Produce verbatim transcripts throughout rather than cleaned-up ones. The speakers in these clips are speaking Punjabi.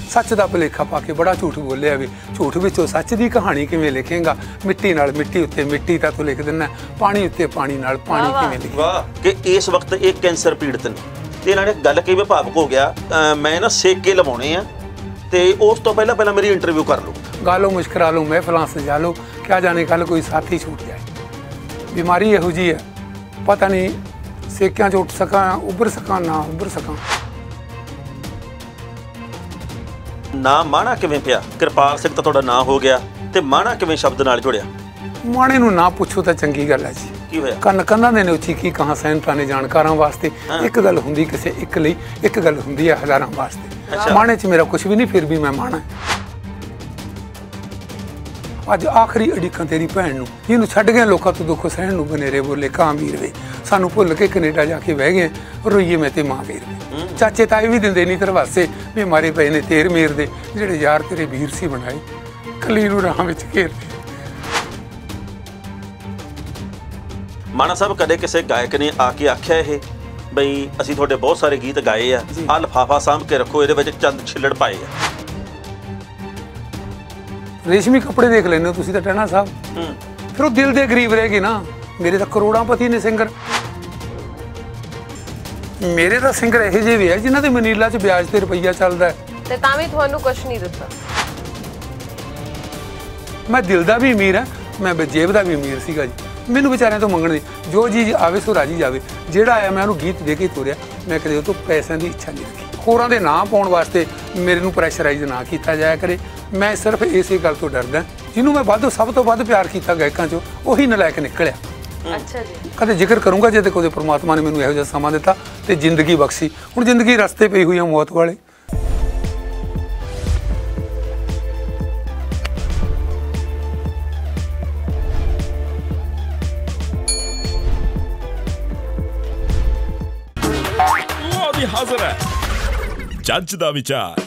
सच का भुलेखा पा के बड़ा झूठ बोलिया भी झूठ विचों सच की कहानी किवें लिखेगा। मिट्टी नाल मिट्टी उत्ते मिट्टी तां तूं लिख दिंदा, पानी उत्ते पानी नाल पानी किवें लिखेगा। वाह कि इस वक्त एक कैंसर पीड़ित ने ते इन्हां ने गल कई विभावक हो गया। मैं ना सेक के लवाउणे आ ते उस तो पहला पहला मेरी इंटरव्यू कर लो, गालो मुस्करा लो, महफिलां सजा लो, क्या जाने कल कोई साथी छूट जाए। बीमारी इहो जी है, पता नहीं सेकियां च उठ सकां, उभर सकां ना उभर सकां। ना माणा किवें पिया? कृपाल सिंह तां तुहाडा नाम हो गया ते माणा किवें शब्द नाल जुड़िया? माणे नूं ना पुछो तां चंगी गल है जी। की होया? कन्न कंधां दे ने उची की कहां सैनतां ने जाणकारां वास्ते। एक गल हुंदी किसे एक लई, एक गल हुंदी है हज़ारां वास्ते। माणे च मेरा कुछ भी नहीं, फिर भी मैं माणा। अज आखिरी अड़िकां तेरी भैन नूं जिहनूं छड्ड गए लोकां तो दुख सहण नूं बनेरे बोले कां वीर वे, सानूं भुल के कनेडा जाके बह गए, रोईए मैं ते मां वीर वे। चाचे ताए भी दिंदे नहीं धरवासे भी मारे पए ने तेर मेर दे, ਜਿਹੜੇ यार तेरे वीर सी बनाए कली नूं राह विच घेर दे। माणा साहब कदे किसी गायक ने आके आख्या ये बई असीं तुहाडे बहुत सारे गीत गाए आ, आ लिफाफा साਂਭ के रखो, ਇਹਦੇ ਵਿੱਚ चंद छिल्लड़ पाए आ? रेशमी कपड़े देख लेने तुसीं तां टहना साहब, फिर वो दिल दे गरीब रहेगी ना। मेरे तो करोड़ांपति ने सिंगर, मेरे तो सिंगर ਇਹੋ ਜਿਹੇ ਵੀ ਹੈ ਜਿਨ੍ਹਾਂ ਦੇ ਮਨੀਲਾ 'ਚ ਵਿਆਜ ਤੇ ਰੁਪਈਆ ਚੱਲਦਾ ਤੇ ਤਾਂ ਵੀ ਤੁਹਾਨੂੰ ਕੁਝ ਨਹੀਂ ਦਿੱਤਾ। ਮੈਂ ਦਿਲ ਦਾ ਵੀ ਅਮੀਰ ਹਾਂ, ਮੈਂ ਜੇਬ ਦਾ ਵੀ ਅਮੀਰ ਸੀਗਾ ਜੀ। ਮੈਨੂੰ ਵਿਚਾਰਿਆਂ ਤੋਂ ਮੰਗਣ ਦੀ ਜੋ ਚੀਜ਼ ਆਵੇ ਸੋ ਰਾਜੀ ਜਾਵੇ। ਜਿਹੜਾ ਆਇਆ ਮੈਂ ਉਹਨੂੰ ਗੀਤ ਦੇ ਕੇ ਤੋਰਿਆ, ਮੈਂ ਕਦੇ ਉਹ ਤੋਂ ਪੈਸਿਆਂ ਦੀ ਇੱਛਾ ਨਹੀਂ ਰੱਖੀ। ਹੋਰਾਂ ਦੇ ਨਾਂ ਪਾਉਣ ਵਾਸਤੇ ਮੇਰੇ ਨੂੰ ਪ੍ਰੈਸ਼ਰਾਈਜ਼ ਨਾ ਕੀਤਾ ਜਾਇਆ ਕਰੇ। ਮੈਂ ਸਿਰਫ ਇਸੇ ਗੱਲ ਤੋਂ ਡਰਦਾ ਜਿਹਨੂੰ ਮੈਂ ਵੱਧ ਸਭ ਤੋਂ ਵੱਧ ਪਿਆਰ ਕੀਤਾ ਗਾਇਕਾਂ 'ਚੋਂ ਉਹੀ ਨਲਾਇਕ ਨਿਕਲਿਆ। ਅੱਛਾ ਜੀ। ਕਦੇ ਜ਼ਿਕਰ ਕਰੂੰਗਾ ਜੇ ਤੇ ਕੋਈ ਪਰਮਾਤਮਾ ਨੇ ਮੈਨੂੰ ਇਹੋ ਜਿਹਾ ਸਮਾਂ ਦਿੱਤਾ ਤੇ ਜ਼ਿੰਦਗੀ ਬਖਸ਼ੀ। ਹੁਣ ਜ਼ਿੰਦਗੀ ਰਸਤੇ ਪਈ ਹੋਈ ਆ ਮੌਤ ਵਾਲੇ। ਹਾਜ਼ਰ ਹੈ ਜੱਜ ਦਾ ਵਿਚਾਰ।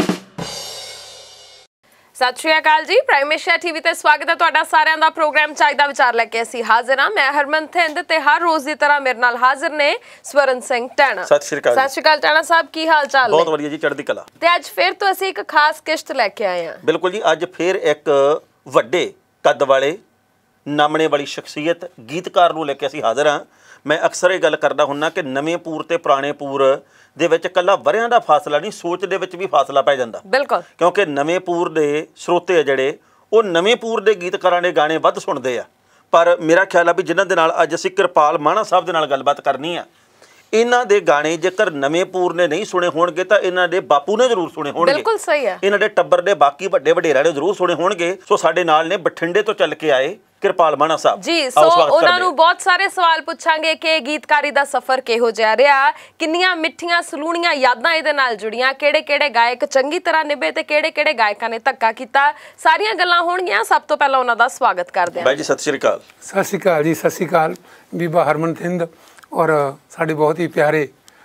ਸਤਿ ਸ਼੍ਰੀ ਅਕਾਲ ਜੀ, ਪ੍ਰਾਈਮ ਏਸ਼ੀਆ ਟੀਵੀ ਤੇ ਸਵਾਗਤ ਹੈ ਤੁਹਾਡਾ ਸਾਰਿਆਂ ਦਾ। ਪ੍ਰੋਗਰਾਮ ਜੱਜ ਦਾ ਵਿਚਾਰ ਲੈ ਕੇ ਅਸੀਂ ਹਾਜ਼ਰ ਹਾਂ। ਮੈਂ ਹਰਮਨ ਥਿੰਦ ਤੇ ਹਰ ਰੋਜ਼ ਦੀ ਤਰ੍ਹਾਂ ਮੇਰੇ ਨਾਲ ਹਾਜ਼ਰ ਨੇ ਸਵਰਨ ਸਿੰਘ ਟੈਣਾ। ਸਤਿ ਸ਼੍ਰੀ ਅਕਾਲ। ਸਤਿ ਸ਼੍ਰੀ ਅਕਾਲ ਟੈਣਾ ਸਾਹਿਬ, ਕੀ ਹਾਲ ਚਾਲ? ਬਹੁਤ ਵਧੀਆ ਜੀ, ਚੜ੍ਹਦੀ ਕਲਾ। ਤੇ ਅੱਜ ਫਿਰ ਤੋਂ ਅਸੀਂ ਇੱਕ ਖਾਸ ਕਿਸ਼ਤ ਲੈ ਕੇ ਆਏ ਹਾਂ। ਬਿਲਕੁਲ ਜੀ, ਅੱਜ ਫਿਰ ਇੱਕ ਵੱਡੇ ਕੱਦ ਵਾਲੇ ਨਾਮਣੇ ਵਾਲੀ ਸ਼ਖਸੀਅਤ ਗੀਤਕਾਰ ਨੂੰ ਲੈ ਕੇ ਅਸੀਂ ਹਾਜ਼ਰ ਹਾਂ। ਮੈਂ ਅਕਸਰ ਇਹ ਗੱਲ ਕਰਦਾ ਹੁੰਦਾ ਕਿ ਨਵੇਂ ਪੂਰ ਤੇ ਪੁਰਾਣੇ ਪੂਰ ਦੇ ਵਿੱਚ ਇਕੱਲਾ ਵਰਿਆਂ ਦਾ ਫਾਸਲਾ ਨਹੀਂ, ਸੋਚ ਦੇ ਵਿੱਚ ਵੀ ਫਾਸਲਾ ਪੈ ਜਾਂਦਾ। ਬਿਲਕੁਲ, ਕਿਉਂਕਿ ਨਵੇਂ ਪੂਰ ਦੇ ਸਰੋਤੇ ਆ ਜਿਹੜੇ ਉਹ ਨਵੇਂ ਪੂਰ ਦੇ ਗੀਤਕਾਰਾਂ ਦੇ ਗਾਣੇ ਵੱਧ ਸੁਣਦੇ ਆ। ਪਰ ਮੇਰਾ ਖਿਆਲ ਆ ਵੀ ਜਿਨ੍ਹਾਂ ਦੇ ਨਾਲ ਅੱਜ ਅਸੀਂ ਕਿਰਪਾਲ ਮਾਣਾ ਸਾਹਿਬ ਦੇ ਨਾਲ ਗੱਲਬਾਤ ਕਰਨੀ ਆ, ਇਹਨਾਂ ਦੇ ਗਾਣੇ ਜੇਕਰ ਨਵੇਂ ਪੂਰ ਨੇ ਨਹੀਂ ਸੁਣੇ ਹੋਣਗੇ ਤਾਂ ਇਹਨਾਂ ਦੇ ਬਾਪੂ ਨੇ ਜ਼ਰੂਰ ਸੁਣੇ ਹੋਣਗੇ। ਬਿਲਕੁਲ ਸਹੀ ਹੈ। ਇਹਨਾਂ ਦੇ ਟੱਬਰ ਦੇ ਬਾਕੀ ਵੱਡੇ ਵਡੇਰਿਆਂ ਨੇ ਜ਼ਰੂਰ ਸੁਣੇ ਹੋਣਗੇ। ਸੋ ਸਾਡੇ ਨਾਲ ਨੇ ਬਠਿੰਡੇ ਤੋਂ ਚੱਲ ਕੇ ਆਏ ਕਿਰਪਾਲ ਮਾਣਾ ਸਾਹਿਬ ਜੀ। ਸੋ ਉਹਨਾਂ ਨੂੰ ਬਹੁਤ ਸਾਰੇ ਸਵਾਲ ਪੁੱਛਾਂਗੇ ਕਿ ਗੀਤਕਾਰੀ ਦਾ ਸਫ਼ਰ ਕਿਹੋ ਜਿਹਾ ਰਿਹਾ, ਕਿੰਨੀਆਂ ਮਿੱਠੀਆਂ ਸਲੂਣੀਆਂ ਯਾਦਾਂ ਇਹਦੇ ਨਾਲ ਜੁੜੀਆਂ, ਕਿਹੜੇ ਕਿਹੜੇ ਗਾਇਕ ਚੰਗੀ ਤਰ੍ਹਾਂ ਨਿਭੇ ਤੇ ਕਿਹੜੇ ਕਿਹੜੇ ਗਾਇਕਾਂ ਨੇ ਧੱਕਾ ਕੀਤਾ, ਸਾਰੀਆਂ ਗੱਲਾਂ ਹੋਣਗੀਆਂ। ਸਭ ਤੋਂ ਪਹਿਲਾਂ ਉਹਨਾਂ ਦਾ ਸਵਾਗਤ ਕਰਦੇ ਹਾਂ। ਬਾਈ ਜੀ ਸਤਿ ਸ਼੍ਰੀ ਅਕਾਲ। ਸਤਿ ਸ਼੍ਰੀ ਅਕਾਲ ਜੀ। ਸਤਿ ਸ਼੍ਰੀ ਅਕਾਲ ਬੀਬਾ ਹਰਮਨ ਥਿੰਦ ਔਰ ਸਾਡੇ ਬਹੁਤ ਹੀ ਪਿਆਰੇ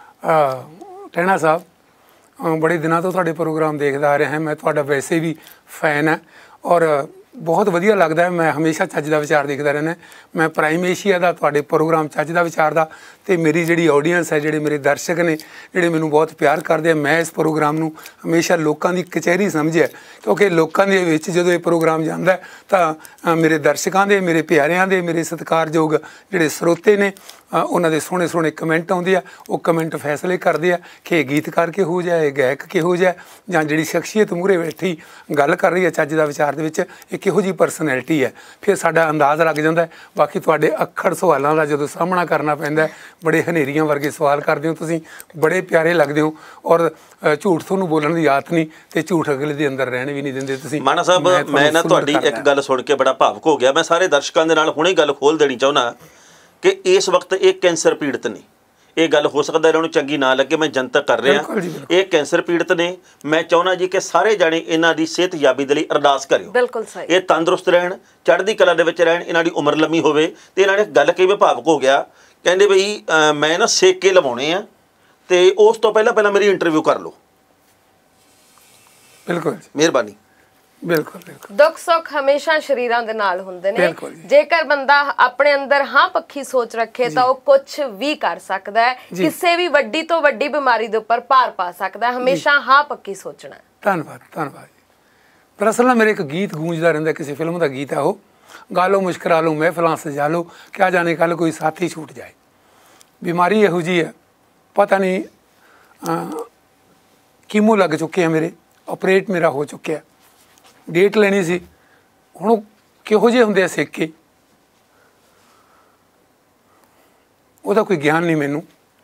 ਟਹਿਣਾ ਸਾਹਿਬ। ਬੜੇ ਦਿਨਾਂ ਤੋਂ ਤੁਹਾਡੇ ਪ੍ਰੋਗਰਾਮ ਦੇਖਦਾ ਆ ਰਿਹਾ ਹਾਂ ਮੈਂ, ਤੁਹਾਡਾ ਵੈਸੇ ਵੀ ਫੈਨ ਹੈ ਔਰ ਬਹੁਤ ਵਧੀਆ ਲੱਗਦਾ ਹੈ। ਮੈਂ ਹਮੇਸ਼ਾ ਚੱਜ ਦਾ ਵਿਚਾਰ ਦੇਖਦਾ ਰਹਿੰਦਾ। ਮੈਂ ਪ੍ਰਾਈਮ ਏਸ਼ੀਆ ਦਾ ਤੁਹਾਡੇ ਪ੍ਰੋਗਰਾਮ ਚੱਜ ਦਾ ਵਿਚਾਰ ਦਾ ਅਤੇ ਮੇਰੀ ਜਿਹੜੀ ਆਡੀਅנס ਹੈ, ਜਿਹੜੇ ਮੇਰੇ ਦਰਸ਼ਕ ਨੇ, ਜਿਹੜੇ ਮੈਨੂੰ ਬਹੁਤ ਪਿਆਰ ਕਰਦੇ ਆ, ਮੈਂ ਇਸ ਪ੍ਰੋਗਰਾਮ ਨੂੰ ਹਮੇਸ਼ਾ ਲੋਕਾਂ ਦੀ ਕਚਹਿਰੀ ਸਮਝਿਆ। ਕਿਉਂਕਿ ਲੋਕਾਂ ਦੇ ਵਿੱਚ ਜਦੋਂ ਇਹ ਪ੍ਰੋਗਰਾਮ ਜਾਂਦਾ ਤਾਂ ਮੇਰੇ ਦਰਸ਼ਕਾਂ ਦੇ, ਮੇਰੇ ਪਿਆਰਿਆਂ ਦੇ, ਮੇਰੇ ਸਤਿਕਾਰਯੋਗ ਜਿਹੜੇ ਸਰੋਤੇ ਨੇ, ਉਹਨਾਂ ਦੇ ਸੋਹਣੇ ਸੋਹਣੇ ਕਮੈਂਟ ਆਉਂਦੇ ਆ। ਉਹ ਕਮੈਂਟ ਫੈਸਲੇ ਕਰਦੇ ਆ ਕਿ ਇਹ ਗੀਤਕਾਰ ਕਿਹੋ ਜਿਹਾ, ਇਹ ਗਾਇਕ ਕਿਹੋ ਜਿਹਾ, ਜਾਂ ਜਿਹੜੀ ਸ਼ਖਸੀਅਤ ਮੂਹਰੇ ਬੈਠੀ ਗੱਲ ਕਰ ਰਹੀ ਹੈ ਚੱਜ ਦਾ ਵਿਚਾਰ ਦੇ ਵਿੱਚ, ਇਹ ਕਿਹੋ ਜਿਹੀ ਪਰਸਨੈਲਿਟੀ ਹੈ। ਫਿਰ ਸਾਡਾ ਅੰਦਾਜ਼ ਲੱਗ ਜਾਂਦਾ। ਬਾਕੀ ਤੁਹਾਡੇ ਅੱਖੜ ਸਵਾਲਾਂ ਦਾ ਜਦੋਂ ਸਾਹਮਣਾ ਕਰਨਾ ਪੈਂਦਾ, ਬੜੇ ਹਨੇਰੀਆਂ ਵਰਗੇ ਸਵਾਲ ਕਰਦੇ ਹੋ ਤੁਸੀਂ, ਬੜੇ ਪਿਆਰੇ ਲੱਗਦੇ ਹੋ ਔਰ ਝੂਠ ਤੁਹਾਨੂੰ ਬੋਲਣ ਦੀ ਆਦਤ ਨਹੀਂ ਅਤੇ ਝੂਠ ਅਗਲੇ ਦੇ ਅੰਦਰ ਰਹਿਣ ਵੀ ਨਹੀਂ ਦਿੰਦੇ ਤੁਸੀਂ। ਮਾਣਾ ਸਾਹਿਬ, ਮੈਂ ਨਾ ਤੁਹਾਡੀ ਇੱਕ ਗੱਲ ਸੁਣ ਕੇ ਬੜਾ ਭਾਵੁਕ ਹੋ ਗਿਆ। ਮੈਂ ਸਾਰੇ ਦਰਸ਼ਕਾਂ ਦੇ ਨਾਲ ਹੁਣੇ ਗੱਲ ਖੋਲ੍ਹ ਦੇਣੀ ਚਾਹੁੰਦਾ ਕਿ ਇਸ ਵਕਤ ਇਹ ਕੈਂਸਰ ਪੀੜਤ ਨੇ। ਇਹ ਗੱਲ ਹੋ ਸਕਦਾ ਇਹਨਾਂ ਨੂੰ ਚੰਗੀ ਨਾ ਲੱਗੇ, ਮੈਂ ਜਨਤਕ ਕਰ ਰਿਹਾ। ਇਹ ਕੈਂਸਰ ਪੀੜਤ ਨੇ। ਮੈਂ ਚਾਹੁੰਦਾ ਜੀ ਕਿ ਸਾਰੇ ਜਾਣੇ ਇਹਨਾਂ ਦੀ ਸਿਹਤਯਾਬੀ ਦੇ ਲਈ ਅਰਦਾਸ ਕਰਿਓ। ਬਿਲਕੁਲ ਸਹੀ। ਇਹ ਤੰਦਰੁਸਤ ਰਹਿਣ, ਚੜ੍ਹਦੀ ਕਲਾ ਦੇ ਵਿੱਚ ਰਹਿਣ, ਇਹਨਾਂ ਦੀ ਉਮਰ ਲੰਮੀ ਹੋਵੇ। ਅਤੇ ਇਹਨਾਂ ਨੇ ਗੱਲ ਕਈ ਵਿਭਾਵਕ ਹੋ ਗਿਆ, ਕਹਿੰਦੇ ਬਈ ਮੈਂ ਨਾ ਸੇਕ ਕੇ ਲਵਾਉਣੇ ਆ ਅਤੇ ਉਸ ਤੋਂ ਪਹਿਲਾਂ ਪਹਿਲਾਂ ਮੇਰੀ ਇੰਟਰਵਿਊ ਕਰ ਲਓ। ਬਿਲਕੁਲ, ਮਿਹਰਬਾਨੀ। ਬਿਲਕੁਲ ਬਿਲਕੁਲ। ਦੁੱਖ ਸੁੱਖ ਹਮੇਸ਼ਾ ਸ਼ਰੀਰਾਂ ਦੇ ਨਾਲ ਹੁੰਦੇ ਨੇ। ਜੇਕਰ ਬੰਦਾ ਆਪਣੇ ਅੰਦਰ ਹਾਂ ਪੱਖੀ ਸੋਚ ਰੱਖੇ ਤਾਂ ਉਹ ਕੁਝ ਵੀ ਕਰ ਸਕਦਾ ਹੈ। ਕਿਸੇ ਵੀ ਵੱਡੀ ਤੋਂ ਵੱਡੀ ਬਿਮਾਰੀ ਦੇ ਉੱਪਰ ਭਾਰ ਪਾ ਸਕਦਾ ਹੈ। ਹਮੇਸ਼ਾ ਹਾਂ ਪੱਕੀ ਸੋਚਣਾ। ਧੰਨਵਾਦ ਧੰਨਵਾਦ ਜੀ। ਦਰਅਸਲ ਨਾ ਮੇਰੇ ਇੱਕ ਗੀਤ ਗੂੰਜਦਾ ਰਹਿੰਦਾ, ਕਿਸੇ ਫਿਲਮ ਦਾ ਗੀਤ ਹੈ ਉਹ, ਗਾ ਲਓ ਮੁਸ਼ਕਰਾ ਲਓ ਮਹਿਫਲਾਂ ਸਜਾ ਲਓ, ਕਿਆ ਜਾਣੇ ਕੱਲ ਕੋਈ ਸਾਥੀ ਛੂਟ ਜਾਏ। ਬਿਮਾਰੀ ਇਹੋ ਜਿਹੀ ਹੈ, ਪਤਾ ਨਹੀਂ ਕੀਮੋ ਲੱਗ ਚੁੱਕੇ ਆ ਮੇਰੇ, ਆਪਰੇਟ ਮੇਰਾ ਹੋ ਚੁੱਕਿਆ, ਡੇਟ ਲੈਣੀ ਸੀ। ਹੁਣ ਉਹ ਕਿਹੋ ਜਿਹੇ ਹੁੰਦੇ ਆ ਸੇਕੇ, ਉਹਦਾ ਕੋਈ ਗਿਆਨ ਨਹੀਂ ਮੈਨੂੰ,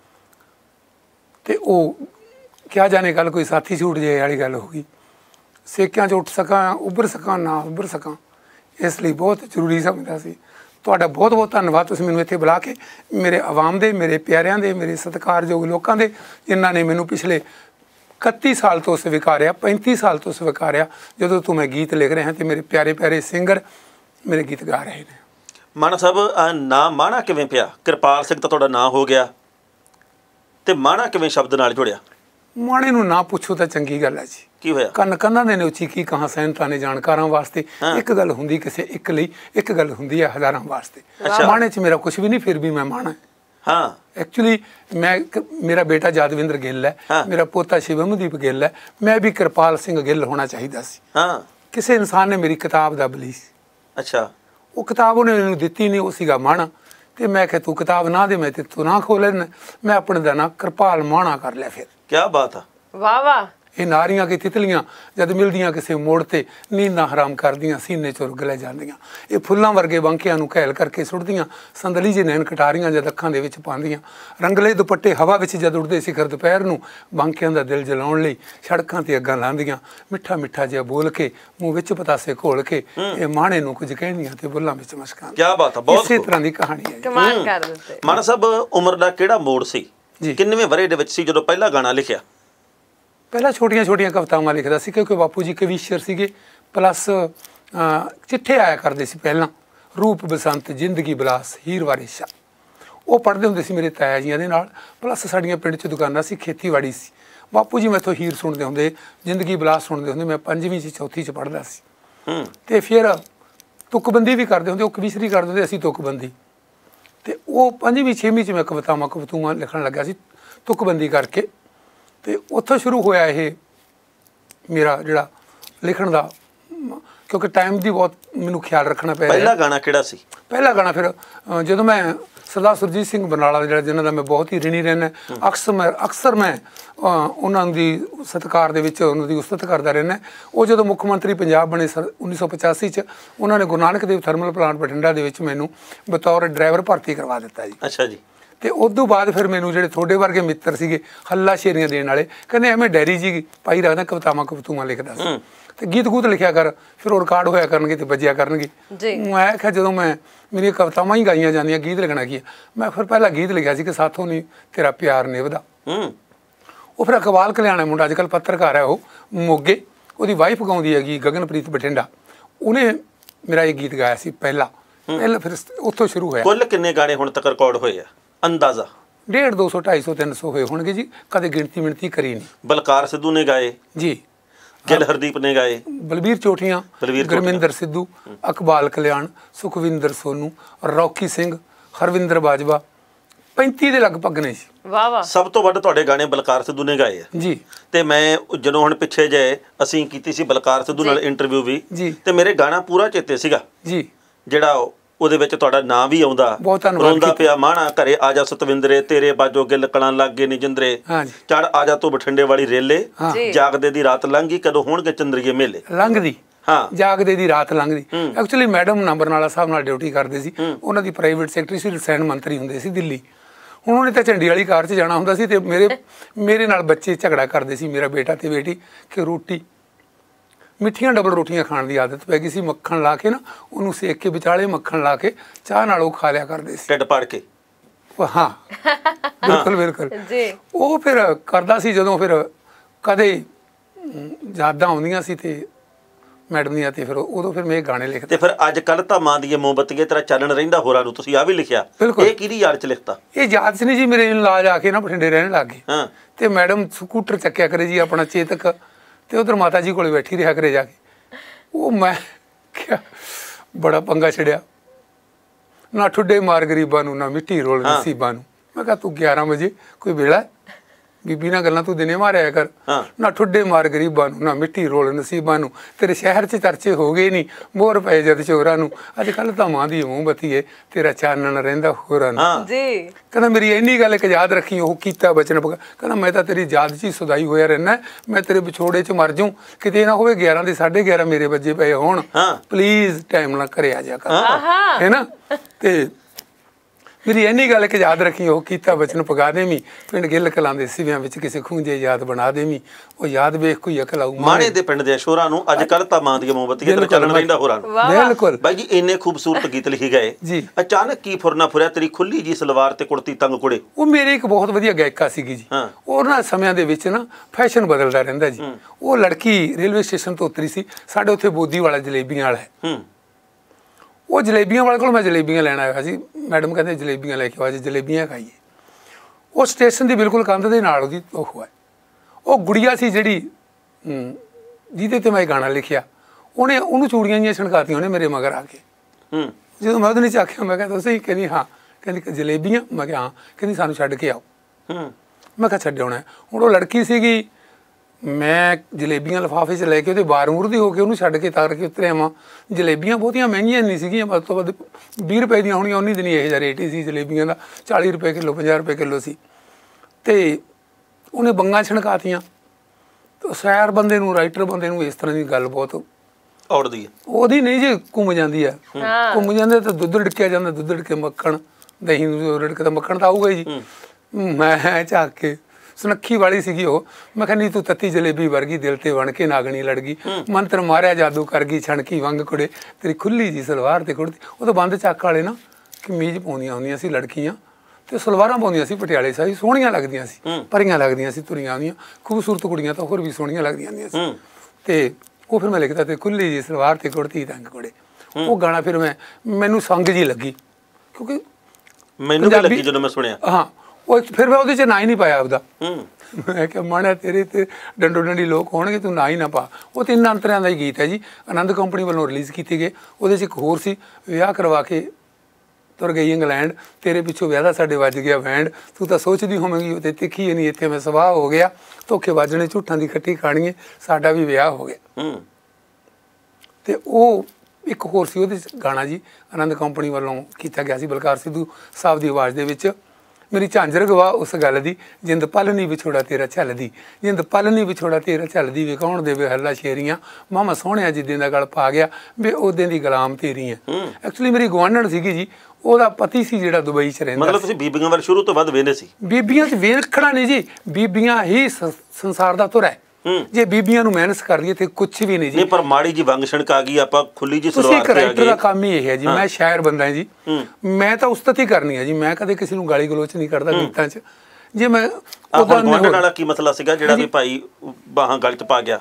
ਅਤੇ ਉਹ ਕਿਆ ਜਾਣੇ ਕੱਲ ਕੋਈ ਸਾਥੀ ਛੂਟ ਜਾਏ ਵਾਲੀ ਗੱਲ ਹੋ ਗਈ। ਸੇਕਿਆਂ 'ਚ ਉੱਠ ਸਕਾਂ, ਉੱਭਰ ਸਕਾਂ, ਨਾ ਉੱਭਰ ਸਕਾਂ, ਇਸ ਲਈ ਬਹੁਤ ਜ਼ਰੂਰੀ ਸਮਝਦਾ ਸੀ। ਤੁਹਾਡਾ ਬਹੁਤ ਬਹੁਤ ਧੰਨਵਾਦ, ਤੁਸੀਂ ਮੈਨੂੰ ਇੱਥੇ ਬੁਲਾ ਕੇ ਮੇਰੇ ਆਵਾਮ ਦੇ, ਮੇਰੇ ਪਿਆਰਿਆਂ ਦੇ, ਮੇਰੇ ਸਤਿਕਾਰਯੋਗ ਲੋਕਾਂ ਦੇ, ਜਿਨ੍ਹਾਂ ਨੇ ਮੈਨੂੰ ਪਿਛਲੇ ਇਕੱਤੀ ਸਾਲ ਤੋਂ ਸਵੀਕਾਰਿਆ, ਪੈਂਤੀ ਸਾਲ ਤੋਂ ਸਵੀਕਾਰਿਆ। ਜਦੋਂ ਤੋਂ ਮੈਂ ਗੀਤ ਲਿਖ ਰਿਹਾ ਅਤੇ ਮੇਰੇ ਪਿਆਰੇ ਪਿਆਰੇ ਸਿੰਗਰ ਮੇਰੇ ਗੀਤ ਗਾ ਰਹੇ ਨੇ। ਮਾਣਾ ਸਾਹਿਬ, ਨਾਂ ਮਾਣਾ ਕਿਵੇਂ ਪਿਆ? ਕਿਰਪਾਲ ਸਿੰਘ ਤਾਂ ਤੁਹਾਡਾ ਨਾਂ ਹੋ ਗਿਆ, ਤੇ ਮਾਣਾ ਕਿਵੇਂ ਸ਼ਬਦ ਨਾਲ ਜੁੜਿਆ? ਮਾਣੇ ਨੂੰ ਨਾ ਪੁੱਛੋ ਤਾਂ ਚੰਗੀ ਗੱਲ ਹੈ ਜੀ। ਕੀ ਹੋਇਆ? ਕੰਨ ਕੰਨਾਂ ਦੇ ਨੇ ਉੱਚੀ ਕੀ ਕਹਾਂ ਸੈਨਤਾਂ ਨੇ ਜਾਣਕਾਰਾਂ ਵਾਸਤੇ। ਇੱਕ ਗੱਲ ਹੁੰਦੀ ਕਿਸੇ ਇੱਕ ਲਈ, ਇੱਕ ਗੱਲ ਹੁੰਦੀ ਹੈ ਹਜ਼ਾਰਾਂ ਵਾਸਤੇ। ਮਾਣੇ 'ਚ ਮੇਰਾ ਕੁਛ ਵੀ ਨਹੀਂ, ਫਿਰ ਵੀ ਮੈਂ ਮਾਣਾ। ਹਾਂ, ਐਕਚੁਅਲੀ ਮੈਂ, ਮੇਰਾ ਬੇਟਾ ਯਾਦਵਿੰਦਰ ਗਿੱਲ ਹੈ, ਮੇਰਾ ਪੋਤਾ ਸ਼ਿਵਮਦੀਪ ਗਿੱਲ ਹੈ, ਮੈਂ ਵੀ ਕਿਰਪਾਲ ਸਿੰਘ ਗਿੱਲ ਹੋਣਾ ਚਾਹੀਦਾ ਸੀ। ਹਾਂ, ਕਿਸੇ ਇਨਸਾਨ ਨੇ ਮੇਰੀ ਕਿਤਾਬ ਦੱਬ ਲਈ ਸੀ। ਅੱਛਾ। ਉਹ ਕਿਤਾਬ ਉਹਨੇ ਮੈਨੂੰ ਦਿੱਤੀ ਨਹੀਂ, ਉਹ ਸੀਗਾ ਮਾਣਾ। ਅਤੇ ਮੈਂ ਕਿਹਾ ਤੂੰ ਕਿਤਾਬ ਨਾ ਦੇ, ਮੈਂ ਤੇ ਤੂੰ ਨਾ ਖੋਲ ਲੈਣਾ। ਮੈਂ ਆਪਣੇ ਦਾ ਨਾਂ ਕਿਰਪਾਲ ਮਾਣਾ ਕਰ ਲਿਆ। ਫਿਰ ਕਿਆ ਬਾਤ ਆ, ਵਾਹ ਵਾਹ। ਇਹ ਨਾਰੀਆਂ ਕੀ ਤਿਤਲੀਆਂ ਜਦ ਮਿਲਦੀਆਂ ਕਿਸੇ ਮੋੜ ਤੇ, ਨੀਂਦਾਂ ਹਰਾਮ ਕਰਦੀਆਂ, ਸੀਨੇ 'ਚੋਂ ਰੁਗ ਲੈ ਜਾਂਦੀਆਂ। ਇਹ ਫੁੱਲਾਂ ਵਰਗੇ ਬਾਂਕਿਆਂ ਨੂੰ ਘੈਲ ਕਰਕੇ ਸੁੱਟਦੀਆਂ, ਸੰਦਲੀ ਜਿਹੇ ਨੈਣ ਕਟਾਰੀਆਂ ਜਦ ਅੱਖਾਂ ਦੇ ਵਿੱਚ ਪਾਉਂਦੀਆਂ। ਰੰਗਲੇ ਦੁਪੱਟੇ ਹਵਾ ਵਿੱਚ ਜਦ ਉੱਡਦੇ ਸਿਖਰ ਦੁਪਹਿਰ ਨੂੰ, ਬਾਂਕਿਆਂ ਦਾ ਦਿਲ ਜਲਾਉਣ ਲਈ ਸੜਕਾਂ 'ਤੇ ਅੱਗਾਂ ਲਾਉਂਦੀਆਂ। ਮਿੱਠਾ ਮਿੱਠਾ ਜਿਹਾ ਬੋਲ ਕੇ, ਮੂੰਹ ਵਿੱਚ ਪਤਾਸੇ ਘੋਲ ਕੇ, ਇਹ ਮਾਣੇ ਨੂੰ ਕੁਝ ਕਹਿੰਦੀਆਂ ਤੇ ਬੁੱਲਾਂ ਵਿੱਚ ਮਸ਼ਕਾਂ। ਕਿਆ ਬਾਤ ਆ, ਬਹੁਤ ਇਸੇ ਤਰ੍ਹਾਂ ਦੀ ਕਹਾਣੀ ਹੈ। ਕਮਾਲ ਕਰ ਦਿੱਤੇ। ਮਾਣਾ ਸਾਹਿਬ, ਉਮਰ ਦਾ ਕਿਹੜਾ ਮੋੜ ਸੀ? ਕਿੰਨਵੇਂ ਵਰ੍ਹੇ ਦੇ ਵਿੱਚ ਸੀ ਜਦੋਂ ਪਹਿਲਾ ਗਾਣਾ ਲਿਖਿਆ? ਪਹਿਲਾਂ ਛੋਟੀਆਂ ਛੋਟੀਆਂ ਕਵਿਤਾਵਾਂ ਲਿਖਦਾ ਸੀ, ਕਿਉਂਕਿ ਬਾਪੂ ਜੀ ਕਵੀਸ਼ਰ ਸੀਗੇ, ਪਲੱਸ ਚਿੱਠੇ ਆਇਆ ਕਰਦੇ ਸੀ ਪਹਿਲਾਂ, ਰੂਪ ਬਸੰਤ, ਜ਼ਿੰਦਗੀ ਬਲਾਸ, ਹੀਰ ਵਾਰਿਸ਼ਾ। ਉਹ ਪੜ੍ਹਦੇ ਹੁੰਦੇ ਸੀ ਮੇਰੇ ਤਾਇਆ ਜੀਆਂ ਦੇ ਨਾਲ। ਪਲੱਸ ਸਾਡੀਆਂ ਪਿੰਡ 'ਚ ਦੁਕਾਨਾਂ ਸੀ, ਖੇਤੀਬਾੜੀ ਸੀ। ਬਾਪੂ ਜੀ ਮੈਥੋਂ ਹੀਰ ਸੁਣਦੇ ਹੁੰਦੇ, ਜ਼ਿੰਦਗੀ ਬਲਾਸ ਸੁਣਦੇ ਹੁੰਦੇ। ਮੈਂ ਪੰਜਵੀਂ 'ਚ ਚੌਥੀ 'ਚ ਪੜ੍ਹਦਾ ਸੀ। ਅਤੇ ਫਿਰ ਤੁਕਬੰਦੀ ਵੀ ਕਰਦੇ ਹੁੰਦੇ, ਉਹ ਕਵੀਸ਼ਰੀ ਕਰਦੇ ਹੁੰਦੇ, ਅਸੀਂ ਤੁਕਬੰਦੀ। ਅਤੇ ਉਹ ਪੰਜਵੀਂ ਛੇਵੀਂ 'ਚ ਮੈਂ ਕਵਿਤਾਵਾਂ ਕਵਿਤੂਆਂ ਲਿਖਣ ਲੱਗਾ ਸੀ ਤੁਕਬੰਦੀ ਕਰਕੇ। ਅਤੇ ਉੱਥੋਂ ਸ਼ੁਰੂ ਹੋਇਆ ਇਹ ਮੇਰਾ ਜਿਹੜਾ ਲਿਖਣ ਦਾ, ਕਿਉਂਕਿ ਟਾਈਮ ਦੀ ਬਹੁਤ ਮੈਨੂੰ ਖਿਆਲ ਰੱਖਣਾ ਪਿਆ। ਪਹਿਲਾ ਗਾਣਾ ਕਿਹੜਾ ਸੀ? ਪਹਿਲਾ ਗਾਣਾ ਫਿਰ ਜਦੋਂ ਮੈਂ ਸਰਦਾਰ ਸੁਰਜੀਤ ਸਿੰਘ ਬਰਨਾਲਾ ਜਿਹੜਾ, ਜਿਹਨਾਂ ਦਾ ਮੈਂ ਬਹੁਤ ਹੀ ਰਿਣੀ ਰਹਿੰਦਾ, ਅਕਸਰ ਮੈਂ ਅਕਸਰ ਮੈਂ ਉਹਨਾਂ ਦੀ ਸਤਿਕਾਰ ਦੇ ਵਿੱਚ ਉਹਨਾਂ ਦੀ ਉਸਤਤ ਕਰਦਾ ਰਹਿੰਦਾ। ਉਹ ਜਦੋਂ ਮੁੱਖ ਮੰਤਰੀ ਪੰਜਾਬ ਬਣੇ ਉੱਨੀ ਸੌ ਪਚਾਸੀ 'ਚ, ਉਹਨਾਂ ਨੇ ਗੁਰੂ ਨਾਨਕ ਦੇਵ ਥਰਮਲ ਪਲਾਂਟ ਬਠਿੰਡਾ ਦੇ ਵਿੱਚ ਮੈਨੂੰ ਬਤੌਰ ਡਰਾਈਵਰ ਭਰਤੀ ਕਰਵਾ ਦਿੱਤਾ ਜੀ। ਅੱਛਾ ਜੀ। ਅਤੇ ਉਸ ਤੋਂ ਬਾਅਦ ਫਿਰ ਮੈਨੂੰ ਜਿਹੜੇ ਤੁਹਾਡੇ ਵਰਗੇ ਮਿੱਤਰ ਸੀਗੇ, ਹੱਲਾ ਸ਼ੇਰੀਆਂ ਦੇਣ ਵਾਲੇ, ਕਹਿੰਦੇ ਐਵੇਂ ਡਾਇਰੀ ਜੀ ਪਾਈ ਰੱਖਦਾ, ਕਵਿਤਾਵਾਂ ਕਵਿਤੂਆਂ ਲਿਖਦਾ ਸੀ, ਅਤੇ ਗੀਤ ਗੂਤ ਲਿਖਿਆ ਕਰ, ਫਿਰ ਉਹ ਰਿਕਾਰਡ ਹੋਇਆ ਕਰਨਗੇ ਅਤੇ ਵੱਜਿਆ ਕਰਨਗੇ। ਮੈਂ ਆਖਿਆ ਜਦੋਂ ਮੈਂ ਮੇਰੀਆਂ ਕਵਿਤਾਵਾਂ ਹੀ ਗਾਈਆਂ ਜਾਂਦੀਆਂ, ਗੀਤ ਲਿਖਣਾ ਕੀ ਹੈ। ਮੈਂ ਫਿਰ ਪਹਿਲਾਂ ਗੀਤ ਲਿਖਿਆ ਸੀ ਕਿ ਸਾਥੋਂ ਨਹੀਂ ਤੇਰਾ ਪਿਆਰ ਨਿਭਦਾ। ਉਹ ਫਿਰ ਇਕਬਾਲ ਕਲਿਆਣਾ ਮੁੰਡਾ, ਅੱਜ ਕੱਲ੍ਹ ਪੱਤਰਕਾਰ ਹੈ ਉਹ ਮੋਗੇ, ਉਹਦੀ ਵਾਈਫ ਗਾਉਂਦੀ ਹੈਗੀ ਗਗਨਪ੍ਰੀਤ ਬਠਿੰਡਾ, ਉਹਨੇ ਮੇਰਾ ਇਹ ਗੀਤ ਗਾਇਆ ਸੀ ਪਹਿਲਾਂ। ਪਹਿਲਾਂ ਫਿਰ ਉੱਥੋਂ ਸ਼ੁਰੂ ਹੋਇਆ। ਕੁੱਲ ਕਿੰਨੇ ਗਾਣੇ ਹੁਣ ਤੱਕ ਰਿਕਾਰਡ ਹੋਏ ਆ ਅੰਦਾਜ਼ਾ? ਡੇਢ ਦੋ ਸੌ ਢਾਈ ਸੌ ਤਿੰਨ ਸੌ ਹੋਏ ਹੋਣਗੇ ਜੀ, ਕਦੇ ਗਿਣਤੀ ਮਿਣਤੀ ਕਰੀ ਨਹੀਂ। ਬਲਕਾਰ ਸਿੱਧੂ ਨੇ ਗਾਏ ਜੀ, ਗਿੱਲ ਹਰਦੀਪ ਨੇ ਗਾਏ, ਬਲਬੀਰ ਚੋਟੀਆਂ, ਗੁਰਮਿੰਦਰ ਸਿੱਧੂ, ਇਕਬਾਲ ਕਲਿਆਣ, ਸੁਖਵਿੰਦਰ ਸੋਨੂ, ਰੌਕੀ ਸਿੰਘ, ਹਰਵਿੰਦਰ ਬਾਜਵਾ, ਪੈਂਤੀ ਦੇ ਲਗਭਗ ਨੇ ਜੀ। ਵਾਹ ਵਾਹ। ਸਭ ਤੋਂ ਵੱਧ ਤੁਹਾਡੇ ਗਾਣੇ ਬਲਕਾਰ ਸਿੱਧੂ ਨੇ ਗਾਏ ਆ ਜੀ। ਤੇ ਮੈਂ ਜਦੋਂ ਹੁਣ ਪਿੱਛੇ ਜੇ ਅਸੀਂ ਕੀਤੀ ਸੀ ਬਲਕਾਰ ਸਿੱਧੂ ਨਾਲ ਇੰਟਰਵਿਊ ਵੀ ਜੀ, ਤੇ ਮੇਰੇ ਗਾਣਾ ਪੂਰਾ ਚੇਤੇ ਸੀਗਾ ਜੀ, ਜਿਹੜਾ ਉਹਦੇ ਵਿੱਚ ਤੁਹਾਡਾ ਨਾਂ ਵੀ ਆਉਂਦਾ, ਰੋਂਦਾ ਪਿਆ ਮਾਣਾ ਘਰੇ ਆ ਜਾ ਸਤਵਿੰਦਰੇ, ਤੇਰੇ ਬਾਜੋ ਗਿੱਲ ਕਲਾਂ ਲੱਗੇ ਨੀ ਜਿੰਦਰੇ, ਚੜ ਆ ਜਾ ਤੂੰ ਬਠਿੰਡੇ ਵਾਲੀ ਰੇਲੇ, ਜਾਗਦੇ ਦੀ ਰਾਤ ਲੰਘੀ ਕਦੋਂ ਹੋਣਗੇ ਚੰਦਰੀਏ ਮੇਲੇ। ਲੰਘਦੀ, ਹਾਂ, ਜਾਗਦੇ ਦੀ ਰਾਤ ਲੰਘਦੀ। ਐਕਚੁਅਲੀ ਮੈਡਮ ਨੰਬਰਨਾਲਾ ਸਾਹਿਬ ਨਾਲ ਡਿਊਟੀ ਕਰਦੇ ਸੀ, ਉਹਨਾਂ ਦੀ ਪ੍ਰਾਈਵੇਟ ਸੈਕਟਰੀ ਸੀ, ਰਸਾਇਣ ਮੰਤਰੀ ਹੁੰਦੇ ਸੀ ਦਿੱਲੀ। ਹੁਣ ਉਹਨੇ ਤਾਂ ਝੰਡੀ ਵਾਲੀ ਕਾਰ 'ਚ ਜਾਣਾ ਹੁੰਦਾ ਸੀ, ਅਤੇ ਮੇਰੇ ਮੇਰੇ ਨਾਲ ਬੱਚੇ ਝਗੜਾ ਕਰਦੇ ਸੀ, ਮੇਰਾ ਬੇਟਾ ਅਤੇ ਬੇਟੀ, ਕਿ ਰੋਟੀ ਮਿੱਠੀਆਂ ਡਬਲ ਰੋਟੀਆਂ ਖਾਣ ਦੀ ਆਦਤ ਪੈ ਗਈ ਸੀ। ਮੱਖਣ ਲਾ ਕੇ ਨਾ ਉਹਨੂੰ ਸੇਕ ਕੇ ਵਿਚਾਲੇ ਮੱਖਣ ਲਾ ਕੇ ਚਾਹ ਨਾਲ ਉਹ ਖਾ ਲਿਆ ਕਰਦੇ ਸੀ, ਢਿੱਡ ਪਾੜ ਕੇ। ਹਾਂ, ਬਿਲਕੁਲ ਬਿਲਕੁਲ। ਉਹ ਫਿਰ ਕਰਦਾ ਸੀ ਜਦੋਂ ਫਿਰ ਕਦੇ ਯਾਦਾਂ ਆਉਂਦੀਆਂ ਸੀ ਤੇ ਮੈਡਮ ਦੀਆਂ, ਤੇ ਫਿਰ ਉਦੋਂ ਫਿਰ ਮੈਂ ਇਹ ਗਾਣੇ ਲਿਖਦੇ। ਤੇ ਫਿਰ ਅੱਜ ਕੱਲ੍ਹ ਤਾਂ ਮਾਂ ਦੀ ਮੋਮਬੱਤੀਏ ਤੇਰਾ ਚਾਨਣ ਰਹਿੰਦਾ ਹੋਰਾਂ ਨੂੰ, ਤੁਸੀਂ ਆ ਵੀ ਲਿਖਿਆ, ਇਹ ਕਿਹਦੀ ਯਾਦ 'ਚ ਲਿਖਤਾ? ਇਹ ਯਾਦ 'ਚ ਨਹੀਂ ਜੀ, ਮੇਰੇ ਇਲਾਜ ਆ ਕੇ ਨਾ ਬਠਿੰਡੇ ਰਹਿਣ ਲੱਗ ਗਏ। ਹਾਂ, ਤੇ ਮੈਡਮ ਸਕੂਟਰ ਚੱਕਿਆ ਕਰੇ ਜੀ ਆਪਣਾ ਚੇਤਕ, ਅਤੇ ਉੱਧਰ ਮਾਤਾ ਜੀ ਕੋਲ ਬੈਠੀ ਰਿਹਾ ਕਰੇ ਜਾ ਕੇ। ਉਹ ਮੈਂ ਕਿਹਾ ਬੜਾ ਪੰਗਾ ਛੜਿਆ, ਨਾ ਠੁੱਡੇ ਮਾਰ ਗਰੀਬਾਂ ਨੂੰ, ਨਾ ਮਿੱਟੀ ਰੋਲ ਨਸੀਬਾਂ ਨੂੰ। ਮੈਂ ਕਿਹਾ ਤੂੰ ਗਿਆਰਾਂ ਵਜੇ ਕੋਈ ਵੇਲਾ ਬੀਬੀ ਨਾਲ ਗੱਲਾਂ ਤੂੰ ਦਿਨੇ ਮਾਰਿਆ ਕਰ, ਨਾ ਠੁੱਡੇ ਮਾਰ ਗਰੀਬਾਂ ਨੂੰ, ਨਾ ਮਿੱਟੀ ਰੋਲ ਨਸੀਬਾਂ ਨੂੰ, ਤੇਰੇ ਸ਼ਹਿਰ 'ਚ ਚਰਚੇ ਹੋ ਗਏ ਨਹੀਂ, ਮੋਹਰ ਪਏ ਜਦ ਚੋਰਾਂ ਨੂੰ, ਅੱਜ ਕੱਲ੍ਹ ਤਾਂ ਮਾਂ ਦੀ ਮੋਮਬੱਤੀ ਏ, ਤੇਰਾ ਚਾਨਣ ਰਹਿੰਦਾ ਹੋਰਾਂ ਨੂੰ। ਜੀ ਕਹਿੰਦਾ ਮੇਰੀ ਇੰਨੀ ਗੱਲ ਇੱਕ ਯਾਦ ਰੱਖੀ, ਉਹ ਕੀਤਾ ਬਚਨ ਪਗਾ, ਕਹਿੰਦਾ ਮੈਂ ਤਾਂ ਤੇਰੀ ਯਾਦ 'ਚ ਹੀ ਸੁਦਾਈ ਹੋਇਆ ਰਹਿਣਾ, ਮੈਂ ਤੇਰੇ ਵਿਛੋੜੇ 'ਚ ਮਰ ਜਾਊਂ, ਕਿਤੇ ਨਾ ਹੋਵੇ ਗਿਆਰਾਂ ਦੇ ਸਾਢੇ ਗਿਆਰਾਂ ਮੇਰੇ ਵੱਜੇ ਪਏ ਹੋਣ, ਪਲੀਜ਼ ਟਾਈਮ ਨਾਲ ਘਰੇ ਆ ਜਾ ਕਰ, ਹੈ ਨਾ। ਤੇ ਮੇਰੀ ਇੰਨੀ ਗੱਲ ਇੱਕ ਯਾਦ ਰੱਖੀ, ਉਹ ਕੀਤਾ ਬਚਨ ਪਗਾ ਦੇਵੀਂ, ਪਿੰਡ ਗਿੱਲ ਕਲਾਂ ਦੇ ਸਿਵਿਆਂ ਵਿੱਚ ਕਿਸੇ ਖੂੰਜੇ ਯਾਦ ਬਣਾ ਦੇਵੀਂ, ਉਹ ਯਾਦ ਵੇਖ ਕੋਈ ਅਕਲ ਆਊ। ਮਾਣੇ ਦੇ ਪਿੰਡ ਦੇ ਸ਼ੋਰਾਂ ਨੂੰ ਅੱਜ ਕੱਲ੍ਹ ਤਾਂ ਮਾਂ ਦੀਆਂ ਮੋਮਬੱਤੀਆਂ ਤੇ ਚੱਲਣ ਰਹਿੰਦਾ ਹੋਰਾਂ ਨੂੰ। ਬਿਲਕੁਲ ਬਾਈ ਜੀ ਇੰਨੇ ਖੂਬਸੂਰਤ ਗੀਤ ਲਿਖੇ ਗਏ ਜੀ, ਅਚਾਨਕ ਕੀ ਫੁਰਨਾ ਫੁਰਿਆ ਤੇਰੀ ਖੁੱਲੀ ਜੀ ਸਲਵਾਰ ਤੇ ਕੁੜਤੀ ਤੰਗ ਕੁੜੇ? ਉਹ ਮੇਰੇ ਇੱਕ ਬਹੁਤ ਵਧੀਆ ਗਾਇਕਾ ਸੀਗੀ ਜੀ, ਉਹਨਾਂ ਸਮਿਆਂ ਦੇ ਵਿੱਚ ਨਾ ਫੈਸ਼ਨ ਬਦਲਦਾ ਰਹਿੰਦਾ ਜੀ। ਉਹ ਲੜਕੀ ਰੇਲਵੇ ਸਟੇਸ਼ਨ ਤੋਂ ਉਤਰੀ ਸੀ, ਸਾਡੇ ਉੱਥੇ ਬੋਦੀ ਵਾਲਾ ਜਲੇਬੀਆਂ ਵਾਲਾ ਹੈ, ਉਹ ਜਲੇਬੀਆਂ ਵਾਲੇ ਕੋਲ ਮੈਂ ਜਲੇਬੀਆਂ ਲੈਣ ਆਇਆ ਸੀ, ਮੈਡਮ ਕਹਿੰਦੇ ਜਲੇਬੀਆਂ ਲੈ ਕੇ ਆਓ ਜੀ, ਜਲੇਬੀਆਂ ਖਾਈਏ। ਉਹ ਸਟੇਸ਼ਨ ਦੀ ਬਿਲਕੁਲ ਕੰਧ ਦੇ ਨਾਲ ਉਹਦੀ ਉਹ ਹੈ, ਉਹ ਗੁੜੀਆ ਸੀ ਜਿਹੜੀ ਜਿਹਦੇ 'ਤੇ ਮੈਂ ਗਾਣਾ ਲਿਖਿਆ, ਉਹਨੇ ਉਹਨੂੰ ਚੂੜੀਆਂ ਜਿਹੀਆਂ ਛਣਕਾਤੀਆਂ ਉਹਨੇ ਮੇਰੇ ਮਗਰ ਆ ਕੇ। ਜਦੋਂ ਮੈਂ ਉਹਦੇ ਨੇ ਆਖਿਆ, ਮੈਂ ਕਿਹਾ ਤੁਸੀਂ, ਕਹਿੰਦੀ ਹਾਂ, ਕਹਿੰਦੀ ਜਲੇਬੀਆਂ, ਮੈਂ ਕਿਹਾ ਹਾਂ, ਕਹਿੰਦੀ ਸਾਨੂੰ ਛੱਡ ਕੇ ਆਓ, ਮੈਂ ਕਿਹਾ ਛੱਡ ਆਉਣਾ। ਹੁਣ ਉਹ ਲੜਕੀ ਸੀਗੀ, ਮੈਂ ਜਲੇਬੀਆਂ ਲਿਫਾਫੇ 'ਚ ਲੈ ਕੇ ਉਹਦੇ ਬਾਰ ਮੂਰ ਦੀ ਹੋ ਕੇ ਉਹਨੂੰ ਛੱਡ ਕੇ ਤਾਰ ਕੇ ਉਤਰਿਆ ਵਾਂ। ਜਲੇਬੀਆਂ ਬਹੁਤੀਆਂ ਮਹਿੰਗੀਆਂ ਨਹੀਂ ਸੀਗੀਆਂ, ਵੱਧ ਤੋਂ ਵੱਧ ਵੀਹ ਰੁਪਏ ਦੀਆਂ ਹੋਣੀਆਂ, ਉਨੀ ਦਿਨ ਇਹ ਜਿਹਾ ਰੇਟ ਹੀ ਸੀ ਜਲੇਬੀਆਂ ਦਾ, ਚਾਲੀ ਰੁਪਏ ਕਿੱਲੋ, ਪੰਜਾਹ ਰੁਪਏ ਕਿੱਲੋ ਸੀ। ਅਤੇ ਉਹਨੇ ਬੰਗਾਂ ਛਣਕਾਤੀਆਂ। ਸ਼ਾਇਰ ਬੰਦੇ ਨੂੰ, ਰਾਈਟਰ ਬੰਦੇ ਨੂੰ ਇਸ ਤਰ੍ਹਾਂ ਦੀ ਗੱਲ ਬਹੁਤ ਔੜਦੀ ਹੈ। ਉਹਦੀ ਨਹੀਂ ਜੀ ਘੁੰਮ ਜਾਂਦੀ ਹੈ, ਘੁੰਮ ਜਾਂਦੇ ਤਾਂ ਦੁੱਧ ੜਕਿਆ ਜਾਂਦਾ, ਦੁੱਧ ੜਕੇ ਮੱਖਣ, ਦਹੀਂ ੜਕੇ ਤਾਂ ਮੱਖਣ ਤਾਂ ਆਊਗਾ ਹੀ ਜੀ। ਮੈਂ ਝਾਕ ਕੇ, ਸੁਨੱਖੀ ਵਾਲੀ ਸੀਗੀ ਉਹ, ਮੈਂ ਕਿਹਾ ਨਹੀਂ ਤੂੰ ਤੱਤੀ ਜਲੇਬੀ ਵਰਗੀ, ਦਿਲ ਤੇ ਬਣ ਕੇ ਨਾਗਣੀ ਲੜ ਗਈ, ਮੰਤਰ ਮਾਰਿਆ ਜਾਦੂ ਕਰ ਗਈ, ਛਣਕੀ ਵੰਗ ਕੁੜੇ, ਤੇਰੀ ਖੁੱਲੀ ਜੀ ਸਲਵਾਰ ਤੇ ਕੁੜਤੀ। ਉਹ ਤਾਂ ਬੰਦ ਚੱਕ ਵਾਲੇ ਨਾ ਕਮੀਜ਼ ਪਾਉਂਦੀਆਂ ਹੁੰਦੀਆਂ ਸੀ ਲੜਕੀਆਂ, ਤੇ ਸਲਵਾਰਾਂ ਪਾਉਂਦੀਆਂ ਸੀ ਪਟਿਆਲੇ ਸਾਈ, ਸੋਹਣੀਆਂ ਲੱਗਦੀਆਂ ਸੀ, ਭਰੀਆਂ ਲੱਗਦੀਆਂ ਸੀ, ਤੁਰੀਆਂ ਆਉਂਦੀਆਂ, ਖੂਬਸੂਰਤ ਕੁੜੀਆਂ ਤਾਂ ਹੋਰ ਵੀ ਸੋਹਣੀਆਂ ਲੱਗਦੀਆਂ ਹੁੰਦੀਆਂ ਸੀ। ਤੇ ਉਹ ਫਿਰ ਮੈਂ ਲਿਖਦਾ ਤੇ ਖੁੱਲੀ ਜੀ ਸਲਵਾਰ ਤੇ ਕੁੜਤੀ ਤੰਗ ਕੁੜੇ। ਉਹ ਗਾਣਾ ਫਿਰ ਮੈਂ ਮੈਨੂੰ ਸੰਗ ਜੀ ਲੱਗੀ, ਕਿਉਂਕਿ ਮੈਨੂੰ ਵੀ ਲੱਗੀ ਜਦੋਂ ਮੈਂ ਸੁਣਿਆ। ਹਾਂ, ਉਹ ਫਿਰ ਮੈਂ ਉਹਦੇ 'ਚ ਨਾ ਹੀ ਨਹੀਂ ਪਾਇਆ ਆਪਦਾ। ਮੈਂ ਕਿਹਾ ਮਾਣਿਆ ਤੇਰੇ ਤੇ ਡੰਡੋ ਡੰਡੀ ਲੋਕ ਹੋਣਗੇ, ਤੂੰ ਨਾ ਹੀ ਨਾ ਪਾ। ਉਹ ਤਿੰਨ ਅੰਤਰਿਆਂ ਦਾ ਹੀ ਗੀਤ ਹੈ ਜੀ, ਆਨੰਦ ਕੰਪਨੀ ਵੱਲੋਂ ਰਿਲੀਜ਼ ਕੀਤੇ ਗਏ। ਉਹਦੇ 'ਚ ਇੱਕ ਹੋਰ ਸੀ, ਵਿਆਹ ਕਰਵਾ ਕੇ ਤੁਰ ਗਈ ਇੰਗਲੈਂਡ, ਤੇਰੇ ਪਿੱਛੋਂ ਵਿਆਹ ਦਾ ਸਾਡੇ ਵੱਜ ਗਿਆ ਬੈਂਡ, ਤੂੰ ਤਾਂ ਸੋਚਦੀ ਹੋਵੇਂਗੀ ਉਹ ਤੇ ਤਿੱਖੀ ਹੀ ਨਹੀਂ, ਇੱਥੇ ਮੈਂ ਸਵਾਹ ਹੋ ਗਿਆ, ਧੋਖੇ ਵੱਜਣੇ ਝੂਠਾਂ ਦੀ ਖੱਟੀ ਖਾਣੀਏ, ਸਾਡਾ ਵੀ ਵਿਆਹ ਹੋ ਗਿਆ। ਤੇ ਉਹ ਇੱਕ ਹੋਰ ਸੀ ਉਹਦੇ 'ਚ ਗਾਣਾ ਜੀ, ਆਨੰਦ ਕੰਪਨੀ ਵੱਲੋਂ ਕੀਤਾ ਗਿਆ ਸੀ, ਬਲਕਾਰ ਸਿੱਧੂ ਸਾਹਿਬ ਦੀ ਆਵਾਜ਼ ਦੇ ਵਿੱਚ। ਮੇਰੀ ਝਾਂਜਰ ਗਵਾ ਉਸ ਗੱਲ ਦੀ, ਜਿੰਦ ਪਲ ਨਹੀਂ ਵਿਛੋੜਾ ਤੇਰਾ ਝੱਲਦੀ, ਜਿੰਦ ਪਲ ਨਹੀਂ ਵਿਛੋੜਾ ਤੇਰਾ ਝੱਲਦੀ, ਵੇ ਕੌਣ ਦੇਵੇ ਹੱਲਾ ਸ਼ੇਰੀਆਂ, ਮਾਮਾ ਸੋਹਣਿਆ ਜਿੱਦਾਂ ਦਾ ਗਲ ਪਾ ਗਿਆ, ਵੇ ਉਦੋਂ ਦੀ ਗੁਲਾਮ ਤੇਰੀ ਹੈ। ਐਕਚੁਅਲੀ ਮੇਰੀ ਗੁਆਂਢਣ ਸੀਗੀ ਜੀ, ਉਹਦਾ ਪਤੀ ਸੀ ਜਿਹੜਾ ਦੁਬਈ 'ਚ ਰਹਿੰਦਾ। ਮਤਲਬ ਤੁਸੀਂ ਬੀਬੀਆਂ ਵੱਲ ਸ਼ੁਰੂ ਤੋਂ ਵੱਧ ਵੇਂਦੇ ਸੀ? ਬੀਬੀਆਂ 'ਚ ਵੇਖਣਾ ਨਹੀਂ ਜੀ, ਬੀਬੀਆਂ ਹੀ ਸੰਸਾਰ ਦਾ ਧੁਰ ਹੈ। ਜੇ ਬੀਬੀਆਂ ਨੂੰ ਮਿਹਨਤ ਕਰ ਲਈਏ ਤੇ ਕੁਛ ਵੀ ਨਹੀਂ ਜੀ। ਨਹੀਂ ਪਰ ਮਾੜੀ ਜੀ ਵੰਗ ਛਣਕ ਆ ਗਈ, ਆਪਾਂ ਖੁੱਲੀ ਜੀ ਸਲਵਾਰ ਤੇ ਆ ਗਏ। ਤੁਸੀਂ ਰਾਈਟਰ ਦਾ ਕੰਮ ਹੀ ਇਹ ਹੈ ਜੀ, ਮੈਂ ਸ਼ਾਇਰ ਬੰਦਾ ਜੀ, ਮੈਂ ਤਾਂ ਉਸਤਤ ਹੀ ਕਰਨੀ ਹੈ ਜੀ, ਮੈਂ ਕਦੇ ਕਿਸੇ ਨੂੰ ਗਾਲੀ ਗਲੋਚ ਨਹੀਂ ਕਰਦਾ ਗੀਤਾਂ 'ਚ। ਜੇ ਮੈਂ ਉਹਦਾ ਗੁਆਂਢਣ ਵਾਲਾ ਕੀ ਮਸਲਾ ਸੀਗਾ ਜਿਹੜਾ ਵੀ ਭਾਈ ਬਾਹਾਂ ਗਲ 'ਚ ਪਾ ਗਿਆ?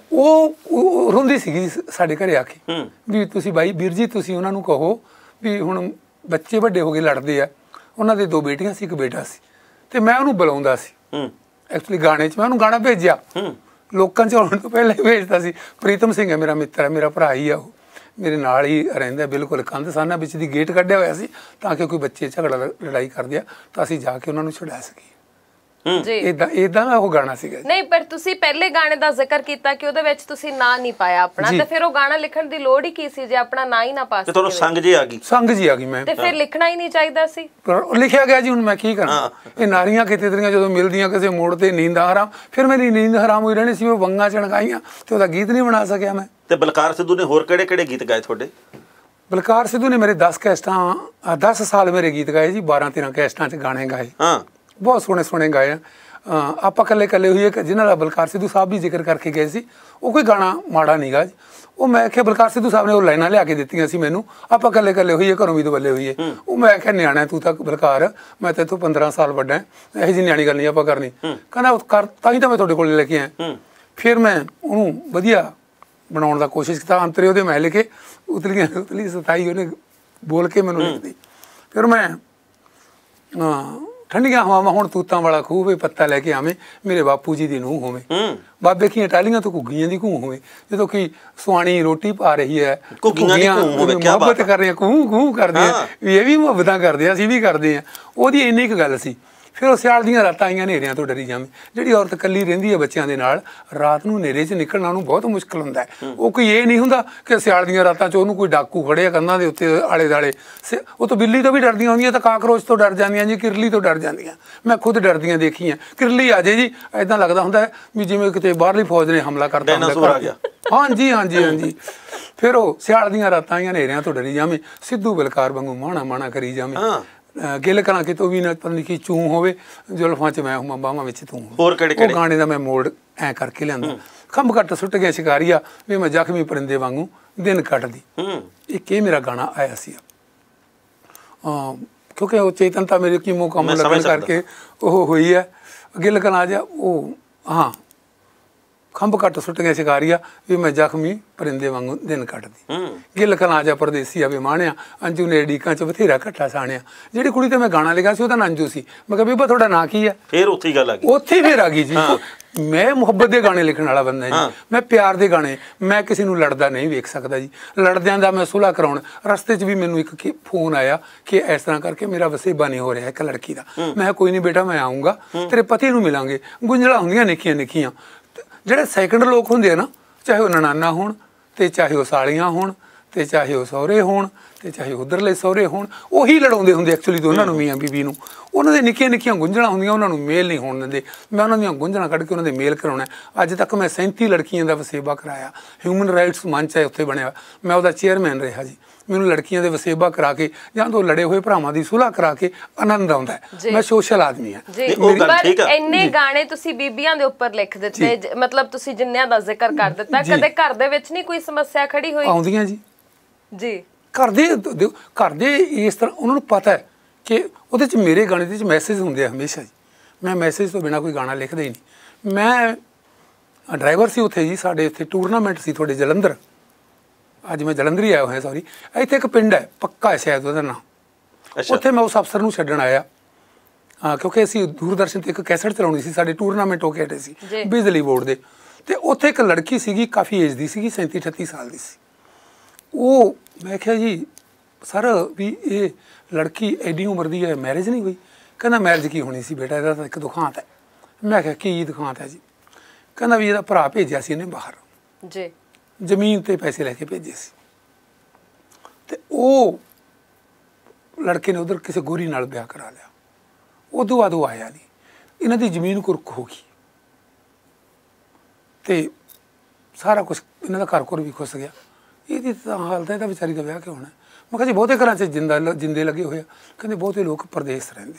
ਉਹ ਰੋਂਦੀ ਸੀਗੀ ਸਾਡੇ ਘਰੇ ਆ ਕੇ ਵੀ ਤੁਸੀਂ ਬਾਈ ਵੀਰ ਜੀ ਤੁਸੀਂ ਉਹਨਾਂ ਨੂੰ ਕਹੋ ਵੀ ਹੁਣ ਬੱਚੇ ਵੱਡੇ ਹੋ ਗਏ, ਲੜਦੇ ਆ, ਉਹਨਾਂ ਦੇ ਦੋ ਬੇਟੀਆਂ ਸੀ, ਇੱਕ ਬੇਟਾ ਸੀ, ਤੇ ਮੈਂ ਉਹਨੂੰ ਬੁਲਾਉਂਦਾ ਸੀ। ਐਕਚੁਅਲੀ ਗਾਣੇ 'ਚ ਮੈਂ ਉਹਨੂੰ ਗਾਣਾ ਭੇਜਿਆ, ਲੋਕਾਂ 'ਚ ਆਉਣ ਤੋਂ ਪਹਿਲਾਂ ਹੀ ਭੇਜਦਾ ਸੀ। ਪ੍ਰੀਤਮ ਸਿੰਘ ਹੈ ਮੇਰਾ ਮਿੱਤਰ ਹੈ, ਮੇਰਾ ਭਰਾ ਹੀ ਆ, ਉਹ ਮੇਰੇ ਨਾਲ ਹੀ ਰਹਿੰਦਾ, ਬਿਲਕੁਲ ਕੰਧ ਸਾਨਾ ਵਿੱਚ ਦੀ ਗੇਟ ਕੱਢਿਆ ਹੋਇਆ ਸੀ ਤਾਂ ਕਿ ਕੋਈ ਬੱਚੇ ਝਗੜਾ ਲੜਾਈ ਕਰਦੇ ਆ ਤਾਂ ਅਸੀਂ ਜਾ ਕੇ ਉਹਨਾਂ ਨੂੰ ਛੁਡਾ ਸਕੀਏ। ਜੀ ਇਦਾਂ ਇਦਾਂ ਦਾ ਉਹ ਗਾਣਾ ਸੀਗਾ। ਨਹੀਂ ਪਰ ਤੁਸੀਂ ਪਹਿਲੇ ਗਾਣੇ ਦਾ ਜ਼ਿਕਰ ਕੀਤਾ ਕਿ ਉਹਦੇ ਵਿੱਚ ਤੁਸੀਂ ਨਾਂ ਨਹੀਂ ਪਾਇਆ ਆਪਣਾ, ਤੇ ਫਿਰ ਉਹ ਗਾਣਾ ਲਿਖਣ ਦੀ ਲੋੜ ਹੀ ਕੀ ਸੀ ਜੇ ਆਪਣਾ ਨਾਂ ਹੀ ਨਾ ਪਾ ਸਕਦੇ? ਤੁਹਾਨੂੰ ਸੰਗ ਜੀ ਆ ਗਈ? ਸੰਗ ਜੀ ਆ ਗਈ ਮੈਂ, ਤੇ ਫਿਰ ਲਿਖਣਾ ਹੀ ਨਹੀਂ ਚਾਹੀਦਾ ਸੀ। ਪਰ ਲਿਖਿਆ ਗਿਆ ਜੀ, ਹੁਣ ਮੈਂ ਕੀ ਕਰਾਂ। ਇਹ ਨਾਰੀਆਂ ਕਿਤੇ ਤੇਰੀਆਂ ਜਦੋਂ ਮਿਲਦੀਆਂ ਕਿਸੇ ਮੋੜ ਤੇ ਨੀਂਦ ਹਰਾਮ, ਫਿਰ ਮੇਰੀ ਨੀਂਦ ਹਰਾਮ ਹੋਈ ਰਹਿਣੀ ਸੀ। ਉਹ ਵੰਗਾਂ ਚਣਕਾਈਆਂ ਤੇ ਉਹਦਾ ਗੀਤ ਨਹੀਂ ਬਣਾ ਸਕਿਆ ਮੈਂ। ਤੇ ਬਲਕਾਰ ਸਿੱਧੂ ਨੇ ਹੋਰ ਕਿਹੜੇ ਕਿਹੜੇ ਗੀਤ ਗਾਏ ਤੁਹਾਡੇ? ਬਲਕਾਰ ਸਿੱਧੂ ਨੇ ਮੇਰੇ ਦਸ ਕੈਸਟਾਂ ਦਸ ਸਾਲ ਮੇਰੇ ਗੀਤ ਗਾਏ ਜੀ, ਬਾਰਾਂ ਤੇਰਾਂ ਕੈਸਟਾਂ 'ਚ ਗਾਣੇ ਗਾਏ, ਬਹੁਤ ਸੋਹਣੇ ਸੋਹਣੇ ਗਾਏ ਆ। ਆਪਾਂ ਇਕੱਲੇ ਇਕੱਲੇ ਹੋਈਏ, ਜਿਹਨਾਂ ਦਾ ਬਲਕਾਰ ਸਿੱਧੂ ਸਾਹਿਬ ਵੀ ਜ਼ਿਕਰ ਕਰਕੇ ਗਏ ਸੀ, ਉਹ ਕੋਈ ਗਾਣਾ ਮਾੜਾ ਨਹੀਂ ਗਾ ਜੀ। ਉਹ ਮੈਂ ਆਖਿਆ ਬਲਕਾਰ ਸਿੱਧੂ ਸਾਹਿਬ ਨੇ ਉਹ ਲਾਈਨਾਂ ਲਿਆ ਕੇ ਦਿੱਤੀਆਂ ਸੀ ਮੈਨੂੰ, ਆਪਾਂ ਇਕੱਲੇ ਇਕੱਲੇ ਹੋਈਏ, ਘਰੋਂ ਵੀ ਦਵੱਲੇ ਹੋਈਏ। ਉਹ ਮੈਂ ਆਖਿਆ ਨਿਆਣਾ ਤੂੰ ਤਾਂ ਬਲਕਾਰ, ਮੈਂ ਤਾਂ ਇੱਥੋਂ ਪੰਦਰਾਂ ਸਾਲ ਵੱਡਾ, ਇਹੋ ਜਿਹੀ ਨਿਆਣੀ ਗੱਲ ਨਹੀਂ ਆਪਾਂ ਕਰਨੀ। ਕਹਿੰਦਾ ਕਰ, ਤਾਂ ਹੀ ਤਾਂ ਮੈਂ ਤੁਹਾਡੇ ਕੋਲ ਲੈ ਕੇ ਆਇਆ। ਫਿਰ ਮੈਂ ਉਹਨੂੰ ਵਧੀਆ ਬਣਾਉਣ ਦਾ ਕੋਸ਼ਿਸ਼ ਕੀਤਾ, ਅੰਤਰੇ ਉਹਦੇ ਮੈਂ ਲਿਖੇ, ਉਤਲੀਆਂ ਉਤਲੀ ਸਤਾਈ ਉਹਨੇ ਬੋਲ ਕੇ ਮੈਨੂੰ ਲਿਖਦੀ। ਫਿਰ ਮੈਂ ਠੰਡੀਆਂ ਹਵਾਵਾਂ ਹੁਣ ਤੂਤਾਂ ਵਾਲਾ ਖੂਹ ਵੇ, ਪੱਤਾ ਲੈ ਕੇ ਆਵੇਂ, ਮੇਰੇ ਬਾਪੂ ਜੀ ਦੀ ਨੂੰਹ ਹੋਵੇ, ਬਾਬੇ ਕੀਆਂ ਟਾਹਲੀਆਂ ਤੋਂ ਘੁੱਗੀਆਂ ਦੀ ਘੂੰ ਹੋਵੇ, ਜਦੋਂ ਕਿ ਸੁਆਣੀ ਰੋਟੀ ਪਾ ਰਹੀ ਹੈ, ਘੁੱਗੀਆਂ ਮੁਹੱਬਤ ਕਰ ਰਹੀਆਂ, ਘੂੰ ਘੂੰ ਕਰਦੇ ਆ ਵੀ, ਇਹ ਵੀ ਮੁਹੱਬਤਾਂ ਕਰਦੇ ਆ, ਅਸੀਂ ਵੀ ਕਰਦੇ ਹਾਂ। ਉਹਦੀ ਇੰਨੀ ਕੁ ਗੱਲ ਸੀ। ਫਿਰ ਉਹ ਸਿਆਲ ਦੀਆਂ ਰਾਤਾਂ ਆਈਆਂ ਹਨੇਰਿਆਂ ਤੋਂ ਡਰੀ ਜਾਵੇਂ। ਜਿਹੜੀ ਔਰਤ ਇਕੱਲੀ ਰਹਿੰਦੀ ਹੈ ਬੱਚਿਆਂ ਦੇ ਨਾਲ, ਰਾਤ ਨੂੰ ਹਨੇਰੇ 'ਚ ਨਿਕਲਣਾ ਉਹਨੂੰ ਬਹੁਤ ਮੁਸ਼ਕਿਲ ਹੁੰਦਾ ਹੈ। ਉਹ ਕੋਈ ਇਹ ਨਹੀਂ ਹੁੰਦਾ ਕਿ ਸਿਆਲ ਦੀਆਂ ਰਾਤਾਂ 'ਚ ਉਹਨੂੰ ਕੋਈ ਡਾਕੂ ਖੜਿਆ ਕੰਧਾਂ ਦੇ ਉੱਤੇ ਆਲੇ ਦੁਆਲੇ। ਉਹ ਤਾਂ ਬਿੱਲੀ ਤੋਂ ਵੀ ਡਰਦੀਆਂ ਹੁੰਦੀਆਂ, ਤਾਂ ਕਾਕਰੋਚ ਤੋਂ ਡਰ ਜਾਂਦੀਆਂ ਜੀ, ਕਿਰਲੀ ਤੋਂ ਡਰ ਜਾਂਦੀਆਂ। ਮੈਂ ਖੁਦ ਡਰਦੀਆਂ ਦੇਖੀਆਂ। ਕਿਰਲੀ ਆ ਜੇ ਜੀ ਇੱਦਾਂ ਲੱਗਦਾ ਹੁੰਦਾ ਵੀ ਜਿਵੇਂ ਕਿਤੇ ਬਾਹਰਲੀ ਫੌਜ ਨੇ ਹਮਲਾ ਕਰਤਾ ਹੁੰਦਾ। ਹਾਂਜੀ ਹਾਂਜੀ ਹਾਂਜੀ। ਫਿਰ ਉਹ ਸਿਆਲ ਦੀਆਂ ਰਾਤਾਂ ਆਈਆਂ ਹਨੇਰਿਆਂ ਤੋਂ ਡਰੀ ਜਾਵੇਂ, ਸਿੱਧੂ ਬਲਕਾਰ ਵਾਂਗੂ ਮਾਣਾ ਮਾਣਾ ਕਰੀ ਜਾਵੇਂ। ਗਿੱਲ ਕਰਾਂ ਕਿਤੋਂ ਵੀ ਨਾ ਪਤਾ ਨਹੀਂ ਕੀ ਚੂੰ ਹੋਵੇ, ਜ਼ੁਲਫਾਂ 'ਚ ਮੈਂ ਹੋਵਾਂ ਬਾਹਾਂ ਵਿੱਚ ਤੂੰ। ਹੋਰ ਕਿਹੜੇ ਉਹ ਗਾਣੇ ਦਾ ਮੈਂ ਮੋੜ ਐਂ ਕਰਕੇ ਲਿਆਂਦਾ। ਖੰਭ ਘੱਟ ਸੁੱਟ ਗਿਆ ਸ਼ਿਕਾਰੀਆ ਵੀ ਮੈਂ ਜ਼ਖਮੀ ਪਰਿੰਦੇ ਵਾਂਗੂ ਦਿਨ ਕੱਟਦੀ। ਇੱਕ ਇਹ ਮੇਰਾ ਗਾਣਾ ਆਇਆ ਸੀ, ਕਿਉਂਕਿ ਉਹ ਚੇਤਨਤਾ ਮੇਰੇ ਕੀਮੋ ਕੰਮ ਲੱਗਣ ਕਰਕੇ ਉਹ ਹੋਈ ਹੈ। ਗਿੱਲ ਕਰਾਂ ਜਾ ਉਹ ਹਾਂ ਖੰਭ ਘੱਟ ਸੁੱਟ ਗਿਆ ਸ਼ਿਕਾਰੀਆ ਵੀ ਮੈਂ ਜ਼ਖਮੀ ਪਰਿੰਦੇ ਵਾਂਗੂ ਦਿਨ ਕੱਟਦੀ। ਗਿੱਲ ਕਲਾਂ ਜਾ ਪਰਦੇਸੀਆ ਵੀ ਮਾਣਿਆ, ਅੰਜੂ ਨੇ ਡੀਕਾਂ 'ਚ ਬਥੇਰਾ ਘੱਟਾ ਸਾਣਿਆ। ਜਿਹੜੀ ਕੁੜੀ ਤੇ ਮੈਂ ਗਾਣਾ ਲਿਖਿਆ ਸੀ ਉਹਦਾ ਨਾਂ ਅੰਜੂ ਸੀ। ਮੈਂ ਕਿਹਾ ਬੀਬਾ ਤੁਹਾਡਾ ਨਾਂ ਕੀ ਹੈ? ਫਿਰ ਉੱਥੇ ਹੀ ਗੱਲ ਆ ਗਈ। ਉੱਥੇ ਫਿਰ ਆ ਗਈ ਜੀ। ਮੈਂ ਮੁਹੱਬਤ ਦੇ ਗਾਣੇ ਲਿਖਣ ਵਾਲਾ ਬੰਦਾ ਜੀ, ਮੈਂ ਪਿਆਰ ਦੇ ਗਾਣੇ। ਮੈਂ ਕਿਸੇ ਨੂੰ ਲੜਦਾ ਨਹੀਂ ਵੇਖ ਸਕਦਾ ਜੀ। ਲੜਦਿਆਂ ਦਾ ਮੈਂ ਸੁਲ੍ਹਾ ਕਰਾਉਣ। ਰਸਤੇ 'ਚ ਵੀ ਮੈਨੂੰ ਇੱਕ ਫੋਨ ਆਇਆ ਕਿ ਇਸ ਤਰ੍ਹਾਂ ਕਰਕੇ ਮੇਰਾ ਵਸੇਬਾ ਨਹੀਂ ਹੋ ਰਿਹਾ ਇੱਕ ਲੜਕੀ ਦਾ। ਮੈਂ ਕਿਹਾ ਕੋਈ ਨਹੀਂ ਬੇਟਾ, ਮੈਂ ਆਊਂਗਾ, ਤੇਰੇ ਪਤੀ ਨੂੰ ਮਿਲਾਂਗੇ। ਗੁੰਝਲਾਂ ਹੁੰਦੀਆਂ ਨਿੱਕੀਆਂ ਨਿੱਕੀਆਂ। ਜਿਹੜੇ ਸੈਕਿੰਡ ਲੋਕ ਹੁੰਦੇ ਆ ਨਾ, ਚਾਹੇ ਉਹ ਨਨਾਨਾ ਹੋਣ ਅਤੇ ਚਾਹੇ ਉਹ ਸਾਲੀਆਂ ਹੋਣ ਅਤੇ ਚਾਹੇ ਉਹ ਸਹੁਰੇ ਹੋਣ ਅਤੇ ਚਾਹੇ ਉੱਧਰਲੇ ਸਹੁਰੇ ਹੋਣ, ਉਹੀ ਲੜਾਉਂਦੇ ਹੁੰਦੇ ਐਕਚੁਅਲੀ ਦੋਨਾਂ ਨੂੰ, ਮੀਆਂ ਬੀਬੀ ਨੂੰ। ਉਹਨਾਂ ਦੇ ਨਿੱਕੀਆਂ ਨਿੱਕੀਆਂ ਗੁੰਝਲਾਂ ਹੁੰਦੀਆਂ, ਉਹਨਾਂ ਨੂੰ ਮੇਲ ਨਹੀਂ ਹੋਣ ਦਿੰਦੇ। ਮੈਂ ਉਹਨਾਂ ਦੀਆਂ ਗੁੰਝਲਾਂ ਕੱਢ ਕੇ ਉਹਨਾਂ ਦੇ ਮੇਲ ਕਰਾਉਣਾ। ਅੱਜ ਤੱਕ ਮੈਂ ਸੈਂਤੀ ਲੜਕੀਆਂ ਦਾ ਵਸੇਬਾ ਕਰਾਇਆ। ਹਿਊਮਨ ਰਾਈਟਸ ਮੰਚ ਹੈ ਉੱਥੇ ਬਣਿਆ, ਮੈਂ ਉਹਦਾ ਚੇਅਰਮੈਨ ਰਿਹਾ ਜੀ। ਮੈਨੂੰ ਲੜਕੀਆਂ ਦੇ ਵਸੇਬਾ ਕਰਾ ਕੇ ਜਾਂ ਤੋਂ ਲੜੇ ਹੋਏ ਭਰਾਵਾਂ ਦੀ ਸੁਲ੍ਹਾ ਕਰਾ ਕੇ ਆਨੰਦ ਆਉਂਦਾ ਹੈ। ਮੈਂ ਸੋਸ਼ਲ ਆਦਮੀ ਹਾਂ। ਪਰ ਇੰਨੇ ਗਾਣੇ ਤੁਸੀਂ ਬੀਬੀਆਂ ਦੇ ਉੱਪਰ ਲਿਖ ਦਿੱਤੇ, ਮਤਲਬ ਤੁਸੀਂ ਜਿੰਨਿਆਂ ਦਾ ਜ਼ਿਕਰ ਕਰ ਦਿੱਤਾ, ਕਦੇ ਘਰ ਦੇ ਵਿੱਚ ਨਹੀਂ ਕੋਈ ਸਮੱਸਿਆ ਖੜੀ ਹੋਈ? ਆਉਂਦੀਆਂ ਜੀ ਜੀ। ਘਰ ਦੇ ਘਰ ਦੇ ਇਸ ਤਰ੍ਹਾਂ ਉਹਨਾਂ ਨੂੰ ਪਤਾ ਹੈ ਕਿ ਉਹਦੇ 'ਚ ਮੇਰੇ ਗਾਣੇ ਦੇ 'ਚ ਮੈਸੇਜ ਹੁੰਦੇ ਆ ਹਮੇਸ਼ਾ ਜੀ। ਮੈਂ ਮੈਸੇਜ ਤੋਂ ਬਿਨਾਂ ਕੋਈ ਗਾਣਾ ਲਿਖਦਾ ਹੀ ਨਹੀਂ। ਮੈਂ ਡਰਾਈਵਰ ਸੀ ਉੱਥੇ ਜੀ, ਸਾਡੇ ਇੱਥੇ ਟੂਰਨਾਮੈਂਟ ਸੀ ਤੁਹਾਡੇ ਜਲੰਧਰ। ਅੱਜ ਮੈਂ ਜਲੰਧਰ ਹੀ ਆਇਆ ਹੋਇਆ, ਸੌਰੀ। ਇੱਥੇ ਇੱਕ ਪਿੰਡ ਹੈ ਪੱਕਾ ਸ਼ਾਇਦ ਉਹਦਾ ਨਾਂ। ਉੱਥੇ ਮੈਂ ਉਸ ਅਫਸਰ ਨੂੰ ਛੱਡਣ ਆਇਆ, ਹਾਂ, ਕਿਉਂਕਿ ਅਸੀਂ ਦੂਰਦਰਸ਼ਨ 'ਤੇ ਇੱਕ ਕੈਸਟ ਚਲਾਉਣੀ ਸੀ। ਸਾਡੇ ਟੂਰਨਾਮੈਂਟ ਹੋ ਕੇ ਹਟੇ ਸੀ ਬਿਜਲੀ ਬੋਰਡ ਦੇ। ਅਤੇ ਉੱਥੇ ਇੱਕ ਲੜਕੀ ਸੀਗੀ, ਕਾਫੀ ਏਜ ਦੀ ਸੀਗੀ, ਸੈਂਤੀ ਅਠੱਤੀ ਸਾਲ ਦੀ ਸੀ। ਉਹ ਮੈਂ ਕਿਹਾ ਜੀ ਸਰ ਵੀ ਇਹ ਲੜਕੀ ਐਡੀ ਉਮਰ ਦੀ ਹੈ, ਮੈਰਿਜ ਨਹੀਂ ਹੋਈ? ਕਹਿੰਦਾ ਮੈਰਿਜ ਕੀ ਹੋਣੀ ਸੀ ਬੇਟਾ, ਇਹਦਾ ਤਾਂ ਇੱਕ ਦੁਖਾਂਤ ਹੈ। ਮੈਂ ਕਿਹਾ ਕੀ ਦੁਖਾਂਤ ਹੈ ਜੀ? ਕਹਿੰਦਾ ਵੀ ਇਹਦਾ ਭਰਾ ਭੇਜਿਆ ਸੀ ਇਹਨੇ ਬਾਹਰ ਜੀ, ਜ਼ਮੀਨ 'ਤੇ ਪੈਸੇ ਲੈ ਕੇ ਭੇਜੇ ਸੀ, ਅਤੇ ਉਹ ਲੜਕੇ ਨੇ ਉੱਧਰ ਕਿਸੇ ਗੋਰੀ ਨਾਲ ਵਿਆਹ ਕਰਾ ਲਿਆ। ਉਦੋਂ ਬਾਅਦ ਉਹ ਆਇਆ ਨਹੀਂ। ਇਹਨਾਂ ਦੀ ਜ਼ਮੀਨ ਕੁਰਕ ਹੋ ਗਈ ਅਤੇ ਸਾਰਾ ਕੁਛ ਇਹਨਾਂ ਦਾ ਘਰ ਘੁਰ ਵੀ ਖੁੱਸ ਗਿਆ। ਇਹਦੀ ਤਾਂ ਹਾਲਤ ਹੈ, ਇਹਦਾ ਵਿਚਾਰੀ ਦਾ ਵਿਆਹ ਕਿਉਂ ਹੋਣਾ? ਮੈਂ ਕਿਹਾ ਜੀ ਬਹੁਤੇ ਘਰਾਂ 'ਚ ਜਿੰਦਾ ਜਿੰਦੇ ਲੱਗੇ ਹੋਏ ਆ। ਕਹਿੰਦੇ ਬਹੁਤੇ ਲੋਕ ਪ੍ਰਦੇਸ਼ ਰਹਿੰਦੇ।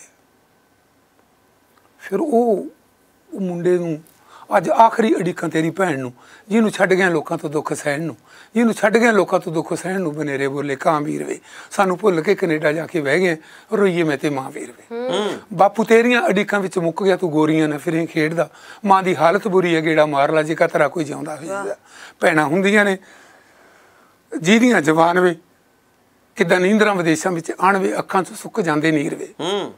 ਫਿਰ ਉਹ ਉਹ ਮੁੰਡੇ ਨੂੰ ਅੱਜ ਆਖਰੀ ਅੜੀਕਾਂ ਤੇਰੀ ਭੈਣ ਨੂੰ, ਜਿਹਨੂੰ ਛੱਡ ਗਿਆ ਲੋਕਾਂ ਤੋਂ ਦੁੱਖ ਸਹਿਣ ਨੂੰ, ਜਿਹਨੂੰ ਛੱਡ ਗਿਆ ਲੋਕਾਂ ਤੋਂ ਦੁੱਖ ਸਹਿਣ ਨੂੰ, ਬਨੇਰੇ ਬੋਲੇ ਕਾਂ ਵੀਰ ਵੇ, ਸਾਨੂੰ ਭੁੱਲ ਕੇ ਕੈਨੇਡਾ ਜਾ ਕੇ ਬਹਿ ਗਏ, ਰੋਈਏ ਮੈਂ ਤੇ ਮਾਂ ਵੀਰ ਵੇ। ਬਾਪੂ ਤੇਰੀਆਂ ਅੜੀਕਾਂ ਵਿੱਚ ਮੁੱਕ ਗਿਆ, ਤੂੰ ਗੋਰੀਆਂ ਨਾਲ ਫਿਰੇ ਖੇਡਦਾ। ਮਾਂ ਦੀ ਹਾਲਤ ਬੁਰੀ ਹੈ, ਗੇੜਾ ਮਾਰ ਲਾ ਜੇ ਕਤਰਾ ਕੋਈ ਜਿਉਂਦਾ ਹੋਈਦਾ। ਭੈਣਾਂ ਹੁੰਦੀਆਂ ਨੇ ਜਿਹਦੀਆਂ ਜਵਾਨ ਵੇ, ਕਿੱਦਾਂ ਨੀਂਦਰਾਂ ਵਿਦੇਸ਼ਾਂ ਵਿੱਚ ਆਣ ਵੇ, ਅੱਖਾਂ 'ਚ ਸੁੱਕ ਜਾਂਦੇ ਨੀਰ ਵੇ,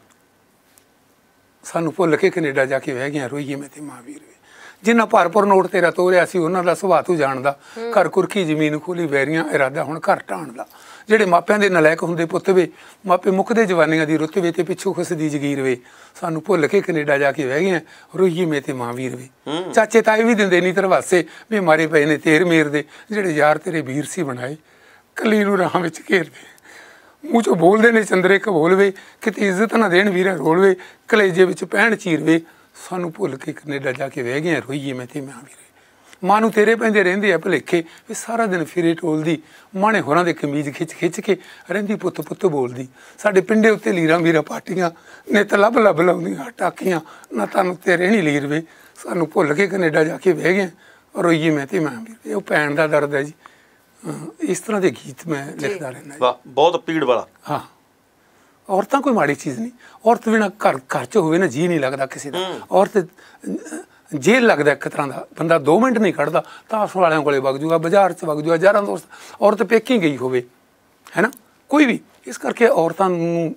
ਸਾਨੂੰ ਭੁੱਲ ਕੇ ਕੈਨੇਡਾ ਜਾ ਕੇ ਬਹਿ ਗਿਆ, ਰੋਈਏ ਮੈਂ ਤੇ ਮਾਂ ਵੀਰ ਵੇ। ਜਿੰਨਾ ਭਰਪੂਰ ਨੋਟ ਤੇਰਾ ਤੋਰਿਆ ਸੀ, ਉਹਨਾਂ ਦਾ ਸੁਭਾਅ ਤੂੰ ਜਾਣਦਾ। ਘਰ ਕੁਰਕੀ ਜ਼ਮੀਨ ਖੋਲੀ ਵੈਰੀਆਂ, ਇਰਾਦਾ ਹੁਣ ਘਰ ਢਾਣ ਦਾ। ਜਿਹੜੇ ਮਾਪਿਆਂ ਦੇ ਨਲਾਇਕ ਹੁੰਦੇ ਪੁੱਤ ਵੇ, ਮਾਪੇ ਮੁੱਕਦੇ ਜਵਾਨੀਆਂ ਦੀ ਰੁੱਤ ਵੇ, ਤੇ ਪਿੱਛੋਂ ਖੁੱਸਦੀ ਜਗੀਰ ਵੇ, ਸਾਨੂੰ ਭੁੱਲ ਕੇ ਕੈਨੇਡਾ ਜਾ ਕੇ ਬਹਿ ਗਏ, ਰੋਈਏ ਮੇ ਤੇ ਮਾਂ ਵੀਰ ਵੇ। ਚਾਚੇ ਤਾਏ ਵੀ ਦਿੰਦੇ ਨਹੀਂ ਧਰਵਾਸੇ ਵੀ ਮਾਰੇ ਪਏ ਨੇ ਤੇਰ ਮੇਰ ਦੇ, ਜਿਹੜੇ ਯਾਰ ਤੇਰੇ ਵੀਰ ਸੀ ਬਣਾਏ, ਕੱਲੀ ਨੂੰ ਰਾਹਾਂ ਵਿੱਚ ਘੇਰਦੇ। ਮੂੰਹ 'ਚੋਂ ਬੋਲਦੇ ਨੇ ਚੰਦਰੇ ਕਬੋਲ ਵੇ, ਕਿਤੇ ਇੱਜ਼ਤ ਨਾ ਦੇਣ ਵੀਰਾ ਰੋਲ ਵੇ, ਕਲੇਜੇ ਵਿੱਚ ਪਹਿਣ ਚੀਰ ਵੇ, ਸਾਨੂੰ ਭੁੱਲ ਕੇ ਕੈਨੇਡਾ ਜਾ ਕੇ ਬਹਿ ਗਏ, ਰੋਈਏ ਮੈਂ ਤੇ ਮਾਂ ਵੀਰੇ। ਮਾਂ ਨੂੰ ਤੇਰੇ ਪੈਂਦੇ ਰਹਿੰਦੇ ਆ ਭੁਲੇਖੇ, ਵੀ ਸਾਰਾ ਦਿਨ ਫਿਰੇ ਟੋਲਦੀ, ਮਾਣੇ ਹੋਰਾਂ ਦੇ ਕਮੀਜ਼ ਖਿੱਚ ਖਿੱਚ ਕੇ ਰਹਿੰਦੀ ਪੁੱਤ ਪੁੱਤ ਬੋਲਦੀ। ਸਾਡੇ ਪਿੰਡੇ ਉੱਤੇ ਲੀਰਾਂ ਵੀਰਾਂ ਪਾਟੀਆਂ, ਨਿੱਤ ਲੱਭ ਲੱਭ ਲਾਉਂਦੀਆਂ ਟਾਕੀਆਂ, ਨਾ ਤੁਹਾਨੂੰ ਤੇ ਰਹਿਣੀ ਲੀਰ ਵੇ, ਸਾਨੂੰ ਭੁੱਲ ਕੇ ਕੈਨੇਡਾ ਜਾ ਕੇ ਬਹਿ ਗਏ, ਰੋਈਏ ਮੈਂ ਤੇ ਮਾਂ ਵੀਰੇ। ਉਹ ਭੈਣ ਦਾ ਦਰਦ ਹੈ ਜੀ। ਇਸ ਤਰ੍ਹਾਂ ਦੇ ਗੀਤ ਮੈਂ ਲਿਖਦਾ ਰਹਿੰਦਾ। ਵਾਹ, ਬਹੁਤ ਪੀੜ ਵਾਲਾ। ਹਾਂ, ਔਰਤਾਂ ਕੋਈ ਮਾੜੀ ਚੀਜ਼ ਨਹੀਂ। ਔਰਤ ਬਿਨਾਂ ਘਰ ਘਰ 'ਚ ਹੋਵੇ ਨਾ, ਜੀਅ ਨਹੀਂ ਲੱਗਦਾ ਕਿਸੇ ਦਾ। ਔਰਤ ਜੇਲ੍ਹ ਲੱਗਦਾ ਇੱਕ ਤਰ੍ਹਾਂ ਦਾ। ਬੰਦਾ ਦੋ ਮਿੰਟ ਨਹੀਂ ਕੱਢਦਾ, ਤਾਸ਼ ਵਾਲਿਆਂ ਕੋਲੇ ਵਗ ਜੂਗਾ, ਬਾਜ਼ਾਰ 'ਚ ਵਗ ਜੂਗਾ, ਯਾਰਾਂ ਦੋਸਤ। ਔਰਤ ਪੇਕੀ ਗਈ ਹੋਵੇ, ਹੈ ਨਾ, ਕੋਈ ਵੀ। ਇਸ ਕਰਕੇ ਔਰਤਾਂ ਨੂੰ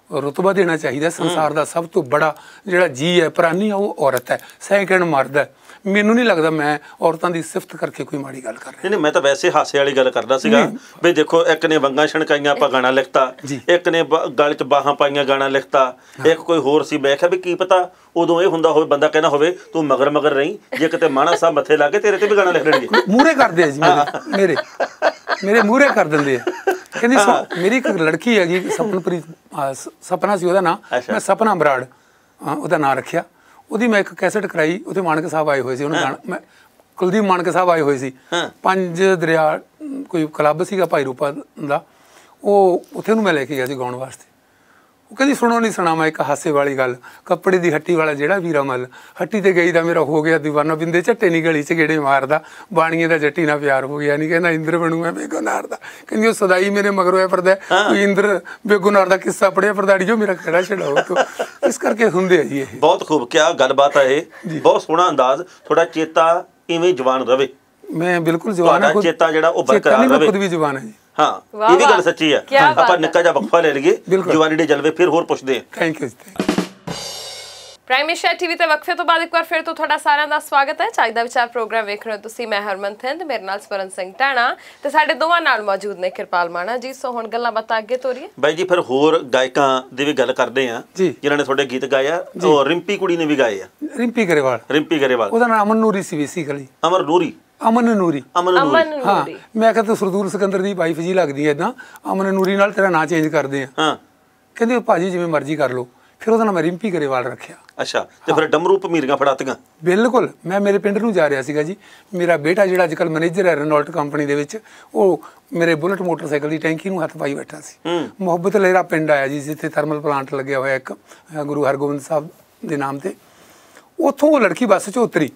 ਰੁਤਬਾ ਦੇਣਾ ਚਾਹੀਦਾ। ਸੰਸਾਰ ਦਾ ਸਭ ਤੋਂ ਬੜਾ ਜਿਹੜਾ ਜੀ ਹੈ ਪ੍ਰਾਨੀ ਆ ਉਹ ਔਰਤ ਹੈ, ਸੈਕਿੰਡ ਮਰਦ ਹੈ। ਮੈਨੂੰ ਨਹੀਂ ਲੱਗਦਾ ਮੈਂ ਔਰਤਾਂ ਦੀ ਸਿਫਤ ਕਰਕੇ ਕੋਈ ਮਾੜੀ ਗੱਲ ਕਰ ਰਿਹਾ। ਨਹੀਂ, ਮੈਂ ਤਾਂ ਵੈਸੇ ਹਾਸੇ ਵਾਲੀ ਗੱਲ ਕਰਦਾ ਸੀਗਾ ਵੀ ਦੇਖੋ, ਇੱਕ ਨੇ ਵੰਗਾਂ ਛਣਕਾਈਆਂ ਆਪਾਂ ਗਾਣਾ ਲਿਖਤਾ, ਇੱਕ ਨੇ ਗਲ 'ਚ ਬਾਹਾਂ ਪਾਈਆਂ ਗਾਣਾ ਲਿਖਤਾ, ਇੱਕ ਕੋਈ ਹੋਰ ਸੀ। ਮੈਂ ਕਿਹਾ ਵੀ ਕੀ ਪਤਾ ਉਦੋਂ ਇਹ ਹੁੰਦਾ ਹੋਵੇ, ਬੰਦਾ ਕਹਿੰਦਾ ਹੋਵੇ ਤੂੰ ਮਗਰ ਮਗਰ ਰਹੀ, ਜੇ ਕਿਤੇ ਮਾਣਾ ਸਾਹਿਬ ਮੱਥੇ ਲਾ ਕੇ ਤੇਰੇ ਤੇ ਵੀ ਗਾਣਾ ਲਿਖ ਦੇਣਗੇ। ਮੂਹਰੇ ਕਰਦੇ ਆ ਜੀ ਮੇਰੇ ਮੇਰੇ ਮੇਰੇ ਮੂਹਰੇ ਕਰ ਦਿੰਦੇ ਆ। ਕਹਿੰਦੀ ਮੇਰੀ ਇੱਕ ਲੜਕੀ ਹੈਗੀ ਸਪਨਪ੍ਰੀਤ, ਸਪਨਾ ਸੀ ਉਹਦਾ ਨਾਂ, ਮੈਂ ਸਪਨਾ ਬਰਾੜ ਉਹਦਾ ਨਾਂ ਰੱਖਿਆ। ਉਹਦੀ ਮੈਂ ਇੱਕ ਕੈਸਟ ਕਰਾਈ, ਉੱਥੇ ਮਾਨਕ ਸਾਹਿਬ ਆਏ ਹੋਏ ਸੀ, ਉਹਨੂੰ ਗਾਣਾ ਮੈਂ ਕੁਲਦੀਪ ਮਾਨਕ ਸਾਹਿਬ ਆਏ ਹੋਏ ਸੀ। ਪੰਜ ਦਰਿਆ ਕੋਈ ਕਲੱਬ ਸੀਗਾ ਭਾਈ ਰੂਪਾ ਦਾ, ਉਹ ਉੱਥੇ ਉਹਨੂੰ ਮੈਂ ਲੈ ਕੇ ਗਿਆ ਸੀ ਗਾਉਣ ਵਾਸਤੇ। ਉਹ ਕਹਿੰਦੀ ਸੁਣੋ ਨਹੀਂ ਸੁਣਾਵਾਂ ਇੱਕ ਹਾਸੇ ਵਾਲੀ ਗੱਲ, ਕੱਪੜੇ ਦੀ ਹੱਟੀ ਵਾਲਾ ਜਿਹੜਾ ਵੀਰਾ ਮੱਲ, ਹੱਟੀ ਤੇ ਗਈ ਦਾ ਮੇਰਾ ਹੋ ਗਿਆ ਦੀਵਾਨਾ, ਬਿੰਦੇ ਝੱਟੇ ਨਹੀਂ ਗਲੀ 'ਚ ਗੇੜੇ ਮਾਰਦਾ, ਬਾਣੀਏ ਦਾ ਜੱਟੀ ਨਾਲ ਪਿਆਰ ਹੋ ਗਿਆ, ਨਹੀਂ ਕਹਿੰਦਾ ਇੰਦਰ ਬਣੂ ਮੈਂ ਬੇਗੁਨਾਰ ਦਾ। ਕਹਿੰਦੀ ਉਹ ਸਦਾਈ ਮੇਰੇ ਮਗਰੋਂ ਹੈ ਫਿਰਦਾ, ਕੋਈ ਇੰਦਰ ਬੇਗੁਨਾਰ ਦਾ ਕਿੱਸਾ ਪੜਿਆ ਪਰਦਾੜੀਓ ਮੇਰਾ ਖੜਾ ਛਡਾਓ ਤੋਂ। ਇਸ ਕਰਕੇ ਹੁੰਦੇ ਆ ਜੀ ਇਹ। ਬਹੁਤ ਖੂਬ ਕਿਹਾ, ਗੱਲਬਾਤ ਹੈ ਇਹ, ਬਹੁਤ ਸੋਹਣਾ ਅੰਦਾਜ਼। ਥੋੜਾ ਚੇਤਾ ਇਵੇਂ ਜਵਾਨ ਰਵੇ। ਮੈਂ ਬਿਲਕੁਲ ਜਵਾਨ ਹਾਂ, ਚੇਤਾ ਜਿਹੜਾ ਉਹ ਬਰਕਰਾਰ ਰਵੇ। ਖੁਦ ਵੀ ਜਵਾਨ ਹੈ ਜੀ। ਹਾਂ, ਇਹ ਵੀ ਗੱਲ ਸੱਚੀ ਹੈ। ਆਪਾਂ ਨਿੱਕਾ ਜਿਹਾ ਵਕਫਾ ਲੈ ਲਈਏ, ਜਵਾਨੀ ਦੇ ਜਲਵੇ ਫਿਰ ਹੋਰ ਪੁੱਛਦੇ ਹਾਂ। Thank you. Prime Asia TV ਤੇ ਵਕਫੇ ਤੋਂ ਬਾਅਦ ਇੱਕ ਵਾਰ ਫਿਰ ਤੋਂ ਤੁਹਾਡਾ ਸਾਰਿਆਂ ਦਾ ਸਵਾਗਤ ਹੈ। ਚਾਹੀਦਾ ਵਿਚਾਰ ਪ੍ਰੋਗਰਾਮ ਵੇਖ ਰਹੇ ਹੋ ਤੁਸੀਂ, ਮੈਂ ਹਰਮਨ ਥਿੰਦ, ਮੇਰੇ ਨਾਲ ਸਵਰਨ ਸਿੰਘ ਟਾਣਾ ਤੇ ਸਾਡੇ ਦੋਵਾਂ ਨਾਲ ਮੌਜੂਦ ਨੇ ਕਿਰਪਾਲ ਮਾਣਾ ਜੀ। ਸੋ ਹੁਣ ਗੱਲਾਂ ਬਾਤਾਂ ਅੱਗੇ ਤੋਰੀਏ ਬਾਈ ਜੀ। ਫਿਰ ਹੋਰ ਗਾਇਕਾਂ ਦੀ ਵੀ ਗੱਲ ਕਰਦੇ ਆ ਜਿਨ੍ਹਾਂ ਨੇ ਤੁਹਾਡੇ ਗੀਤ ਗਾਏ ਆ। ਉਹ ਰਿੰਪੀ ਕੁੜੀ ਨੇ ਵੀ ਗਾਏ ਆ। ਰਿੰਪੀ ਗਰੇਵਾਲ, ਰਿੰਪੀ ਗਰੇਵਾਲ, ਉਹਦਾ ਨਾਮ ਅਮਨ ਨੂਰੀ ਸੀ ਬੇਸਿਕਲੀ। ਅਮਰ ਨੂਰੀ, ਅਮਨ ਨੂਰੀ, ਅਮਨ ਨੂਰੀ। ਹਾਂ, ਮੈਂ ਕਿਹਾ ਤੂੰ ਸਰਦੂਲ ਸਿਕੰਦਰ ਦੀ ਵਾਈਫ ਜੀ ਲੱਗਦੀ ਹੈ ਇੱਦਾਂ, ਅਮਨ ਨੂਰੀ ਨਾਲ ਤੇਰਾ ਨਾਂ ਚੇਂਜ ਕਰਦੇ ਆ। ਹਾਂ, ਕਹਿੰਦੇ ਭਾਜੀ ਜਿਵੇਂ ਮਰਜ਼ੀ ਕਰ ਲਓ। ਫਿਰ ਉਹਦਾ ਨਾਮ ਮੈਂ ਰਿੰਪੀ ਗਰੇਵਾਲ ਰੱਖਿਆ। ਅੱਛਾ, ਤੇ ਫਿਰ ਡਮਰੂ ਭਮੀਰੀਆਂ ਫੜਾਤੀਆਂ? ਬਿਲਕੁਲ। ਮੈਂ ਮੇਰੇ ਪਿੰਡ ਨੂੰ ਜਾ ਰਿਹਾ ਸੀਗਾ ਜੀ, ਮੇਰਾ ਬੇਟਾ ਜਿਹੜਾ ਅੱਜ ਕੱਲ੍ਹ ਮੈਨੇਜਰ ਹੈ ਰੈਨੋਲਟ ਕੰਪਨੀ ਦੇ ਵਿੱਚ, ਉਹ ਮੇਰੇ ਬੁਲਟ ਮੋਟਰਸਾਈਕਲ ਦੀ ਟੈਂਕੀ ਨੂੰ ਹੱਥ ਪਾਈ ਬੈਠਾ ਸੀ। ਮੁਹੱਬਤ ਲਹਿਰਾ ਪਿੰਡ ਆਇਆ ਜੀ, ਜਿੱਥੇ ਥਰਮਲ ਪਲਾਂਟ ਲੱਗਿਆ ਹੋਇਆ ਇੱਕ ਗੁਰੂ ਹਰਗੋਬਿੰਦ ਸਾਹਿਬ ਦੇ ਨਾਮ ਤੇ। ਉੱਥੋਂ ਉਹ ਲੜਕੀ ਬੱਸ 'ਚੋਂ ਉਤਰੀ।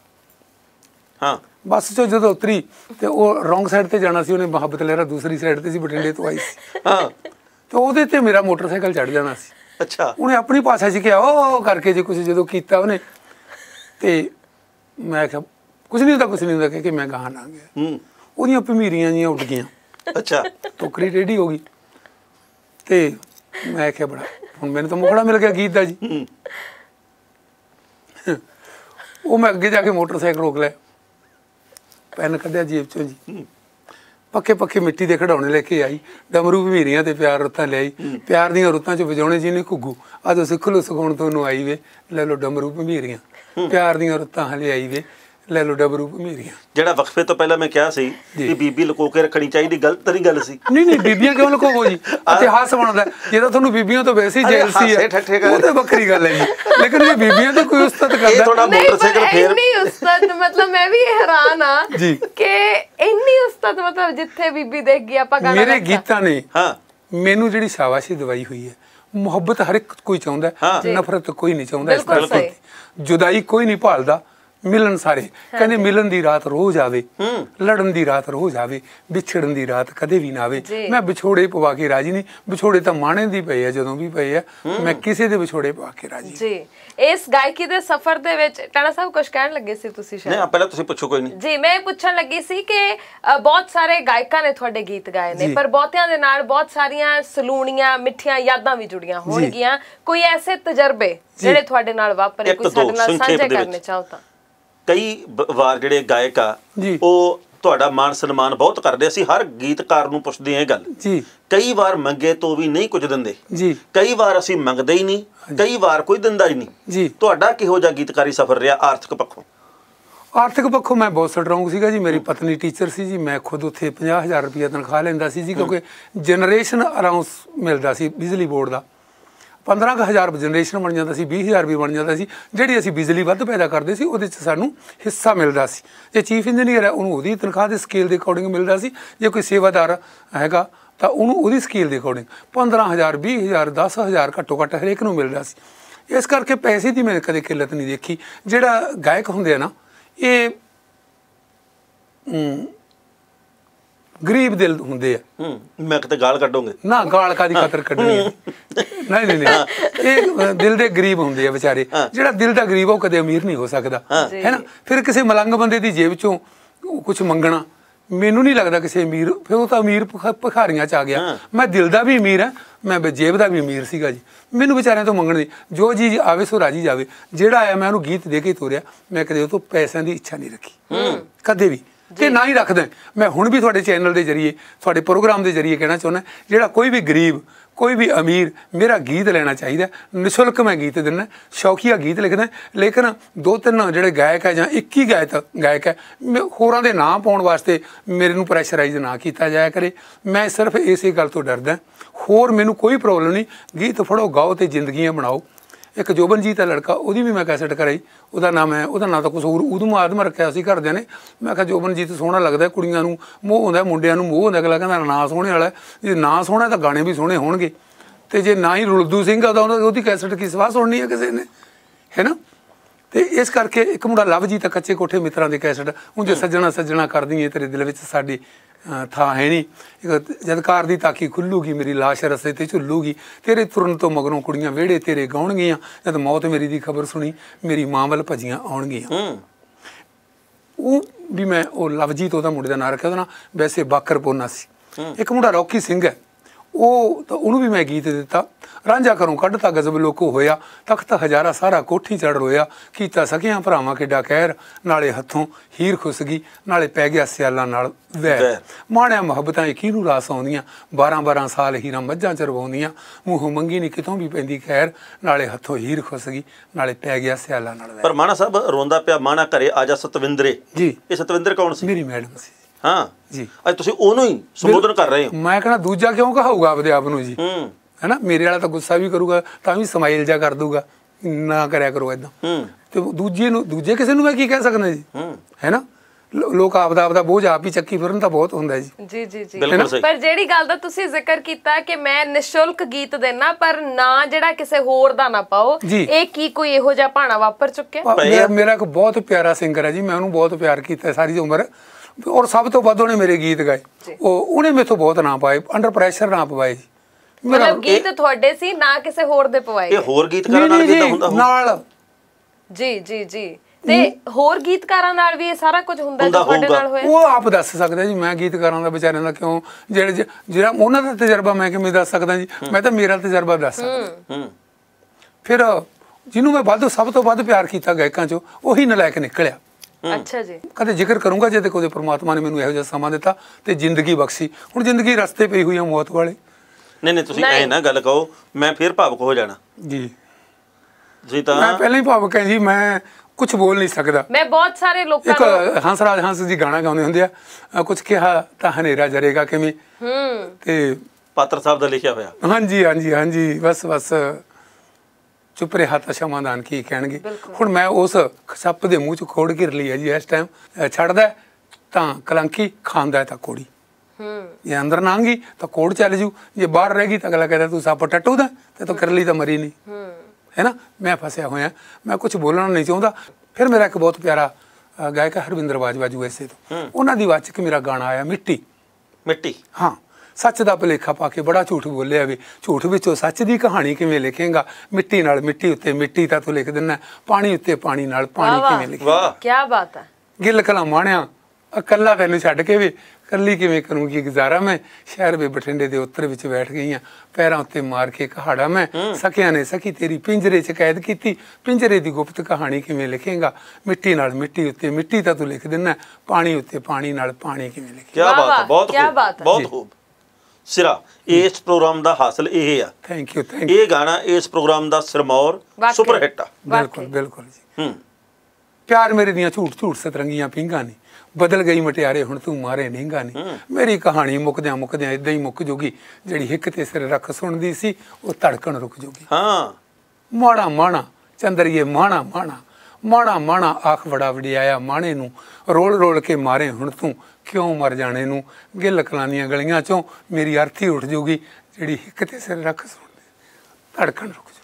ਹਾਂ, ਬੱਸ 'ਚੋਂ ਜਦੋਂ ਉਤਰੀ ਤੇ ਉਹ ਰੋਂਗ ਸਾਈਡ ਤੇ ਜਾਣਾ ਸੀ, ਉਹਨੇ ਮੁਹੱਬਤ ਲਹਿਰਾ ਦੂਸਰੀ ਸਾਈਡ ਤੇ ਸੀ, ਬਠਿੰਡੇ ਤੋਂ ਆਈ ਸੀ। ਹਾਂ, ਤੇ ਉਹਦੇ ਤੇ ਮੇਰਾ ਮੋਟਰਸਾਈਕਲ ਚੜ੍ਹ ਜਾਣਾ ਸੀ। ਅੱਛਾ, ਉਹਨੇ ਆਪਣੀ ਭਾਸ਼ਾ 'ਚ ਕਿਹਾ ਉਹ ਕਰਕੇ ਜੇ ਕੁਛ ਜਦੋਂ ਕੀਤਾ ਉਹਨੇ, ਤੇ ਮੈਂ ਕਿਹਾ ਕੁਛ ਨਹੀਂ ਹੁੰਦਾ, ਕੁਛ ਨਹੀਂ ਹੁੰਦਾ ਕਹਿ ਕੇ ਮੈਂ ਗਾਹਾਂ ਲੰਘ ਗਿਆ। ਉਹਦੀਆਂ ਭਮੀਰੀਆਂ ਜੀਆਂ ਉੱਡ ਗਈਆਂ। ਅੱਛਾ, ਟੋਕਰੀ ਟੇਢੀ ਹੋ ਗਈ। ਤੇ ਮੈਂ ਕਿਹਾ ਬੜਾ ਹੁਣ ਮੈਨੂੰ ਤਾਂ ਮੁਖੜਾ ਮਿਲ ਗਿਆ ਗੀਤ ਦਾ ਜੀ। ਉਹ ਮੈਂ ਅੱਗੇ ਜਾ ਕੇ ਮੋਟਰਸਾਈਕਲ ਰੋਕ ਲਿਆ, ਪੈਨ ਕੱਢਿਆ ਜੇਬ 'ਚੋਂ ਜੀ, ਪੱਕੇ ਪੱਕੇ ਮਿੱਟੀ ਦੇ ਖਿਡੌਣੇ ਲੈ ਕੇ ਆਈ, ਡਮਰੂ ਭਮੀਰੀਆਂ ਤੇ ਪਿਆਰ ਰੁੱਤਾਂ ਲਿਆਈ। ਪਿਆਰ ਦੀਆਂ ਰੁੱਤਾਂ 'ਚ ਵਜਾਉਣੇ ਜਿਹਨੇ ਘੁੱਗੂ, ਆਜੋ ਸਿੱਖ ਲੋ ਸਿਖਾਉਣ ਤੁਹਾਨੂੰ ਆਈ ਵੇ, ਲੈ ਲਓ ਡਮਰੂ ਭਮੀਰੀਆਂ। ਪਿਆਰ ਦੀਆਂ ਰੁੱਤਾਂ ਹਲੇ ਆਈ ਵੇ, ਲੈ ਲਓ ਡਮਰੂ ਭਮੀਰੀਆਂ। ਜਿਹੜਾ ਵਕਫੇ ਤੋਂ ਪਹਿਲਾਂ ਮੈਂ ਕਿਹਾ ਸੀ ਕਿ ਬੀਬੀ ਲੁਕੋ ਕੇ ਰੱਖਣੀ ਚਾਹੀਦੀ, ਗਲਤ ਨਹੀਂ ਗੱਲ ਸੀ। ਨਹੀਂ ਨਹੀਂ, ਬੀਬੀਆਂ ਕਿਉਂ ਲੁਕੋਵੋ ਜੀ, ਇਤਿਹਾਸ ਬਣਦਾ। ਜੇ ਤਾਂ ਤੁਹਾਨੂੰ ਬੀਬੀਆਂ ਤੋਂ ਵੈਸੇ ਹੀ ਜੈਲਸੀ ਹੈ ਉਹ ਤਾਂ ਵੱਖਰੀ ਗੱਲ ਹੈ ਜੀ, ਲੇਕਿਨ ਜੇ ਬੀਬੀਆਂ ਤੋਂ ਕੋਈ ਉਸਤਤ ਕਰਦਾ ਥੋੜਾ ਮੋਟਰਸਾਈਕਲ ਫੇਰ ਇੰਨੀ ਉਸਤਤ, ਮਤਲਬ ਮੈਂ ਵੀ ਹੈਰਾਨ ਆ ਕਿ ਇੰਨੀ ਉਸਤਤ, ਮਤਲਬ ਜਿੱਥੇ ਬੀਬੀ ਦੇਖ ਗਈ ਆਪਾਂ ਗਾਣਾ। ਮੇਰੇ ਗੀਤਾਂ ਨੇ ਹਾਂ ਮੈਨੂੰ ਜਿਹੜੀ ਸ਼ਾਬਾਸ਼ੀ ਦਵਾਈ ਹੋਈ ਹੈ। ਮੁਹੱਬਤ ਹਰ ਇੱਕ ਕੋਈ ਚਾਹੁੰਦਾ, ਨਫ਼ਰਤ ਕੋਈ ਨਹੀਂ ਚਾਹੁੰਦਾ। ਇਸ ਕਰਕੇ ਜੁਦਾਈ ਕੋਈ ਨਹੀਂ ਭਾਲਦਾ, ਮਿਲਣ ਸਾਰੇ ਕਹਿੰਦੇ ਮਿਲਣ ਦੀ ਰਾਤ ਰੋਜ਼ ਆਵੇ, ਲੜਨ ਦੀ ਰਾਤ ਰੋਜ਼ ਆਵੇ, ਵਿਛੜਨ ਦੀ ਰਾਤ ਕਦੇ ਵੀ ਨਾ ਆਵੇ। ਮੈਂ ਵਿਛੋੜੇ ਪਵਾ ਕੇ ਰਾਜੀ ਨਹੀਂ, ਵਿਛੋੜੇ ਤਾਂ ਮਾਣੇ ਦੀ ਪਏ ਆ ਜਦੋਂ ਵੀ ਪਏ ਆ, ਮੈਂ ਕਿਸੇ ਦੇ ਵਿਛੋੜੇ ਪਵਾ ਕੇ ਰਾਜੀ ਜੀ। ਇਸ ਗਾਇਕੀ ਦੇ ਸਫ਼ਰ ਦੇ ਵਿੱਚ ਟਾਣਾ ਸਾਹਿਬ ਕੁਝ ਕਹਿਣ ਲੱਗੇ ਸੀ ਤੁਸੀਂ ਸ਼ਾਇਦ? ਨਹੀਂ, ਪਹਿਲਾਂ ਤੁਸੀਂ ਪੁੱਛੋ। ਕੋਈ ਨਹੀਂ ਜੀ, ਮੈਂ ਪੁੱਛਣ ਲੱਗੀ ਸੀ ਕਿ ਬਹੁਤ ਸਾਰੇ ਗਾਇਕਾਂ ਨੇ ਤੁਹਾਡੇ ਗੀਤ ਗਾਏ ਨੇ, ਪਰ ਬਹੁਤਿਆਂ ਦੇ ਨਾਲ ਬਹੁਤ ਸਾਰੀਆਂ ਸਲੂਣੀਆਂ ਮਿੱਠੀਆਂ ਯਾਦਾਂ ਵੀ ਜੁੜੀਆਂ ਹੋਣਗੀਆਂ। ਕੋਈ ਐਸੇ ਤਜਰਬੇ ਜਿਹੜੇ ਤੁਹਾਡੇ ਨਾਲ ਵਾਪਰੇ, ਕੋਈ ਸਾਡੇ ਨਾਲ ਸਾਂਝੇ ਕਰਨੇ ਚਾਹੋ ਤਾਂ? ਕਈ ਵਾਰ ਜਿਹੜੇ ਗਾਇਕ ਆ ਉਹ ਤੁਹਾਡਾ ਮਾਣ ਸਨਮਾਨ ਬਹੁਤ ਕਰਦੇ। ਅਸੀਂ ਹਰ ਗੀਤਕਾਰ ਨੂੰ ਪੁੱਛਦੇ ਹਾਂ ਇਹ ਗੱਲ ਜੀ। ਕਈ ਵਾਰ ਮੰਗੇ ਤੋਂ ਵੀ ਨਹੀਂ ਕੁਝ ਦਿੰਦੇ ਜੀ, ਕਈ ਵਾਰ ਅਸੀਂ ਮੰਗਦੇ ਹੀ ਨਹੀਂ, ਕਈ ਵਾਰ ਕੋਈ ਦਿੰਦਾ ਹੀ ਨਹੀਂ ਜੀ। ਤੁਹਾਡਾ ਕਿਹੋ ਜਿਹਾ ਗੀਤਕਾਰੀ ਸਫ਼ਰ ਰਿਹਾ ਆਰਥਿਕ ਪੱਖੋਂ? ਆਰਥਿਕ ਪੱਖੋਂ ਮੈਂ ਬਹੁਤ ਸਟਰੋਂਗ ਸੀਗਾ ਜੀ। ਮੇਰੀ ਪਤਨੀ ਟੀਚਰ ਸੀ ਜੀ, ਮੈਂ ਖੁਦ ਉੱਥੇ ਪੰਜਾਹ ਹਜ਼ਾਰ ਰੁਪਈਆ ਤਨਖਾਹ ਲੈਂਦਾ ਸੀ ਜੀ, ਕਿਉਂਕਿ ਜਨਰੇਸ਼ਨ ਅਲਾਊਂਸ ਮਿਲਦਾ ਸੀ ਬਿਜਲੀ ਬੋਰਡ ਦਾ। ਪੰਦਰਾਂ ਕੁ ਹਜ਼ਾਰ ਜਨਰੇਸ਼ਨ ਬਣ ਜਾਂਦਾ ਸੀ, ਵੀਹ ਹਜ਼ਾਰ ਵੀ ਬਣ ਜਾਂਦਾ ਸੀ। ਜਿਹੜੀ ਅਸੀਂ ਬਿਜਲੀ ਵੱਧ ਪੈਦਾ ਕਰਦੇ ਸੀ ਉਹਦੇ 'ਚ ਸਾਨੂੰ ਹਿੱਸਾ ਮਿਲਦਾ ਸੀ। ਜੇ ਚੀਫ ਇੰਜੀਨੀਅਰ ਹੈ ਉਹਨੂੰ ਉਹਦੀ ਤਨਖਾਹ ਦੇ ਸਕੇਲ ਦੇ ਅਕੋਰਡਿੰਗ ਮਿਲਦਾ ਸੀ, ਜੇ ਕੋਈ ਸੇਵਾਦਾਰ ਹੈਗਾ ਤਾਂ ਉਹਨੂੰ ਉਹਦੀ ਸਕੇਲ ਦੇ ਅਕੋਰਡਿੰਗ ਪੰਦਰਾਂ ਹਜ਼ਾਰ ਵੀਹ ਹਜ਼ਾਰ ਦਸ ਹਜ਼ਾਰ ਘੱਟੋ ਘੱਟ ਹਰੇਕ ਨੂੰ ਮਿਲਦਾ ਸੀ। ਇਸ ਕਰਕੇ ਪੈਸੇ ਦੀ ਮੈਂ ਕਦੇ ਕਿੱਲਤ ਨਹੀਂ ਦੇਖੀ। ਜਿਹੜਾ ਗਾਇਕ ਹੁੰਦੇ ਆ ਨਾ, ਇਹ ਗਰੀਬ ਦਿਲ ਹੁੰਦੇ ਆ। ਮੈਂ ਕਿਤੇ ਗਾਲ ਕੱਢੋਗੇ ਨਾ, ਗਾਲ ਕਾਦੀ ਖਾਤਰ ਕੱਢਣੀ ਹੈ? ਨਹੀਂ ਨਹੀਂ ਨਹੀਂ, ਇਹ ਦਿਲ ਦੇ ਗਰੀਬ ਹੁੰਦੇ ਆ ਵਿਚਾਰੇ। ਜਿਹੜਾ ਦਿਲ ਦਾ ਗਰੀਬ ਉਹ ਕਦੇ ਅਮੀਰ ਨਹੀਂ ਹੋ ਸਕਦਾ, ਹੈ ਨਾ। ਫਿਰ ਕਿਸੇ ਮਲੰਗ ਬੰਦੇ ਦੀ ਜੇਬ ਚੋਂ ਕੁਛ ਮੰਗਣਾ ਮੈਨੂੰ ਨਹੀਂ ਲੱਗਦਾ ਕਿਸੇ ਅਮੀਰ, ਫਿਰ ਉਹ ਤਾਂ ਅਮੀਰ ਭਿਖਾ- ਭਿਖਾਰੀਆਂ ਚ ਆ ਗਿਆ। ਮੈਂ ਦਿਲ ਦਾ ਵੀ ਅਮੀਰ ਹਾਂ, ਮੈਂ ਜੇਬ ਦਾ ਵੀ ਅਮੀਰ ਸੀਗਾ ਜੀ। ਮੈਨੂੰ ਵਿਚਾਰਿਆਂ ਤੋਂ ਮੰਗਣ ਦੀ ਜੋ ਚੀਜ਼ ਆਵੇ ਸੋ ਰਾਜੀ ਜਾਵੇ। ਜਿਹੜਾ ਆਇਆ ਮੈਂ ਉਹਨੂੰ ਗੀਤ ਦੇ ਕੇ ਤੋਰਿਆ। ਮੈਂ ਕਦੇ ਉਹ ਤੋਂ ਪੈਸਿਆਂ ਦੀ ਇੱਛਾ ਨਹੀਂ ਰੱਖੀ ਕਦੇ ਵੀ, ਤੇ ਨਾ ਹੀ ਰੱਖਦਾ। ਮੈਂ ਹੁਣ ਵੀ ਤੁਹਾਡੇ ਚੈਨਲ ਦੇ ਜ਼ਰੀਏ, ਤੁਹਾਡੇ ਪ੍ਰੋਗਰਾਮ ਦੇ ਜ਼ਰੀਏ ਕਹਿਣਾ ਚਾਹੁੰਦਾ, ਜਿਹੜਾ ਕੋਈ ਵੀ ਗਰੀਬ, ਕੋਈ ਵੀ ਅਮੀਰ ਮੇਰਾ ਗੀਤ ਲੈਣਾ ਚਾਹੀਦਾ, ਨਿਸ਼ੁਲਕ ਮੈਂ ਗੀਤ ਦਿੰਦਾ, ਸ਼ੌਕੀਆ ਗੀਤ ਲਿਖਦਾ। ਲੇਕਿਨ ਦੋ ਤਿੰਨ ਜਿਹੜੇ ਗਾਇਕ ਹੈ ਜਾਂ ਇੱਕ ਹੀ ਗਾਇਕ ਗਾਇਕ ਹੈ, ਮੈਂ ਹੋਰਾਂ ਦੇ ਨਾਂ ਪਾਉਣ ਵਾਸਤੇ ਮੇਰੇ ਨੂੰ ਪ੍ਰੈਸ਼ਰਾਈਜ਼ ਨਾ ਕੀਤਾ ਜਾਇਆ ਕਰੇ। ਮੈਂ ਸਿਰਫ ਇਸੇ ਗੱਲ ਤੋਂ ਡਰਦਾ, ਹੋਰ ਮੈਨੂੰ ਕੋਈ ਪ੍ਰੋਬਲਮ ਨਹੀਂ। ਗੀਤ ਫੜੋ, ਗਾਓ ਤੇ ਜ਼ਿੰਦਗੀਆਂ ਬਣਾਓ। ਇੱਕ ਜੋਬਨਜੀਤ ਹੈ ਲੜਕਾ, ਉਹਦੀ ਵੀ ਮੈਂ ਕੈਸਟ ਕਰਾਈ। ਉਹਦਾ ਨਾਮ ਹੈ, ਉਹਦਾ ਨਾਂ ਤਾਂ ਕੁਛ ਹੋਰ ਉਦਮ ਆਦਮ ਰੱਖਿਆ ਸੀ ਘਰਦਿਆਂ ਨੇ। ਮੈਂ ਕਿਹਾ ਜੋਬਨਜੀਤ ਸੋਹਣਾ ਲੱਗਦਾ, ਕੁੜੀਆਂ ਨੂੰ ਮੋਹ ਹੁੰਦਾ, ਮੁੰਡਿਆਂ ਨੂੰ ਮੋਹ ਹੁੰਦਾ। ਅਗਲਾ ਕਹਿੰਦਾ ਨਾਂ ਸੋਹਣੇ ਵਾਲਾ, ਜੇ ਨਾਂ ਸੋਹਣਾ ਤਾਂ ਗਾਣੇ ਵੀ ਸੋਹਣੇ ਹੋਣਗੇ। ਤੇ ਜੇ ਨਾ ਹੀ ਰੁਲਦੂ ਸਿੰਘ ਆ ਤਾਂ ਉਹਦੀ ਕੈਸਟ ਕੀ ਸਵਾਹ ਸੁਣਨੀ ਹੈ ਕਿਸੇ ਨੇ, ਹੈ ਨਾ। ਤੇ ਇਸ ਕਰਕੇ ਇੱਕ ਮੁੰਡਾ ਲਵਜੀਤ ਕੱਚੇ ਕੋਠੇ ਮਿੱਤਰਾਂ ਦੇ ਕੈਸਟ, ਉਂਝ ਸੱਜਣਾ ਸੱਜਣਾ ਕਰਦੀ ਏ ਤੇਰੇ ਦਿਲ ਵਿੱਚ ਸਾਡੀ ਥਾਂ ਹੈ ਨਹੀਂ। ਇੱਕ ਜਦਕਾਰ ਦੀ ਤਾਕੀ ਖੁੱਲੂਗੀ, ਮੇਰੀ ਲਾਸ਼ ਰਸਤੇ ਤੇ ਝੁੱਲੂਗੀ, ਤੇਰੇ ਤੁਰਨ ਤੋਂ ਮਗਰੋਂ ਕੁੜੀਆਂ ਵਿਹੜੇ ਤੇਰੇ ਗਾਉਣਗੀਆਂ, ਜਦ ਮੌਤ ਮੇਰੀ ਦੀ ਖਬਰ ਸੁਣੀ ਮੇਰੀ ਮਾਂ ਵੱਲ ਭੱਜੀਆਂ ਆਉਣਗੀਆਂ। ਉਹ ਵੀ ਮੈਂ ਉਹ ਲਵਜੀਤ ਉਹਦਾ ਮੁੰਡੇ ਦਾ ਨਾਂ ਰੱਖਿਆ, ਉਹਦਾ ਨਾਂ ਵੈਸੇ ਬਾਕਰ ਪੋਨਾ ਸੀ। ਇੱਕ ਮੁੰਡਾ ਰੌਕੀ ਸਿੰਘ ਹੈ, ਉਹ ਤਾਂ ਉਹਨੂੰ ਵੀ ਮੈਂ ਗੀਤ ਦਿੱਤਾ। ਰਾਂਝਾ ਘਰੋਂ ਕੱਢਤਾ ਗਜ਼ਬ ਲੋਕੋ ਹੋਇਆ, ਤਖਤ ਹਜ਼ਾਰਾ ਸਾਰਾ ਕੋਠੀ ਚੜ੍ਹ ਰੋਇਆ, ਕੀਤਾ ਸਕਿਆਂ ਭਰਾਵਾਂ ਕਿੱਡਾ ਕਹਿਰ, ਨਾਲੇ ਹੱਥੋਂ ਹੀਰ ਖੁੱਸ ਗਈ, ਨਾਲੇ ਪੈ ਗਿਆ ਸਿਆਲਾਂ ਨਾਲ ਵੈਰ। ਮਾਣਿਆ ਮੁਹੱਬਤਾਂ ਕਿਹਨੂੰ ਰਾਸ ਆਉਂਦੀਆਂ, ਬਾਰਾਂ ਬਾਰਾਂ ਸਾਲ ਹੀਰਾਂ ਮੱਝਾਂ ਚਰਵਾਉਂਦੀਆਂ, ਮੂੰਹੋਂ ਮੰਗੀ ਨਹੀਂ ਕਿਤੋਂ ਵੀ ਪੈਂਦੀ ਖੈਰ, ਨਾਲੇ ਹੱਥੋਂ ਹੀਰ ਖੁੱਸ ਗਈ, ਨਾਲੇ ਪੈ ਗਿਆ ਸਿਆਲਾਂ ਨਾਲ ਵੈਰ। ਪਰ ਮਾਣਾ ਸਾਹਿਬ ਰੋਂਦਾ ਪਿਆ ਮਾਣਾ ਘਰੇ ਆ ਜਾ ਸਤਵਿੰਦਰੇ ਜੀ, ਇਹ ਸਤਵਿੰਦਰ ਕੌਣ ਸੀ? ਮੇਰੀ ਮੈਡਮ ਸੀ। ਹਾਂ ਜੀ, ਅੱਜ ਤੁਸੀਂ ਉਹਨੂੰ ਹੀ ਸੰਬੋਧਨ ਕਰ ਰਹੇ ਹੋ। ਮੈਂ ਕਹਿੰਦਾ ਦੂਜਾ ਕਿਉਂ ਕਹਾਊਗਾ ਆਪਦੇ ਆਪ ਨੂੰ ਜੀ, ਹੂੰ, ਹੈ ਨਾ। ਮੇਰੇ ਵਾਲਾ ਤਾਂ ਗੁੱਸਾ ਵੀ ਕਰੂਗਾ ਤਾਂ ਵੀ ਸਮਾਈਲ ਜਾ ਕਰ ਦੂਗਾ, ਨਾ ਕਰਿਆ ਕਰੋ ਏਦਾਂ। ਤੇ ਦੂਜੇ ਨੂੰ ਦੂਜੇ ਕਿਸੇ ਨੂੰ ਮੈਂ ਕੀ ਕਹਿ ਸਕਦਾ ਜੀ, ਹੈ ਨਾ। ਲੋਕ ਆਪਦਾ ਆਪਦਾ ਬੋਝ ਆਪ ਹੀ ਚੱਕੀ ਫਿਰਨ ਤਾਂ ਬਹੁਤ ਹੁੰਦਾ ਜੀ। ਜੀ ਜੀ ਜੀ ਪਰ ਜਿਹੜੀ ਗੱਲ ਦਾ ਤੁਸੀਂ ਜ਼ਿਕਰ ਕੀਤਾ ਕਿ ਮੈਂ ਨਿਸ਼ੁਲਕ ਗੀਤ ਦੇਣਾ ਪਰ ਨਾ ਜਿਹੜਾ ਕਿਸੇ ਹੋਰ ਦਾ ਨਾ ਪਾਓ, ਇਹ ਕੀ ਕੋਈ ਇਹੋ ਜਿਹਾ ਭਾਣਾ ਵਾਪਰ ਚੁੱਕਿਆ? ਮੇਰਾ ਇੱਕ ਬਹੁਤ ਪਿਆਰਾ ਸਿੰਗਰ ਹੈ ਜੀ, ਮੈਂ ਉਹਨੂੰ ਬਹੁਤ ਪਿਆਰ ਕੀਤਾ ਸਾਰੀ ਉਮਰ, ਔਰ ਸਭ ਤੋਂ ਵੱਧ ਉਹਨੇ ਮੇਰੇ ਗੀਤ ਗਾਏ। ਉਹ ਉਹਨੇ ਮੇਥੋਂ ਬਹੁਤ ਨਾ ਪਾਏ, ਅੰਡਰ ਪ੍ਰੈਸ਼ਰ ਨਾ ਪਵਾਏ ਜੀ। ਮਤਲਬ ਗੀਤ ਤੁਹਾਡੇ ਸੀ, ਨਾ ਕਿਸੇ ਹੋਰ ਦੇ ਪਵਾਏ? ਇਹ ਹੋਰ ਗੀਤਕਾਰਾਂ ਨਾਲ ਕਿੱਦਾਂ ਹੁੰਦਾ ਨਾਲ? ਜੀ ਜੀ ਜੀ ਤੇ ਹੋਰ ਗੀਤਕਾਰਾਂ ਨਾਲ ਵੀ ਇਹ ਸਾਰਾ ਕੁਝ ਹੁੰਦਾ ਜੋ ਤੁਹਾਡੇ ਨਾਲ ਹੋਇਆ? ਉਹ ਆਪ ਦੱਸ ਸਕਦਾ ਜੀ, ਮੈਂ ਗੀਤਕਾਰਾਂ ਦਾ ਵਿਚਾਰਿਆਂ ਦਾ ਕਿਉਂ, ਜਿਹੜੇ ਜਿਹੜਾ ਉਹਨਾਂ ਦਾ ਤਜਰਬਾ ਮੈਂ ਕਿਵੇਂ ਦੱਸ ਸਕਦਾ ਜੀ। ਮੈਂ ਤਾਂ ਮੇਰਾ ਤਜਰਬਾ ਦੱਸ ਸਕਦਾ। ਫਿਰ ਜਿਹਨੂੰ ਮੈਂ ਵੱਧ ਸਭ ਤੋਂ ਵੱਧ ਪਿਆਰ ਕੀਤਾ ਗਾਇਕਾਂ 'ਚੋਂ, ਉਹੀ ਨਲਾਇਕ ਨਿਕਲਿਆ। ਅੱਛਾ ਜੀ। ਕਦੇ ਜ਼ਿਕਰ ਕਰੂੰਗਾ ਜੇ ਤੇ ਕੋਈ ਪ੍ਰਮਾਤਮਾ ਨੇ ਮੈਨੂੰ ਇਹੋ ਜਿਹਾ ਸਮਾਂ ਦਿੱਤਾ ਤੇ ਜ਼ਿੰਦਗੀ ਬਖਸ਼ੀ। ਹੁਣ ਜ਼ਿੰਦਗੀ ਰਸਤੇ ਪਈ ਹੋਈ ਆ ਮੌਤ ਵਾਲੇ। ਨਹੀਂ ਨਹੀਂ ਤੁਸੀਂ ਐ ਨਾ ਗੱਲ ਕਹੋ, ਮੈਂ ਫਿਰ ਭਾਵੁਕ ਹੋ ਜਾਣਾ ਜੀ। ਜੀ ਤਾਂ ਮੈਂ ਪਹਿਲਾਂ ਹੀ ਭਾਵੁਕ ਹਾਂ ਜੀ, ਮੈਂ ਕੁਝ ਬੋਲ ਨਹੀਂ ਸਕਦਾ। ਮੈਂ ਬਹੁਤ ਸਾਰੇ ਲੋਕਾਂ ਨੂੰ ਹੰਸਰਾਜ ਹੰਸ ਜੀ ਗਾਣਾ ਗਾਉਂਦੇ ਹੁੰਦੇ ਆ, ਕੁਝ ਕਿਹਾ ਤਾਂ ਹਨੇਰਾ ਜਰੇਗਾ ਕਿਵੇਂ, ਹੂੰ, ਤੇ ਪਾਤਰ ਸਾਹਿਬ ਦਾ ਲਿਖਿਆ ਹੋਇਆ। ਹਾਂਜੀ ਹਾਂਜੀ ਹਾਂਜੀ, ਬਸ ਬਸ ਚੁੱਪ ਰਿਹਾ ਤਾਂ ਸਮਾਧਾਨ ਕੀ ਕਹਿਣਗੇ। ਹੁਣ ਮੈਂ ਉਸ ਸੱਪ ਦੇ ਮੂੰਹ 'ਚ ਖੋੜ ਘਿਰ ਲਈ ਹੈ ਜੀ ਇਸ ਟਾਈਮ। ਛੱਡਦਾ ਤਾਂ ਕਲੰਕੀ, ਖਾਂਦਾ ਤਾਂ ਕੋੜੀ। ਜੇ ਅੰਦਰ ਨਾ ਆਂਗੀ ਤਾਂ ਕੋੜ ਚੱਲ ਜੂ, ਜੇ ਬਾਹਰ ਰਹਿ ਗਈ ਤਾਂ ਅਗਲਾ ਕਹਿੰਦਾ ਤੂੰ ਸੱਪ ਟੱਟੂ ਦਾ, ਤੇ ਤੂੰ ਕਿਰਲੀ ਤਾਂ ਮਰੀ ਨਹੀਂ, ਹੈ ਨਾ। ਮੈਂ ਫਸਿਆ ਹੋਇਆ, ਮੈਂ ਕੁਝ ਬੋਲਣਾ ਨਹੀਂ ਚਾਹੁੰਦਾ। ਫਿਰ ਮੇਰਾ ਇੱਕ ਬਹੁਤ ਪਿਆਰਾ ਗਾਇਕ Harvinder Bajwa U S A ਤੋਂ, ਉਹਨਾਂ ਦੀ ਆਵਾਜ਼ 'ਚ ਮੇਰਾ ਗਾਣਾ ਆਇਆ ਮਿੱਟੀ। ਮਿੱਟੀ, ਹਾਂ। ਸੱਚ ਦਾ ਭੁਲੇਖਾ ਪਾ ਕੇ ਬੜਾ ਝੂਠ ਬੋਲਿਆ ਵੇ, ਝੂਠ ਵਿੱਚੋਂ ਸੱਚ ਦੀ ਕਹਾਣੀ ਕਿਵੇਂ ਲਿਖੇਗਾ। ਮਿੱਟੀ ਨਾਲ ਮਿੱਟੀ ਉੱਤੇ ਮਿੱਟੀ ਤਾਂ ਤੂੰ ਲਿਖ ਦਿੰਦਾ, ਪਾਣੀ ਉੱਤੇ ਪਾਣੀ ਨਾਲ ਪਾਣੀ ਕਿਵੇਂ ਲਿਖੇਗਾ। ਵਾਹ ਕੀ ਬਾਤ ਹੈ। ਗਿੱਲ ਕਲਾ ਮਾਣਿਆ ਇਕੱਲਾ ਤੈਨੂੰ ਛੱਡ ਕੇ ਵੇ, ਕੱਲੀ ਕਿਵੇਂ ਕਰੂੰਗੀ ਗੁਜ਼ਾਰਾ ਮੈਂ। ਸ਼ਹਿਰ ਵੇ ਬਠਿੰਡੇ ਦੇ ਉੱਤਰ ਵਿੱਚ ਬੈਠ ਗਈ ਹਾਂ, ਪੈਰਾਂ ਉੱਤੇ ਮਾਰ ਕੇ ਕਹਾੜਾ ਮੈਂ। ਸਕਿਆਂ ਨੇ ਸਖੀ ਤੇਰੀ ਪਿੰਜਰੇ 'ਚ ਕੈਦ ਕੀਤੀ, ਪਿੰਜਰੇ ਦੀ ਗੁਪਤ ਕਹਾਣੀ ਕਿਵੇਂ ਲਿਖੇਗਾ। ਮਿੱਟੀ ਨਾਲ ਮਿੱਟੀ ਉੱਤੇ ਮਿੱਟੀ ਤਾਂ ਤੂੰ ਲਿਖ ਦਿੰਦਾ, ਪਾਣੀ ਉੱਤੇ ਪਾਣੀ ਨਾਲ ਪਾਣੀ ਕਿਵੇਂ ਲਿਖੇਗਾ। ਕੀ ਬਾਤ ਹੈ, ਬਹੁਤ ਖੂਬ, ਬਹੁਤ ਖੂਬ ਸਿਰਾ। ਇਸ ਪ੍ਰੋਗਰਾਮ ਦਾ ਹਾਸਲ ਇਹ ਆ। Thank you thank you. ਇਹ ਗਾਣਾ ਇਸ ਪ੍ਰੋਗਰਾਮ ਦਾ ਸਿਰਮੌਰ ਸੁਪਰ ਹਿੱਟ ਆ। ਬਿਲਕੁਲ ਬਿਲਕੁਲ ਜੀ। ਹੂੰ। ਪਿਆਰ ਮੇਰੇ ਦੀਆਂ ਝੂਠ ਝੂਠ ਸਤਰੰਗੀਆਂ ਪਿੰਗਾਂ ਨਹੀਂ, ਬਦਲ ਗਈ ਮਟਿਆਰੇ ਹੁਣ ਤੂੰ ਮਾਰੇ ਨਿੰਗਾ ਨਹੀਂ। ਮੇਰੀ ਕਹਾਣੀ ਮੁੱਕਦਿਆਂ ਮੁੱਕਦਿਆਂ ਇਦਾਂ ਹੀ ਮੁੱਕ ਜੂਗੀ, ਜਿਹੜੀ ਹਿੱਕ ਤੇ ਸਿਰ ਰੱਖ ਸੁਣਦੀ ਸੀ ਉਹ ਧੜਕਣ ਰੁਕ ਜੂਗੀ। ਹਾਂ। ਮਾਣਾ ਮਾਣਾ ਚੰਦਰੀਏ ਮਾਣਾ ਮਾਣਾ, ਮਾਣਾ ਮਾਣਾ ਆਖ ਵੜਾ ਵੜਿਆਇਆ ਮਾਣੇ ਨੂੰ, ਰੋਲ ਰੋਲ ਕੇ ਮਾਰੇ ਹੁਣ ਤੂੰ ਕਿਉਂ ਮਰ ਜਾਣੇ ਨੂੰ। ਗਿੱਲ ਕਲਾਂ ਦੀਆਂ ਗਲੀਆਂ 'ਚੋਂ ਮੇਰੀ ਅਰਥੀ ਉੱਠ ਜੂਗੀ, ਜਿਹੜੀ ਹਿੱਕ ਤੇ ਸਿਰ ਰੱਖ ਸੁਣਦੀ ਧੜਕਣ ਰੁਕ ਜੂਗੀ।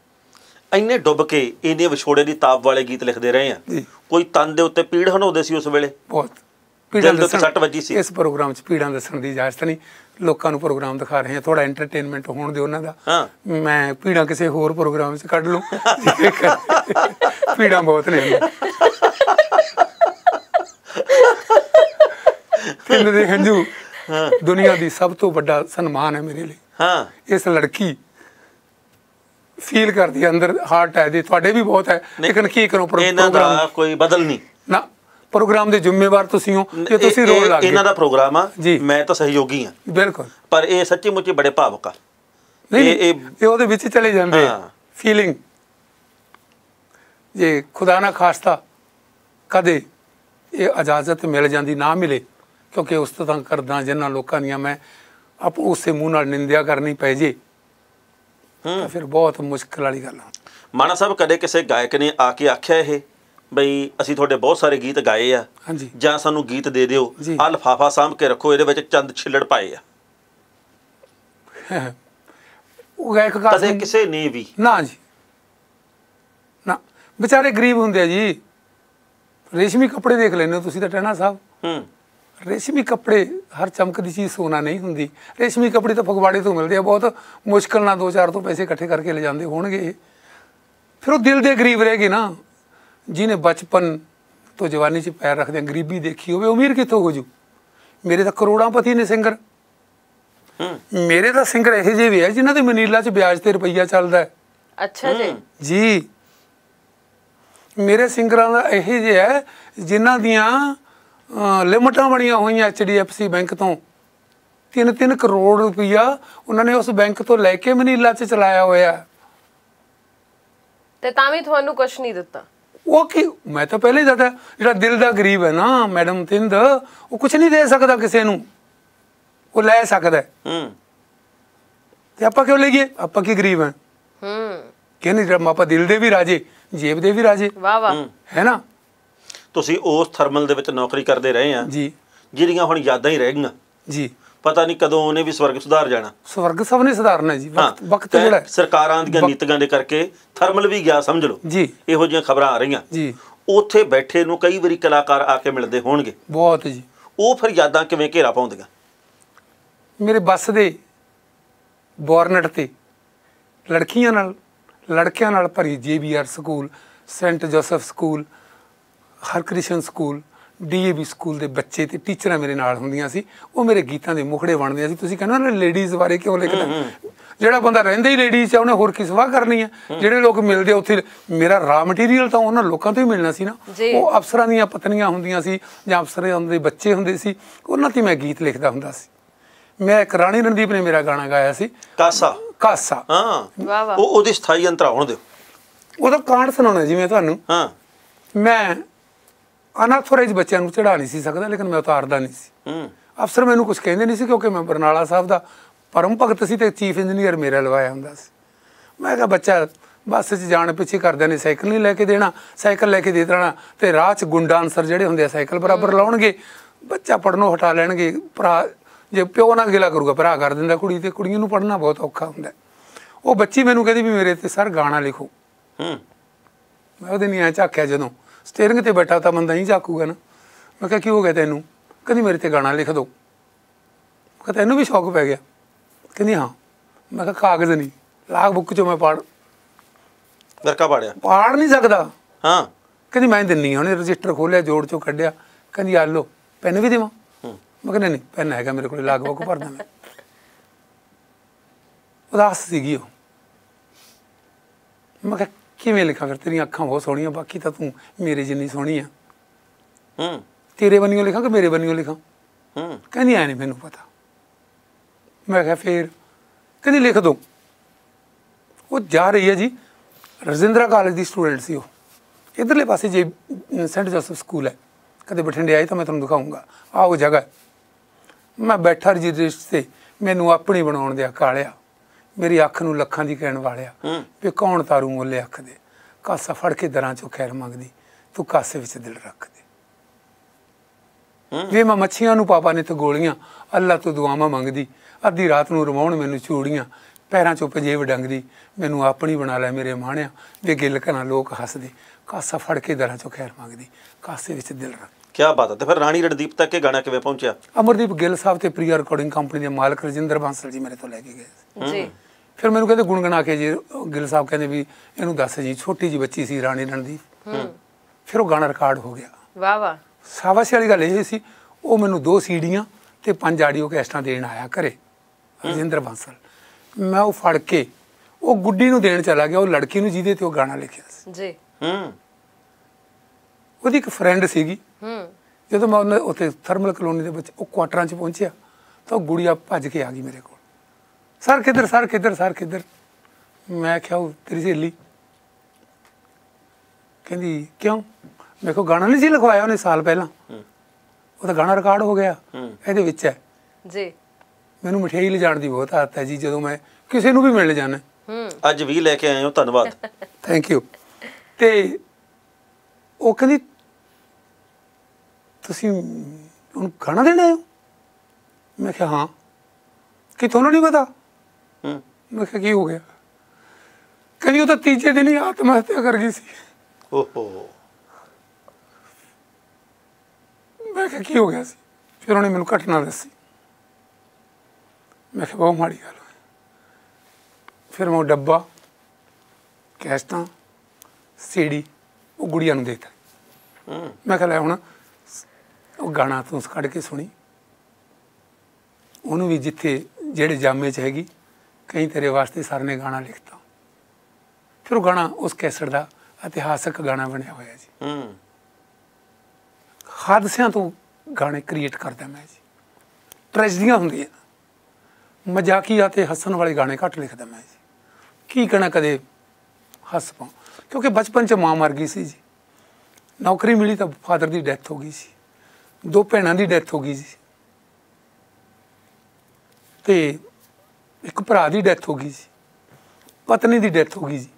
ਇੰਨੇ ਡੁੱਬ ਕੇ ਇੰਨੇ ਵਿਛੋੜੇ ਦੀ ਤਾਪ ਵਾਲੇ ਗੀਤ ਲਿਖਦੇ ਰਹੇ ਆ। ਕੋਈ ਤਨ ਦੇ ਉੱਤੇ ਪੀੜ ਹਨਾਉਂਦੇ ਸੀ ਉਸ ਵੇਲੇ? ਬਹੁਤ ਪੀੜਾਂ ਦੇ ਉੱਤੇ ਸੱਟ ਵੱਜੀ ਸੀ। ਇਸ ਪ੍ਰੋਗਰਾਮ 'ਚ ਪੀੜਾਂ ਦੱਸਣ ਦੀ ਇਜਾਜ਼ਤ ਨਹੀਂ, ਲੋਕਾਂ ਨੂੰ ਪ੍ਰੋਗਰਾਮ ਦਿਖਾ ਰਹੇ ਹਾਂ, ਥੋੜਾ ਐਂਟਰਟੇਨਮੈਂਟ ਹੋਣ ਦਿਓ ਉਹਨਾਂ ਦਾ। ਮੈਂ ਪੀੜਾਂ ਕਿਸੇ ਹੋਰ ਪ੍ਰੋਗਰਾਮ 'ਚ ਕੱਢ ਲੂੰ, ਪੀੜਾਂ ਬਹੁਤ ਨੇ। ਤਿੰਨ ਦੇ ਹੰਝੂ ਦੁਨੀਆ ਦੀ ਸਭ ਤੋਂ ਵੱਡਾ ਸਨਮਾਨ ਹੈ ਮੇਰੇ ਲਈ। ਹਾਂ, ਇਸ ਲੜਕੀ ਫੀਲ ਕਰਦੀ ਹੈ ਅੰਦਰ, ਹਾਰਟ ਹੈ ਦੀ, ਤੁਹਾਡੇ ਵੀ ਬਹੁਤ ਹੈ, ਲੇਕਿਨ ਕੀ ਕਰੋ ਇਹਨਾਂ ਦਾ ਕੋਈ ਬਦਲ ਨਹੀਂ ਨਾ। ਪ੍ਰੋਗਰਾਮ ਦੇ ਜ਼ਿੰਮੇਵਾਰ ਤੁਸੀਂ ਹੋ ਜੇ ਤੁਸੀਂ ਰੋਣ ਲੱਗ ਗਏ। ਇਹਨਾਂ ਦਾ ਪ੍ਰੋਗਰਾਮ ਆ, ਜੀ ਮੈਂ ਤਾਂ ਸਹਿਯੋਗੀ ਹਾਂ ਬਿਲਕੁਲ, ਪਰ ਇਹ ਸੱਚੀ ਮੁੱਚੀ ਬੜੇ ਭਾਵੁਕ ਆ। ਨਹੀਂ ਇਹ ਉਹਦੇ ਵਿੱਚ ਚਲੇ ਜਾਂਦੇ ਫੀਲਿੰਗ। ਜੇ ਖੁਦਾ ਨਾ ਖਾਸਤਾ ਕਦੇ ਇਹ ਇਜਾਜ਼ਤ ਮਿਲ ਜਾਂਦੀ, ਨਾ ਮਿਲੇ, ਕਿਉਂਕਿ ਉਸ ਤੋਂ ਤਾਂ ਕਰਦਾ ਜਿਨ੍ਹਾਂ ਲੋਕਾਂ ਦੀਆਂ ਮੈਂ ਆਪ ਉਸੇ ਮੂੰਹ ਨਾਲ ਨਿੰਦਿਆ ਕਰਨੀ ਪੈ ਜੇ ਤਾਂ ਫਿਰ ਬਹੁਤ ਮੁਸ਼ਕਿਲ ਵਾਲੀ ਗੱਲ ਆ। ਮਾਣਾ ਸਾਹਿਬ, ਕਦੇ ਕਿਸੇ ਗਾਇਕ ਨੇ ਆ ਕੇ ਆਖਿਆ ਇਹ ਬਈ ਅਸੀਂ ਤੁਹਾਡੇ ਬਹੁਤ ਸਾਰੇ ਗੀਤ ਗਾਏ ਆ, ਹਾਂਜੀ, ਜਾਂ ਸਾਨੂੰ ਗੀਤ ਦੇ ਦਿਓ, ਆਹ ਲਿਫਾਫਾ ਸਾਂਭ ਕੇ ਰੱਖੋ, ਇਹਦੇ ਵਿੱਚ ਚੰਦ ਛਿੱਲੜ ਪਾਏ ਆ? ਉਹ ਗਾਇਕ ਕਦੇ ਕਿਸੇ ਨੇ ਵੀ ਨਾ ਜੀ ਨਾ, ਵਿਚਾਰੇ ਗਰੀਬ ਹੁੰਦੇ ਆ ਜੀ। ਰੇਸ਼ਮੀ ਕੱਪੜੇ ਦੇਖ ਲੈਂਦੇ ਹੋ ਤੁਸੀਂ ਤਾਂ ਟਹਿਣਾ ਸਾਹਿਬ। ਹੂੰ, ਰੇਸ਼ਮੀ ਕੱਪੜੇ, ਹਰ ਚਮਕਦੀ ਚੀਜ਼ ਸੋਨਾ ਨਹੀਂ ਹੁੰਦੀ। ਰੇਸ਼ਮੀ ਕੱਪੜੇ ਤਾਂ ਫਗਵਾੜੇ ਤੋਂ ਮਿਲਦੇ ਆ, ਬਹੁਤ ਮੁਸ਼ਕਿਲ ਨਾਲ ਦੋ ਚਾਰ ਤੋਂ ਪੈਸੇ ਇਕੱਠੇ ਕਰਕੇ ਲੈ ਜਾਂਦੇ ਹੋਣਗੇ। ਫਿਰ ਉਹ ਦਿਲ ਦੇ ਗਰੀਬ ਰਹਿ ਗਏ ਨਾ, ਜਿਹਨੇ ਬਚਪਨ ਤੋਂ ਜਵਾਨੀ 'ਚ ਪੈਰ ਰੱਖਦਿਆਂ ਗਰੀਬੀ ਦੇਖੀ ਹੋਵੇ, ਅਮੀਰ ਕਿੱਥੋਂ ਹੋ ਜੂ? ਮੇਰੇ ਤਾਂ ਕਰੋੜਾਂ ਪਤੀ ਨੇ ਸਿੰਗਰ, ਮੇਰੇ ਤਾਂ ਸਿੰਗਰ ਇਹੋ ਜਿਹੇ ਵੀ ਹੈ ਜਿਨ੍ਹਾਂ ਦੇ ਮਨੀਲਾ 'ਚ ਵਿਆਜ ਤੇ ਰੁਪਈਆ ਚੱਲਦਾ। ਅੱਛਾ ਜੀ ਜੀ, ਮੇਰੇ ਸਿੰਗਰਾਂ ਦਾ ਇਹੋ ਜਿਹਾ ਹੈ ਜਿਨ੍ਹਾਂ ਦੀਆਂ ਲਿਮਟਾਂ ਬਣੀਆਂ ਹੋਈਆਂ H D F C bank ਤੋਂ। ਤਿੰਨ ਤਿੰਨ ਕਰੋੜ ਰੁਪਈਆ ਉਹਨਾਂ ਨੇ ਉਸ ਬੈਂਕ ਤੋਂ ਲੈ ਕੇ ਮਨੀਲਾ 'ਚ ਚਲਾਇਆ ਹੋਇਆ, ਤੇ ਤਾਂ ਵੀ ਤੁਹਾਨੂੰ ਕੁਝ ਨਹੀਂ ਦਿੱਤਾ। ਉਹ ਕੀ, ਮੈਂ ਤਾਂ ਪਹਿਲੇ ਹੀ ਦੱਸਿਆ, ਜਿਹੜਾ ਦਿਲ ਦਾ ਗਰੀਬ ਹੈ ਨਾ ਮੈਡਮ ਤਿੰਦ, ਉਹ ਕੁਛ ਨਹੀਂ ਦੇ ਸਕਦਾ ਕਿਸੇ ਨੂੰ, ਉਹ ਲੈ ਸਕਦਾ। ਹੂੰ, ਤੇ ਆਪਾਂ ਕਿਉਂ ਲਈਏ? ਆਪਾਂ ਕੀ ਗਰੀਬ ਹੈ? ਹੂੰ, ਕਿ ਨਹੀਂ, ਜਿਹੜਾ ਆਪਾਂ ਦਿਲ ਦੇ ਵੀ ਰਾਜੇ, ਜੇਬ ਦੇ ਵੀ ਰਾਜੇ, ਵਾਹ ਵਾਹ, ਹੈ ਨਾ। ਤੁਸੀਂ ਉਸ ਥਰਮਲ ਦੇ ਵਿੱਚ ਨੌਕਰੀ ਕਰਦੇ ਰਹੇ ਆ ਜੀ, ਜਿਹੜੀਆਂ ਹੁਣ ਯਾਦਾਂ ਹੀ ਰਹਿ ਗਈਆਂ। ਜੀ, ਪਤਾ ਨਹੀਂ ਕਦੋਂ ਉਹਨੇ ਵੀ ਸਵਰਗ ਸੁਧਾਰ ਜਾਣਾ। ਸਵਰਗ ਸਭ ਨੇ ਸੁਧਾਰਨਾ ਜੀ, ਵਕਤ ਵਕਤ ਜਿਹੜਾ ਸਰਕਾਰਾਂ ਦੀਆਂ ਨੀਤੀਆਂ ਦੇ ਕਰਕੇ ਥਰਮਲ ਵੀ ਗਿਆ ਸਮਝ ਲਓ ਜੀ। ਇਹੋ ਜਿਹੀਆਂ ਖਬਰਾਂ ਆ ਰਹੀਆਂ ਜੀ, ਉੱਥੇ ਬੈਠੇ ਨੂੰ ਕਈ ਵਾਰੀ ਕਲਾਕਾਰ ਆ ਕੇ ਮਿਲਦੇ ਹੋਣਗੇ, ਬਹੁਤ ਜੀ। ਉਹ ਫਿਰ ਯਾਦਾਂ ਕਿਵੇਂ ਘੇਰਾ ਪਾਉਂਦੀਆਂ? ਮੇਰੇ ਬੱਸ ਦੇ ਬੋਰਨਟ ਤੇ ਲੜਕੀਆਂ ਨਾਲ ਲੜਕਿਆਂ ਨਾਲ ਭਰੀ J B R school, saint Joseph school, Harkrishan school, D A V school ਦੇ ਬੱਚੇ ਤੇ ਟੀਚਰਾਂ ਮੇਰੇ ਨਾਲ ਹੁੰਦੀਆਂ ਸੀ। ਉਹ ਮੇਰੇ ਗੀਤਾਂ ਦੇ ਮੁਖੜੇ ਬਣਦੇ ਸੀ। ਤੁਸੀਂ ਕਹਿੰਦੇ ਨਾ ਲੇਡੀਜ਼ ਬਾਰੇ ਕਿਉਂ ਲਿਖਦਾ? ਜਿਹੜਾ ਬੰਦਾ ਰਹਿੰਦਾ ਹੀ ਲੇਡੀਜ਼ 'ਚ ਉਹਨੇ ਹੋਰ ਕੀ ਸਵਾਹ ਕਰਨੀ ਹੈ? ਜਿਹੜੇ ਲੋਕ ਮਿਲਦੇ ਉੱਥੇ, ਮੇਰਾ ਰਾ ਮਟੀਰੀਅਲ ਤਾਂ ਉਹਨਾਂ ਲੋਕਾਂ ਤੋਂ ਹੀ ਮਿਲਣਾ ਸੀ ਨਾ। ਉਹ ਅਫਸਰਾਂ ਦੀਆਂ ਪਤਨੀਆਂ ਹੁੰਦੀਆਂ ਸੀ ਜਾਂ ਅਫਸਰਾਂ ਦੇ ਬੱਚੇ ਹੁੰਦੇ ਸੀ, ਉਹਨਾਂ 'ਤੇ ਮੈਂ ਗੀਤ ਲਿਖਦਾ ਹੁੰਦਾ ਸੀ। ਮੈਂ ਇੱਕ ਰਾਣੀ ਰਣਦੀਪ ਨੇ ਮੇਰਾ ਗਾਣਾ ਗਾਇਆ ਸੀ, ਕਾਸਾ। ਕਾਸਾ, ਹਾਂ, ਵਾਹ ਵਾਹ। ਉਹ ਉਹਦੀ ਸਥਾਈ ਅੰਤਰਾ ਹੋਣ ਦਿਓ। ਉਹਦਾ ਕਾਂਡ ਸੁਣਾਉਣਾ ਜੀ ਮੈਂ ਤੁਹਾਨੂੰ। ਹਾਂ, ਮੈਂ ਅਨਾਥੋਰਾਈਜ਼ ਬੱਚਿਆਂ ਨੂੰ ਚੜਾ ਨਹੀਂ ਸੀ ਸਕਦਾ, ਲੇਕਿਨ ਮੈਂ ਉਤਾਰਦਾ ਨਹੀਂ ਸੀ। ਹੂੰ, ਅਫਸਰ ਮੈਨੂੰ ਕੁਝ ਕਹਿੰਦੇ ਨਹੀਂ ਸੀ, ਕਿਉਂਕਿ ਮੈਂ ਬਰਨਾਲਾ ਸਾਹਿਬ ਦਾ ਪਰਮ ਭਗਤ ਸੀ ਤੇ ਚੀਫ ਇੰਜੀਨੀਅਰ ਮੇਰਾ ਲਵਾਇਆ ਹੁੰਦਾ ਸੀ। ਮੈਂ ਕਿਹਾ ਬੱਚਾ ਬੱਸ 'ਚ ਜਾਣ ਪਿੱਛੇ ਕਰਦਿਆਂ ਨੇ ਸਾਈਕਲ ਨਹੀਂ ਲੈ ਕੇ ਦੇਣਾ, ਸਾਈਕਲ ਲੈ ਕੇ ਦੇ ਦੇਣਾ ਤੇ ਰਾਹ 'ਚ ਗੁੰਡਾ ਅਨਸਰ ਜਿਹੜੇ ਹੁੰਦੇ ਆ ਸਾਈਕਲ ਬਰਾਬਰ ਲਾਉਣਗੇ, ਬੱਚਾ ਪੜ੍ਹਨੋਂ ਹਟਾ ਲੈਣਗੇ। ਭਰਾ ਜੇ ਪਿਓ ਨਾਲ ਗਿਲਾ ਕਰੂਗਾ, ਭਰਾ ਕਰ ਦਿੰਦਾ ਕੁੜੀ, ਤੇ ਕੁੜੀਆਂ ਨੂੰ ਪੜ੍ਹਨਾ ਬਹੁਤ ਔਖਾ ਹੁੰਦਾ। ਉਹ ਬੱਚੀ ਮੈਨੂੰ ਕਹਿੰਦੀ ਵੀ ਮੇਰੇ ਤੇ ਸਰ ਗਾਣਾ ਲਿਖੋ। ਹੂੰ, ਮੈਂ ਉਹਦੇ ਨਹੀਂ ਐਂ ਝਾਕਿਆ, ਜਦੋਂ ਸਟੇਅਰਿੰਗ ਤੇ ਬੈਠਾ ਤਾਂ ਬੰਦਾ ਹੀ ਝਾਕੂਗਾ ਨਾ। ਮੈਂ ਕਿਹਾ ਕੀ ਹੋ ਗਿਆ ਤੈਨੂੰ? ਕਹਿੰਦੀ ਮੇਰੇ ਤੇ ਗਾਣਾ ਲਿਖ ਦਿਓ। ਮੈਂ ਕਿਹਾ ਤੈਨੂੰ ਵੀ ਸ਼ੌਕ ਪੈ ਗਿਆ? ਕਹਿੰਦੀ ਹਾਂ। ਮੈਂ ਕਿਹਾ ਕਾਗਜ਼ ਨਹੀਂ, ਲਾਗ ਬੁੱਕ 'ਚੋਂ ਮੈਂ ਪੜ੍ਹ ਵਰਕਾ ਪਾੜਿਆ, ਪੜ੍ਹ ਨਹੀਂ ਸਕਦਾ। ਹਾਂ, ਕਹਿੰਦੀ ਮੈਂ ਦਿੰਨੀ ਹਾਂ। ਉਹਨੇ ਰਜਿਸਟਰ ਖੋਲ੍ਹਿਆ, ਜੋੜ 'ਚੋਂ ਕੱਢਿਆ, ਕਹਿੰਦੀ ਆ ਲਓ ਪੈਨ ਵੀ ਦੇਵਾਂ? ਮੈਂ ਕਹਿੰਦਾ ਨਹੀਂ, ਪੈਨ ਹੈਗਾ ਮੇਰੇ ਕੋਲ, ਲਾਗ ਬੁੱਕ ਭਰਦਾ ਮੈਂ। ਉਦਾਸ ਸੀਗੀ ਉਹ। ਮੈਂ ਕਿਹਾ ਕਿਵੇਂ ਲਿਖਾਂ ਫਿਰ? ਤੇਰੀਆਂ ਅੱਖਾਂ ਬਹੁਤ ਸੋਹਣੀਆਂ, ਬਾਕੀ ਤਾਂ ਤੂੰ ਮੇਰੇ ਜਿੰਨੀ ਸੋਹਣੀ ਆ। ਹੂੰ, ਤੇਰੇ ਬੰਨਿਓ ਲਿਖਾਂ ਕਿ ਮੇਰੇ ਬੰਨਿਓ ਲਿਖਾਂ? ਹੂੰ, ਕਹਿੰਦੀ ਐ ਨਹੀਂ ਮੈਨੂੰ ਪਤਾ। ਮੈਂ ਕਿਹਾ ਫੇਰ? ਕਹਿੰਦੀ ਲਿਖ ਦੋ। ਉਹ ਜਾ ਰਹੀ ਹੈ ਜੀ, ਰਜਿੰਦਰਾ ਕਾਲਜ ਦੀ ਸਟੂਡੈਂਟ ਸੀ ਉਹ, ਇੱਧਰਲੇ ਪਾਸੇ ਜੇ ਸੈਂਟ ਜੋਸਫ ਸਕੂਲ ਹੈ, ਕਦੇ ਬਠਿੰਡੇ ਆਏ ਤਾਂ ਮੈਂ ਤੁਹਾਨੂੰ ਦਿਖਾਊਂਗਾ। ਆਹ ਉਹ ਜਗ੍ਹਾ। ਮੈਂ ਬੈਠਾ ਰਜਿਸਟ 'ਤੇ, ਮੈਨੂੰ ਆਪਣੀ ਬਣਾਉਣ ਦਿਆ ਕਾਲਿਆ, ਮੇਰੀ ਅੱਖ ਨੂੰ ਲੱਖਾਂ ਦੀ ਕਹਿਣ ਵਾਲਿਆ, ਵੀ ਕੌਣ ਤਾਰੂ ਮੁੱਲੇ ਅੱਖ ਦੇ, ਕਾਸਾ ਫੜ ਕੇ ਦਰਾਂ 'ਚੋਂ ਖੈਰ ਮੰਗਦੀ, ਤੂੰ ਕਾਸੇ ਵਿੱਚ ਦਿਲ ਰੱਖ ਦੇ। ਵੇ ਮੈਂ ਮੱਛੀਆਂ ਨੂੰ ਪਾਪਾ ਨੇ ਤੇ ਗੋਲੀਆਂ, ਅੱਲਾ ਤੋਂ ਦੁਆਵਾਂ ਮੰਗਦੀ, ਅੱਧੀ ਰਾਤ ਨੂੰ ਰਵਾਉਣ ਮੈਨੂੰ ਚੂੜੀਆਂ, ਪੈਰਾਂ 'ਚੋਂ ਪੰਜੇਬ ਡੰਗਦੀ, ਮੈਨੂੰ ਆਪਣੀ ਬਣਾ ਲੈ ਮੇਰੇ ਮਾਣਿਆ, ਵੇ ਗਿੱਲ ਕਰਾਂ ਲੋਕ ਹੱਸਦੇ, ਕਾਸਾ ਫੜ ਕੇ ਦਰਾਂ 'ਚੋਂ ਖੈਰ ਮੰਗਦੀ, ਕਾਸੇ ਵਿੱਚ ਦਿਲ ਰੱਖ। ਕਿਆ ਬਾਤ ਹੈ। ਤੇ ਫਿਰ ਰਾਣੀ ਰਣਦੀਪ ਤੱਕ ਇਹ ਗਾਣਾ ਕਿਵੇਂ ਪਹੁੰਚਿਆ? ਅਮਰਦੀਪ ਗਿੱਲ ਸਾਹਿਬ ਤੇ ਪ੍ਰੀਆ ਰਿਕਾਰਡਿੰਗ ਕੰਪਨੀ ਦੇ ਮਾਲਕ ਰਜਿੰਦਰ ਬਾਂਸਲ ਜੀ ਮੇਰੇ ਤੋਂ ਲੈ ਕੇ ਗਏ ਜੀ। ਫਿਰ ਮੈਨੂੰ ਕਹਿੰਦੇ ਗੁਣਗੁਣਾ ਕੇ ਜੀ, ਗਿੱਲ ਸਾਹਿਬ ਕਹਿੰਦੇ ਵੀ ਇਹਨੂੰ ਦੱਸ ਜੀ, ਛੋਟੀ ਜੀ ਬੱਚੀ ਸੀ ਰਾਣੀ ਰਣਦੀਪ। ਫਿਰ ਉਹ ਗਾਣਾ ਰਿਕਾਰਡ ਹੋ ਗਿਆ। ਵਾਹ ਵਾਹ। ਸ਼ਾਬਾਸ਼ ਵਾਲੀ ਗੱਲ ਇਹ ਸੀ, ਉਹ ਮੈਨੂੰ ਦੋ ਸੀਡੀਆਂ ਤੇ ਪੰਜ ਆਡੀਓ ਕੈਸਟਾਂ ਦੇਣ ਆਇਆ ਘਰੇ, ਰਜਿੰਦਰ ਬਾਂਸਲ। ਮੈਂ ਉਹ ਫੜ ਕੇ ਉਹ ਗੁੱਡੀ ਨੂੰ ਦੇਣ ਚਲਾ ਗਿਆ, ਉਹ ਲੜਕੀ ਨੂੰ ਜਿਹਦੇ ਤੇ ਉਹ ਗਾਣਾ ਲਿਖਿਆ ਸੀ ਜੀ। ਹੂੰ ਉਹਦੀ ਇੱਕ ਫਰੈਂਡ ਸੀਗੀ। ਹੂੰ ਜਦੋਂ ਮੈਂ ਉਹਨੇ ਉੱਥੇ ਥਰਮਲ ਕਲੋਨੀ ਦੇ ਵਿੱਚ ਉਹ ਕੁਆਟਰਾਂ 'ਚ ਪਹੁੰਚਿਆ ਤਾਂ ਉਹ ਗੁੜੀਆ ਭੱਜ ਕੇ ਆ ਗਈ ਮੇਰੇ ਕੋਲ, ਸਰ ਕਿੱਧਰ ਸਰ ਕਿੱਧਰ ਸਰ ਕਿੱਧਰ। ਮੈਂ ਕਿਹਾ ਉਹ ਤੇਰੀ ਸਹੇਲੀ। ਕਹਿੰਦੀ ਕਿਉਂ? ਮੇਰੇ ਕੋਲ ਗਾਣਾ ਨਹੀਂ ਸੀ ਲਿਖਵਾਇਆ ਉਹਨੇ ਸਾਲ ਪਹਿਲਾਂ, ਉਹਦਾ ਗਾਣਾ ਰਿਕਾਰਡ ਹੋ ਗਿਆ, ਇਹਦੇ ਵਿੱਚ ਹੈ ਜੀ। ਮੈਨੂੰ ਮਠਿਆਈ ਲਿਜਾਣ ਦੀ ਬਹੁਤ ਆਦਤ ਹੈ ਜੀ, ਜਦੋਂ ਮੈਂ ਕਿਸੇ ਨੂੰ ਵੀ ਮਿਲਣ ਜਾਣਾ। ਅੱਜ ਵੀ ਲੈ ਕੇ ਆਏ ਹੋ, ਧੰਨਵਾਦ। Thank you. ਤੇ ਉਹ ਕਹਿੰਦੀ ਤੁਸੀਂ ਉਹਨੂੰ ਗਾਣਾ ਦੇਣਾ ਆਏ ਹੋ? ਮੈਂ ਕਿਹਾ ਹਾਂ। ਕਿ ਤੁਹਾਨੂੰ ਨਹੀਂ ਪਤਾ? ਮੈਂ ਕਿਹਾ ਕੀ ਹੋ ਗਿਆ? ਕਹਿੰਦੀ ਉਹ ਤਾਂ ਤੀਜੇ ਦਿਨ ਹੀ ਆਤਮ ਹੱਤਿਆ ਕਰ ਗਈ ਸੀ। ਓਹੋ। ਮੈਂ ਕਿਹਾ ਕੀ ਹੋ ਗਿਆ ਸੀ? ਫਿਰ ਉਹਨੇ ਮੈਨੂੰ ਘਟਨਾ ਦੱਸੀ। ਮੈਂ ਕਿਹਾ ਬਹੁਤ ਮਾੜੀ ਗੱਲ ਹੋਈ। ਫਿਰ ਮੈਂ ਉਹ ਡੱਬਾ, ਕੈਸਟਾਂ, ਸੀਡੀ ਉਹ ਗੁੜੀਆ ਨੂੰ ਦੇ ਦਿੱਤਾ। ਮੈਂ ਕਿਹਾ ਲੈ ਹੁਣ ਉਹ ਗਾਣਾ ਤੂੰ ਕੱਢ ਕੇ ਸੁਣੀ, ਉਹਨੂੰ ਵੀ ਜਿੱਥੇ ਜਿਹੜੇ ਜਾਮੇ 'ਚ ਹੈਗੀ, ਕਈ ਤੇਰੇ ਵਾਸਤੇ ਸਰ ਨੇ ਗਾਣਾ ਲਿਖਤਾ। ਫਿਰ ਉਹ ਗਾਣਾ ਉਸ ਕੈਸਟ ਦਾ ਇਤਿਹਾਸਕ ਗਾਣਾ ਬਣਿਆ ਹੋਇਆ ਜੀ। ਹਾਦਸਿਆਂ ਤੋਂ ਗਾਣੇ ਕ੍ਰੀਏਟ ਕਰਦਾ ਮੈਂ ਜੀ। ਟ੍ਰੈਜਡੀਆਂ ਹੁੰਦੀਆਂ, ਮਜ਼ਾਕੀਆ ਤੇ ਹੱਸਣ ਵਾਲੇ ਗਾਣੇ ਘੱਟ ਲਿਖਦਾ ਮੈਂ ਜੀ। ਕੀ ਕਹਿਣਾ ਕਦੇ ਹੱਸ ਪਾਉ, ਕਿਉਂਕਿ ਬਚਪਨ 'ਚ ਮਾਂ ਮਰ ਗਈ ਸੀ ਜੀ, ਨੌਕਰੀ ਮਿਲੀ ਤਾਂ ਫਾਦਰ ਦੀ ਡੈਥ ਹੋ ਗਈ ਸੀ, ਦੋ ਭੈਣਾਂ ਦੀ ਡੈਥ ਹੋ ਗਈ ਸੀ ਤੇ ਇੱਕ ਭਰਾ ਦੀ ਡੈਥ ਹੋ ਗਈ ਸੀ, ਪਤਨੀ ਦੀ ਡੈਥ ਹੋ ਗਈ ਜੀ।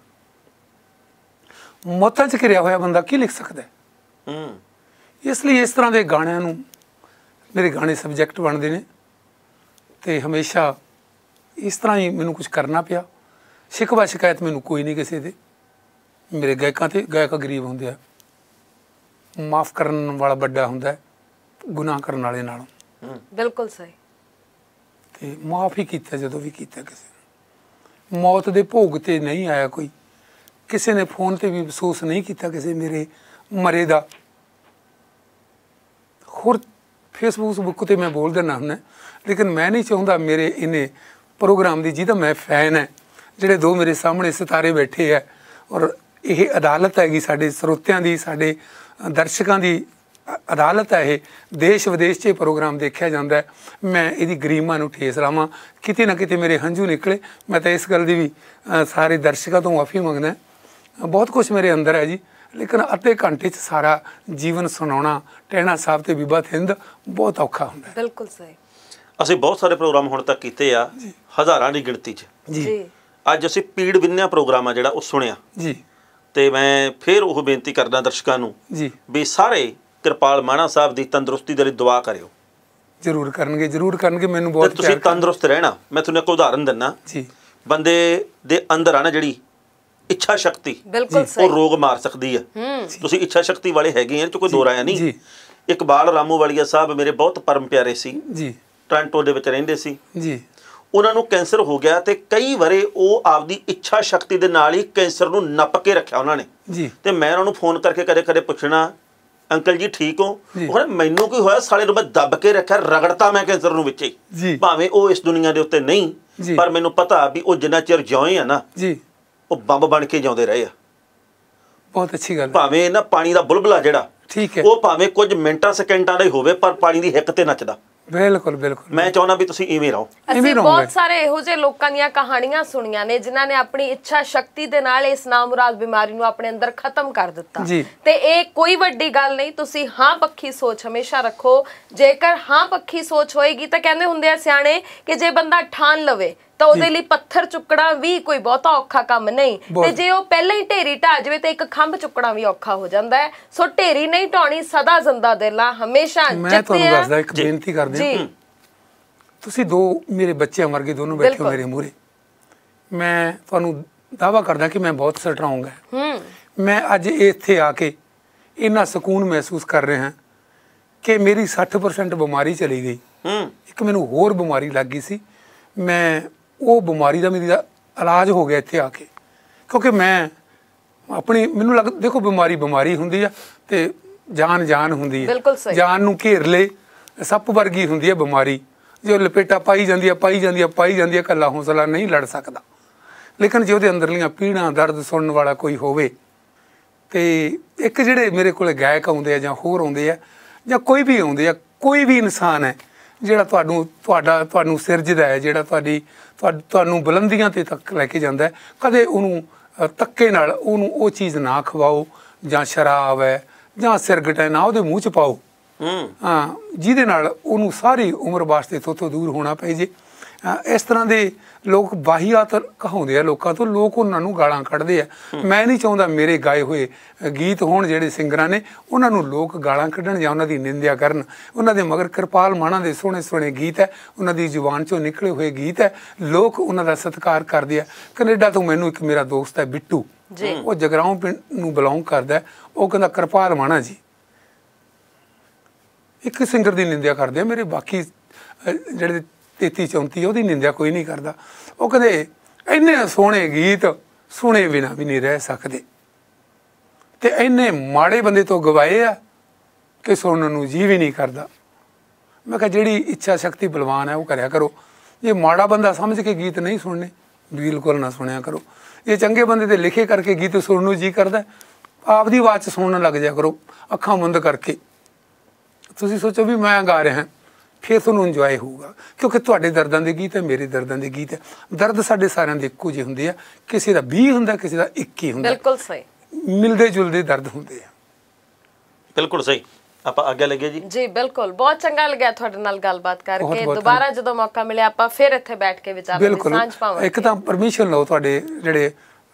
ਮੌਤਾਂ 'ਚ ਘਿਰਿਆ ਹੋਇਆ ਬੰਦਾ ਕੀ ਲਿਖ ਸਕਦਾ? ਹੂੰ ਇਸ ਲਈ ਇਸ ਤਰ੍ਹਾਂ ਦੇ ਗਾਣਿਆਂ ਨੂੰ ਮੇਰੇ ਗਾਣੇ ਸਬਜੈਕਟ ਬਣਦੇ ਨੇ ਤੇ ਹਮੇਸ਼ਾ ਇਸ ਤਰ੍ਹਾਂ ਹੀ ਮੈਨੂੰ ਕੁਝ ਕਰਨਾ ਪਿਆ। ਸ਼ਿਕਵਾ ਸ਼ਿਕਾਇਤ ਮੈਨੂੰ ਕੋਈ ਨਹੀਂ ਕਿਸੇ ਦੇ। ਮੇਰੇ ਗਾਇਕਾਂ ਤੇ ਗਾਇਕ ਗਰੀਬ ਹੁੰਦੇ ਆ, ਮਾਫ ਕਰਨ ਵਾਲਾ ਵੱਡਾ ਹੁੰਦਾ ਗੁਨਾਹ ਕਰਨ ਵਾਲੇ ਨਾਲੋਂ। ਬਿਲਕੁਲ ਸਹੀ। ਤੇ ਮਾਫ ਹੀ ਕੀਤਾ ਜਦੋਂ ਵੀ ਕੀਤਾ ਕਿਸੇ ਨੂੰ। ਮੌਤ ਦੇ ਭੋਗ ਤੇ ਨਹੀਂ ਆਇਆ ਕੋਈ, ਕਿਸੇ ਨੇ ਫੋਨ ਤੇ ਵੀ ਅਫਸੋਸ ਨਹੀਂ ਕੀਤਾ ਕਿਸੇ ਮੇਰੇ ਮਰੇ ਦਾ। ਹੋਰ ਫੇਸਬੁੱਕ ਤੇ ਮੈਂ ਬੋਲ ਦਿੰਦਾ ਹੁੰਦਾ, ਲੇਕਿਨ ਮੈਂ ਨਹੀਂ ਚਾਹੁੰਦਾ ਮੇਰੇ ਇਹਨੇ ਪ੍ਰੋਗਰਾਮ ਦੀ, ਜਿਹਦਾ ਮੈਂ ਫੈਨ ਹੈ, ਜਿਹੜੇ ਦੋ ਮੇਰੇ ਸਾਹਮਣੇ ਸਿਤਾਰੇ ਬੈਠੇ ਹੈ, ਔਰ ਇਹ ਅਦਾਲਤ ਹੈਗੀ ਸਾਡੇ ਸਰੋਤਿਆਂ ਦੀ, ਸਾਡੇ ਦਰਸ਼ਕਾਂ ਦੀ ਅਦਾਲਤ ਹੈ ਇਹ। ਦੇਸ਼ ਵਿਦੇਸ਼ 'ਚ ਇਹ ਪ੍ਰੋਗਰਾਮ ਦੇਖਿਆ ਜਾਂਦਾ ਹੈ। ਮੈਂ ਇਹਦੀ ਗਰੀਮਾਂ ਨੂੰ ਠੇਸ ਲਾਵਾਂ, ਕਿਤੇ ਨਾ ਕਿਤੇ ਮੇਰੇ ਹੰਝੂ ਨਿਕਲੇ। ਮੈਂ ਤਾਂ ਇਸ ਗੱਲ ਦੀ ਵੀ ਸਾਰੇ ਦਰਸ਼ਕਾਂ ਤੋਂ ਮਾਫੀ ਮੰਗਦਾ। ਬਹੁਤ ਕੁਛ ਮੇਰੇ ਅੰਦਰ ਹੈ ਜੀ, ਲੇਕਿਨ ਅੱਧੇ ਘੰਟੇ 'ਚ ਸਾਰਾ ਜੀਵਨ ਸੁਣਾਉਣਾ ਟਹਿਣਾ ਸਾਹਿਬ ਤੇ ਬੀਬਾ ਥਿੰਦ ਬਹੁਤ ਔਖਾ ਹੁੰਦਾ। ਬਿਲਕੁਲ ਸਹੀ। ਅਸੀਂ ਬਹੁਤ ਸਾਰੇ ਪ੍ਰੋਗਰਾਮ ਹੁਣ ਤੱਕ ਕੀਤੇ ਆ, ਹਜ਼ਾਰਾਂ ਦੀ ਗਿਣਤੀ 'ਚ ਜੀ। ਅੱਜ ਅਸੀਂ ਪੀੜ ਵਿੰਨਿਆ ਪ੍ਰੋਗਰਾਮ ਆ ਜਿਹੜਾ ਉਹ ਸੁਣਿਆ ਜੀ। ਤੇ ਮੈਂ ਫਿਰ ਉਹ ਬੇਨਤੀ ਕਰਦਾ ਦਰਸ਼ਕਾਂ ਨੂੰ ਜੀ ਵੀ ਸਾਰੇ ਕਿਰਪਾਲ ਮਾਣਾ ਸਾਹਿਬ ਦੀ ਤੰਦਰੁਸਤੀ ਦੇ ਲਈ ਦੁਆ ਕਰਿਓ। ਜ਼ਰੂਰ ਕਰਨਗੇ, ਜ਼ਰੂਰ ਕਰਨਗੇ। ਮੈਨੂੰ ਬਹੁਤ ਤੁਸੀਂ ਤੰਦਰੁਸਤ ਰਹਿਣਾ। ਮੈਂ ਤੁਹਾਨੂੰ ਇੱਕ ਉਦਾਹਰਨ ਦਿੰਦਾ ਜੀ। ਬੰਦੇ ਦੇ ਅੰਦਰ ਆ ਨਾ ਜਿਹੜੀ ਇੱਛਾ ਸ਼ਕਤੀ, ਬਿਲਕੁਲ ਸਹੀ, ਉਹ ਰੋਗ ਮਾਰ ਸਕਦੀ ਹੈ। ਤੁਸੀਂ ਇੱਛਾ ਸ਼ਕਤੀ ਵਾਲੇ ਹੈਗੇ ਆ, ਇਹ 'ਚ ਕੋਈ ਦੋ ਰਾਇਆ ਨਹੀਂ। ਇਕਬਾਲ ਰਾਮੂਵਾਲੀਆ ਸਾਹਿਬ ਮੇਰੇ ਬਹੁਤ ਪਰਮ ਪਿਆਰੇ ਸੀ ਜੀ, ਟੋਰਾਂਟੋ ਦੇ ਵਿੱਚ ਰਹਿੰਦੇ ਸੀ ਜੀ। ਉਹਨਾਂ ਨੂੰ ਕੈਂਸਰ ਹੋ ਗਿਆ ਤੇ ਕਈ ਵਾਰੇ ਉਹ ਆਪਦੀ ਇੱਛਾ ਸ਼ਕਤੀ ਦੇ ਨਾਲ ਹੀ ਕੈਂਸਰ ਨੂੰ ਨੱਪ ਕੇ ਰੱਖਿਆ ਉਹਨਾਂ ਨੇ ਜੀ। ਤੇ ਮੈਂ ਉਹਨਾਂ ਨੂੰ ਫੋਨ ਕਰਕੇ ਕਦੇ ਕਦੇ ਪੁੱਛਣਾ, ਅੰਕਲ ਜੀ ਠੀਕ ਹੋ? ਉਹ ਕਹਿੰਦੇ ਮੈਨੂੰ ਕੀ ਹੋਇਆ, ਸਾਲੇ ਨੂੰ ਮੈਂ ਦੱਬ ਕੇ ਰੱਖਿਆ, ਰਗੜਤਾ ਮੈਂ ਕੈਂਸਰ ਨੂੰ ਵਿੱਚ ਹੀ। ਭਾਵੇਂ ਉਹ ਇਸ ਦੁਨੀਆ ਦੇ ਉੱਤੇ ਨਹੀਂ, ਪਰ ਮੈਨੂੰ ਪਤਾ ਵੀ ਉਹ ਜਿੰਨਾ ਚਿਰ ਜਿਉਏ ਆ ਨਾ ਜੀ, ਉਹ ਬੰਬ ਬਣ ਕੇ ਜਿਉਂਦੇ ਰਹੇ ਆ। ਬਹੁਤ ਅੱਛੀ ਗੱਲ। ਭਾਵੇਂ ਨਾ ਪਾਣੀ ਦਾ ਬੁਲਬੁਲਾ ਜਿਹੜਾ ਠੀਕ ਹੈ, ਉਹ ਭਾਵੇਂ ਕੁਝ ਮਿੰਟਾਂ ਸੈਕਿੰਡਾਂ ਦਾ ਹੀ ਹੋਵੇ, ਪਰ ਪਾਣੀ ਦੀ ਹਿੱਕ ਤੇ ਨੱਚਦਾ। ਬਿਲਕੁਲ ਬਿਲਕੁਲ। ਮੈਂ ਚਾਹੁੰਦਾ ਵੀ ਤੁਸੀਂ ਇਵੇਂ ਰਹੋ। ਅਸੀਂ ਬਹੁਤ ਸਾਰੇ ਇਹੋ ਜਿਹੇ ਲੋਕਾਂ ਦੀਆਂ ਕਹਾਣੀਆਂ ਸੁਣੀਆਂ ਨੇ ਜਿਨ੍ਹਾਂ ਨੇ ਆਪਣੀ ਇੱਛਾ ਸ਼ਕਤੀ ਦੇ ਨਾਲ ਇਸ ਨਾਮੁਰਾਦ ਬਿਮਾਰੀ ਨੂੰ ਆਪਣੇ ਅੰਦਰ ਖਤਮ ਕਰ ਦਿੱਤਾ। ਤੇ ਇਹ ਕੋਈ ਵੱਡੀ ਗੱਲ ਨਹੀਂ। ਤੁਸੀਂ ਹਾਂ ਪੱਖੀ ਸੋਚ ਹਮੇਸ਼ਾ ਰੱਖੋ। ਜੇਕਰ ਹਾਂ ਪੱਖੀ ਸੋਚ ਹੋਏਗੀ ਤਾਂ ਕਹਿੰਦੇ ਹੁੰਦੇ ਆ ਸਿਆਣੇ ਕਿ ਜੇ ਬੰਦਾ ਠਾਣ ਲਵੇ ਤਾਂ ਉਹਦੇ ਲਈ ਪੱਥਰ ਚੁੱਕਣਾ ਵੀ ਕੋਈ ਬਹੁਤਾ ਔਖਾ ਕੰਮ ਨਹੀਂ, ਤੇ ਜੇ ਉਹ ਪਹਿਲਾਂ ਹੀ ਢੇਰੀ ਢਾ ਜਾਵੇ ਤਾਂ ਇੱਕ ਖੰਭ ਚੁੱਕਣਾ ਵੀ ਔਖਾ ਹੋ ਜਾਂਦਾ ਹੈ। ਸੋ ਢੇਰੀ ਨਹੀਂ ਢਾਉਣੀ, ਸਦਾ ਜ਼ਿੰਦਾ ਦਿਲਾਂ ਹਮੇਸ਼ਾ ਜਿੱਤੇ। ਮੈਂ ਤੁਹਾਨੂੰ ਦੱਸਦਾ, ਇੱਕ ਬੇਨਤੀ ਕਰਦੇ ਹਾਂ। ਤੁਸੀਂ ਦੋ ਮੇਰੇ ਬੱਚਿਆਂ ਵਰਗੇ ਦੋਨੋਂ ਬੈਠੇ ਹੋ ਮੇਰੇ ਮੂਹਰੇ। ਮੈਂ ਤੁਹਾਨੂੰ ਦਾਅਵਾ ਕਰਦਾ ਕਿ ਮੈਂ ਬਹੁਤ ਸਟਰੋਂਗ ਹਾਂ। ਮੈਂ ਅੱਜ ਇੱਥੇ ਆ ਕੇ ਇੰਨਾ ਸਕੂਨ ਮਹਿਸੂਸ ਕਰ ਰਿਹਾ ਕਿ ਮੇਰੀ ਸੱਠ ਪਰਸੈਂਟ ਬਿਮਾਰੀ ਚਲੀ ਗਈ। ਇੱਕ ਮੈਨੂੰ ਹੋਰ ਬਿਮਾਰੀ ਲੱਗ ਗਈ ਸੀ, ਮੈਂ ਉਹ ਬਿਮਾਰੀ ਦਾ ਮੇਰੀ ਦਾ ਇਲਾਜ ਹੋ ਗਿਆ ਇੱਥੇ ਆ ਕੇ। ਕਿਉਂਕਿ ਮੈਂ ਆਪਣੀ ਮੈਨੂੰ ਲੱਗ ਦੇਖੋ ਬਿਮਾਰੀ ਬਿਮਾਰੀ ਹੁੰਦੀ ਆ ਤੇ ਜਾਨ ਜਾਨ ਹੁੰਦੀ ਹੈ। ਜਾਨ ਨੂੰ ਘੇਰ ਲੇ ਸੱਪ ਵਰਗੀ ਹੁੰਦੀ ਹੈ ਬਿਮਾਰੀ, ਜੋ ਲਪੇਟਾ ਪਾਈ ਜਾਂਦੀ ਹੈ ਪਾਈ ਜਾਂਦੀ ਹੈ ਪਾਈ ਜਾਂਦੀ ਹੈ, ਇਕੱਲਾ ਹੌਸਲਾ ਨਹੀਂ ਲੜ ਸਕਦਾ। ਲੇਕਿਨ ਜੇ ਉਹਦੇ ਅੰਦਰਲੀਆਂ ਪੀੜਾਂ ਦਰਦ ਸੁਣਨ ਵਾਲਾ ਕੋਈ ਹੋਵੇ, ਤੇ ਇੱਕ ਜਿਹੜੇ ਮੇਰੇ ਕੋਲ ਗਾਇਕ ਆਉਂਦੇ ਆ ਜਾਂ ਹੋਰ ਆਉਂਦੇ ਆ ਜਾਂ ਕੋਈ ਵੀ ਆਉਂਦੇ ਆ, ਕੋਈ ਵੀ ਇਨਸਾਨ ਹੈ ਜਿਹੜਾ ਤੁਹਾਨੂੰ ਤੁਹਾਡਾ ਤੁਹਾਨੂੰ ਸਿਰਜਦਾ ਹੈ, ਜਿਹੜਾ ਤੁਹਾਡੀ ਤੁਹਾਨੂੰ ਬੁਲੰਦੀਆਂ 'ਤੇ ਤੱਕ ਲੈ ਕੇ ਜਾਂਦਾ ਹੈ, ਕਦੇ ਉਹਨੂੰ ਧੱਕੇ ਨਾਲ ਉਹਨੂੰ ਉਹ ਚੀਜ਼ ਨਾ ਖਵਾਓ, ਜਾਂ ਸ਼ਰਾਬ ਹੈ ਜਾਂ ਸਿਰਗਟ ਹੈ ਨਾ ਉਹਦੇ ਮੂੰਹ 'ਚ ਪਾਓ, ਹਾਂ, ਜਿਹਦੇ ਨਾਲ ਉਹਨੂੰ ਸਾਰੀ ਉਮਰ ਵਾਸਤੇ ਥੋਤੋਂ ਦੂਰ ਹੋਣਾ ਪਏ ਜੇ। ਇਸ ਤਰ੍ਹਾਂ ਦੇ ਲੋਕ ਵਾਹੀਆਤ ਕਹਾਉਂਦੇ ਆ ਲੋਕਾਂ ਤੋਂ, ਲੋਕ ਉਹਨਾਂ ਨੂੰ ਗਾਲਾਂ ਕੱਢਦੇ ਆ। ਮੈਂ ਨਹੀਂ ਚਾਹੁੰਦਾ ਮੇਰੇ ਗਾਏ ਹੋਏ ਗੀਤ ਹੋਣ ਜਿਹੜੇ ਸਿੰਗਰਾਂ ਨੇ ਉਹਨਾਂ ਨੂੰ ਲੋਕ ਗਾਲਾਂ ਕੱਢਣ ਜਾਂ ਉਹਨਾਂ ਦੀ ਨਿੰਦਿਆ ਕਰਨ। ਉਹਨਾਂ ਦੇ ਮਗਰ ਕਿਰਪਾਲ ਮਾਣਾ ਦੇ ਸੋਹਣੇ ਸੋਹਣੇ ਗੀਤ ਹੈ, ਉਹਨਾਂ ਦੀ ਜ਼ੁਬਾਨ 'ਚੋਂ ਨਿਕਲੇ ਹੋਏ ਗੀਤ ਹੈ, ਲੋਕ ਉਹਨਾਂ ਦਾ ਸਤਿਕਾਰ ਕਰਦੇ ਆ। ਕੈਨੇਡਾ ਤੋਂ ਮੈਨੂੰ ਇੱਕ ਮੇਰਾ ਦੋਸਤ ਹੈ ਬਿੱਟੂ, ਉਹ ਜਗਰਾਓਂ ਪਿੰਡ ਨੂੰ ਬਿਲੋਂਗ ਕਰਦਾ, ਉਹ ਕਹਿੰਦਾ ਕਿਰਪਾਲ ਮਾਣਾ ਜੀ ਇੱਕ ਸਿੰਗਰ ਦੀ ਨਿੰਦਿਆ ਕਰਦੇ ਆ, ਮੇਰੇ ਬਾਕੀ ਜਿਹੜੇ ਤੇਤੀ ਚੌਂਤੀ ਉਹਦੀ ਨਿੰਦਿਆ ਕੋਈ ਨਹੀਂ ਕਰਦਾ। ਉਹ ਕਹਿੰਦੇ ਇੰਨੇ ਸੋਹਣੇ ਗੀਤ ਸੁਣੇ ਬਿਨਾਂ ਵੀ ਨਹੀਂ ਰਹਿ ਸਕਦੇ, ਤੇ ਇੰਨੇ ਮਾੜੇ ਬੰਦੇ ਤੋਂ ਗਵਾਏ ਆ ਕਿ ਸੁਣਨ ਨੂੰ ਜੀਅ ਵੀ ਨਹੀਂ ਕਰਦਾ। ਮੈਂ ਕਿਹਾ ਜਿਹੜੀ ਇੱਛਾ ਸ਼ਕਤੀ ਬਲਵਾਨ ਹੈ ਉਹ ਕਰਿਆ ਕਰੋ, ਜੇ ਮਾੜਾ ਬੰਦਾ ਸਮਝ ਕੇ ਗੀਤ ਨਹੀਂ ਸੁਣਨੇ ਬਿਲਕੁਲ ਨਾ ਸੁਣਿਆ ਕਰੋ। ਜੇ ਚੰਗੇ ਬੰਦੇ ਦੇ ਲਿਖੇ ਕਰਕੇ ਗੀਤ ਸੁਣਨ ਨੂੰ ਜੀਅ ਕਰਦਾ ਆਪਦੀ ਆਵਾਜ਼ 'ਚ ਸੁਣਨ ਲੱਗ ਜਾਇਆ ਕਰੋ, ਅੱਖਾਂ ਬੰਦ ਕਰਕੇ। ਤੁਸੀਂ ਸੋਚੋ ਵੀ ਮੈਂ ਗਾ ਰਿਹਾ, ਫਿਰ ਤੁਹਾਨੂੰ ਇੰਜੋਏ ਹੋਊਗਾ, ਕਿਉਂਕਿ ਤੁਹਾਡੇ ਦਰਦਾਂ ਦੇ ਗੀਤ ਹੈ, ਮੇਰੇ ਦਰਦਾਂ ਦੇ ਗੀਤ ਹੈ। ਦਰਦ ਸਾਡੇ ਸਾਰਿਆਂ ਦੇ ਇੱਕੋ ਜਿਹੇ ਹੁੰਦੇ ਆ, ਕਿਸੇ ਦਾ ਵੀਹ ਹੁੰਦਾ, ਕਿਸੇ ਦਾ ਇੱਕ ਹੀ ਹੁੰਦਾ। ਬਿਲਕੁਲ ਸਹੀ, ਮਿਲਦੇ ਜੁਲਦੇ ਦਰਦ ਹੁੰਦੇ ਆ। ਬਿਲਕੁਲ ਸਹੀ। ਆਪਾਂ ਅੱਗੇ ਲੱਗੇ ਜੀ। ਜੀ ਬਿਲਕੁਲ, ਬਹੁਤ ਚੰਗਾ ਲੱਗਿਆ ਤੁਹਾਡੇ ਨਾਲ ਗੱਲਬਾਤ ਕਰਕੇ। ਦੁਬਾਰਾ ਜਦੋਂ ਮੌਕਾ ਮਿਲਿਆ ਆਪਾਂ ਫਿਰ ਇੱਥੇ ਬੈਠ ਕੇ ਵਿਚਾਰਾਂ ਦੀ ਸਾਂਝ ਪਾਵਾਂਗੇ। ਇੱਕ ਤਾਂ ਪਰਮਿਸ਼ਨ ਲਓ ਤੁਹਾਡੇ ਜਿਹੜੇ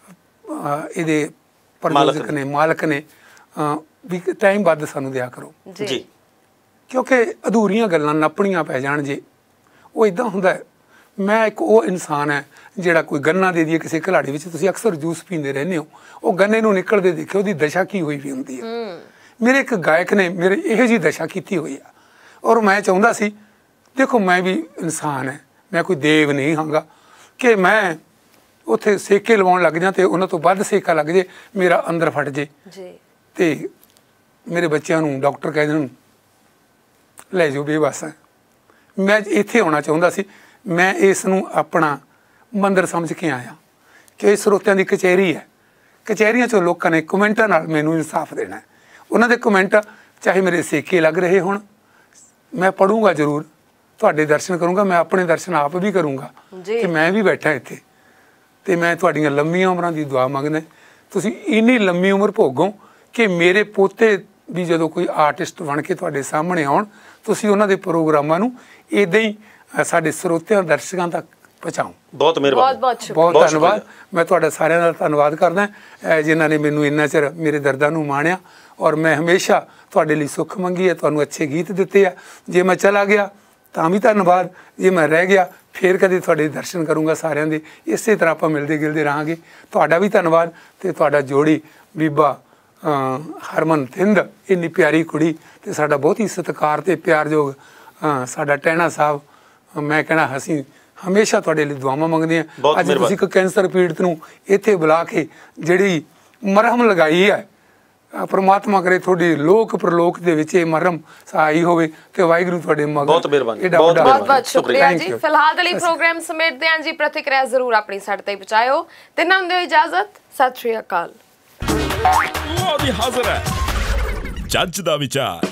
ਇਹਦੇ ਪ੍ਰਯੋਜਕ ਨੇ, ਮਾਲਕ ਨੇ, ਵੀ ਟਾਈਮ ਵੱਧ ਸਾਨੂੰ ਦਿਆ ਕਰੋ ਜੀ, ਕਿਉਂਕਿ ਅਧੂਰੀਆਂ ਗੱਲਾਂ ਨੱਪਣੀਆਂ ਪੈ ਜਾਣ ਜੇ। ਉਹ ਇੱਦਾਂ ਹੁੰਦਾ ਹੈ, ਮੈਂ ਇੱਕ ਉਹ ਇਨਸਾਨ ਹੈ ਜਿਹੜਾ ਕੋਈ ਗੰਨਾ ਦੇ ਦੀਏ ਕਿਸੇ ਘਲਾੜੀ ਵਿੱਚ, ਤੁਸੀਂ ਅਕਸਰ ਜੂਸ ਪੀਂਦੇ ਰਹਿੰਦੇ ਹੋ, ਉਹ ਗੰਨੇ ਨੂੰ ਨਿਕਲਦੇ ਦੇਖਿਓ ਉਹਦੀ ਦਸ਼ਾ ਕੀ ਹੋਈ ਵੀ ਹੁੰਦੀ ਹੈ। ਮੇਰੇ ਇੱਕ ਗਾਇਕ ਨੇ ਮੇਰੇ ਇਹੋ ਜਿਹੀ ਦਸ਼ਾ ਕੀਤੀ ਹੋਈ ਆ, ਔਰ ਮੈਂ ਚਾਹੁੰਦਾ ਸੀ, ਦੇਖੋ ਮੈਂ ਵੀ ਇਨਸਾਨ ਹੈ, ਮੈਂ ਕੋਈ ਦੇਵ ਨਹੀਂ ਹਾਂਗਾ ਕਿ ਮੈਂ ਉੱਥੇ ਸੇਕੇ ਲਵਾਉਣ ਲੱਗ ਜਾਂ ਤੇ ਉਹਨਾਂ ਤੋਂ ਵੱਧ ਸੇਕਾ ਲੱਗ ਜੇ, ਮੇਰਾ ਅੰਦਰ ਫਟ ਜੇ ਤੇ ਮੇਰੇ ਬੱਚਿਆਂ ਨੂੰ ਡਾਕਟਰ ਕਹਿ ਦੇਣ ਲੈ ਜਾਓ ਬੇਬਸ ਹੈ। ਮੈਂ ਇੱਥੇ ਆਉਣਾ ਚਾਹੁੰਦਾ ਸੀ, ਮੈਂ ਇਸ ਨੂੰ ਆਪਣਾ ਮੰਦਰ ਸਮਝ ਕੇ ਆਇਆ ਕਿ ਇਹ ਸਰੋਤਿਆਂ ਦੀ ਕਚਹਿਰੀ ਹੈ, ਕਚਹਿਰੀਆਂ 'ਚੋਂ ਲੋਕਾਂ ਨੇ ਕਮੈਂਟਾਂ ਨਾਲ ਮੈਨੂੰ ਇਨਸਾਫ ਦੇਣਾ। ਉਹਨਾਂ ਦੇ ਕਮੈਂਟ ਚਾਹੇ ਮੇਰੇ ਸੇਕੇ ਲੱਗ ਰਹੇ ਹੋਣ, ਮੈਂ ਪੜੂੰਗਾ ਜ਼ਰੂਰ, ਤੁਹਾਡੇ ਦਰਸ਼ਨ ਕਰੂੰਗਾ, ਮੈਂ ਆਪਣੇ ਦਰਸ਼ਨ ਆਪ ਵੀ ਕਰੂੰਗਾ ਕਿ ਮੈਂ ਵੀ ਬੈਠਾ ਇੱਥੇ, ਤੇ ਮੈਂ ਤੁਹਾਡੀਆਂ ਲੰਮੀਆਂ ਉਮਰਾਂ ਦੀ ਦੁਆ ਮੰਗਦਾ। ਤੁਸੀਂ ਇੰਨੀ ਲੰਮੀ ਉਮਰ ਭੋਗੋ ਕਿ ਮੇਰੇ ਪੋਤੇ ਵੀ ਜਦੋਂ ਕੋਈ ਆਰਟਿਸਟ ਬਣ ਕੇ ਤੁਹਾਡੇ ਸਾਹਮਣੇ ਆਉਣ, ਤੁਸੀਂ ਉਹਨਾਂ ਦੇ ਪ੍ਰੋਗਰਾਮਾਂ ਨੂੰ ਇੱਦਾਂ ਹੀ ਸਾਡੇ ਸਰੋਤਿਆਂ ਦਰਸ਼ਕਾਂ ਤੱਕ ਪਹੁੰਚਾਓ। ਬਹੁਤ ਮਿਹਰਬਾਨੀ, ਬਹੁਤ ਬਹੁਤ ਧੰਨਵਾਦ। ਮੈਂ ਤੁਹਾਡਾ ਸਾਰਿਆਂ ਦਾ ਧੰਨਵਾਦ ਕਰਦਾ ਜਿਨ੍ਹਾਂ ਨੇ ਮੈਨੂੰ ਇੰਨਾ ਚਿਰ ਮੇਰੇ ਦਰਦਾਂ ਨੂੰ ਮਾਣਿਆ, ਔਰ ਮੈਂ ਹਮੇਸ਼ਾ ਤੁਹਾਡੇ ਲਈ ਸੁੱਖ ਮੰਗੀ ਹੈ, ਤੁਹਾਨੂੰ ਅੱਛੇ ਗੀਤ ਦਿੱਤੇ ਆ। ਜੇ ਮੈਂ ਚਲਾ ਗਿਆ ਤਾਂ ਵੀ ਧੰਨਵਾਦ, ਜੇ ਮੈਂ ਰਹਿ ਗਿਆ ਫਿਰ ਕਦੇ ਤੁਹਾਡੇ ਦਰਸ਼ਨ ਕਰੂੰਗਾ ਸਾਰਿਆਂ ਦੇ। ਇਸੇ ਤਰ੍ਹਾਂ ਆਪਾਂ ਮਿਲਦੇ ਗਿਲਦੇ ਰਹਾਂਗੇ। ਤੁਹਾਡਾ ਵੀ ਧੰਨਵਾਦ, ਤੇ ਤੁਹਾਡਾ ਜੋੜੀ ਬੀਬਾ ਹਰਮਨ ਥਿੰਦ, ਇੰਨੀ ਪਿਆਰੀ ਕੁੜੀ, ਤੇ ਸਾਡਾ ਬਹੁਤ ਹੀ ਸਤਿਕਾਰ ਤੇ ਪਿਆਰਯੋਗ ਸਾਡਾ ਟਹਿਣਾ ਸਾਹਿਬ। ਮੈਂ ਕਹਿਣਾ ਅਸੀਂ ਹਮੇਸ਼ਾ ਤੁਹਾਡੇ ਲਈ ਦੁਆਵਾਂ ਮੰਗਦੇ ਹਾਂ। ਅੱਜ ਤੁਸੀਂ ਇੱਕ ਕੈਂਸਰ ਪੀੜਤ ਨੂੰ ਇੱਥੇ ਬੁਲਾ ਕੇ ਜਿਹੜੀ ਮਰਹਮ ਲਗਾਈ ਹੈ, ਪਰਮਾਤਮਾ ਕਰੇ ਤੁਹਾਡੀ ਲੋਕ ਪ੍ਰਲੋਕ ਦੇ ਵਿੱਚ ਇਹ ਮਰਹਮ ਸਹਾਈ ਹੋਵੇ, ਤੇ ਵਾਹਿਗੁਰੂ ਤੁਹਾਡੇ ਮਗਰ। ਬਹੁਤ ਮਿਹਰਬਾਨੀ, ਬਹੁਤ ਬਹੁਤ ਸ਼ੁਕਰੀਆ ਜੀ। ਫਿਲਹਾਲ ਦੇ ਲਈ ਪ੍ਰੋਗਰਾਮ ਸਮੇਟਦੇ ਹਾਂ ਜੀ। ਪ੍ਰਤੀਕਿਰਿਆ ਜ਼ਰੂਰ ਆਪਣੀ ਸਾਡੇ ਤੇ ਪਹੁੰਚਾਇਓ, ਤੇ ਨਾ ਹੁੰਦੇ ਇਜਾਜ਼ਤ। ਸਤਿ ਸ਼੍ਰੀ ਅਕਾਲ। ਉਹ ਵੀ ਹਾਜ਼ਰ ਹੈ ਜੱਜ ਦਾ ਵਿਚਾਰ।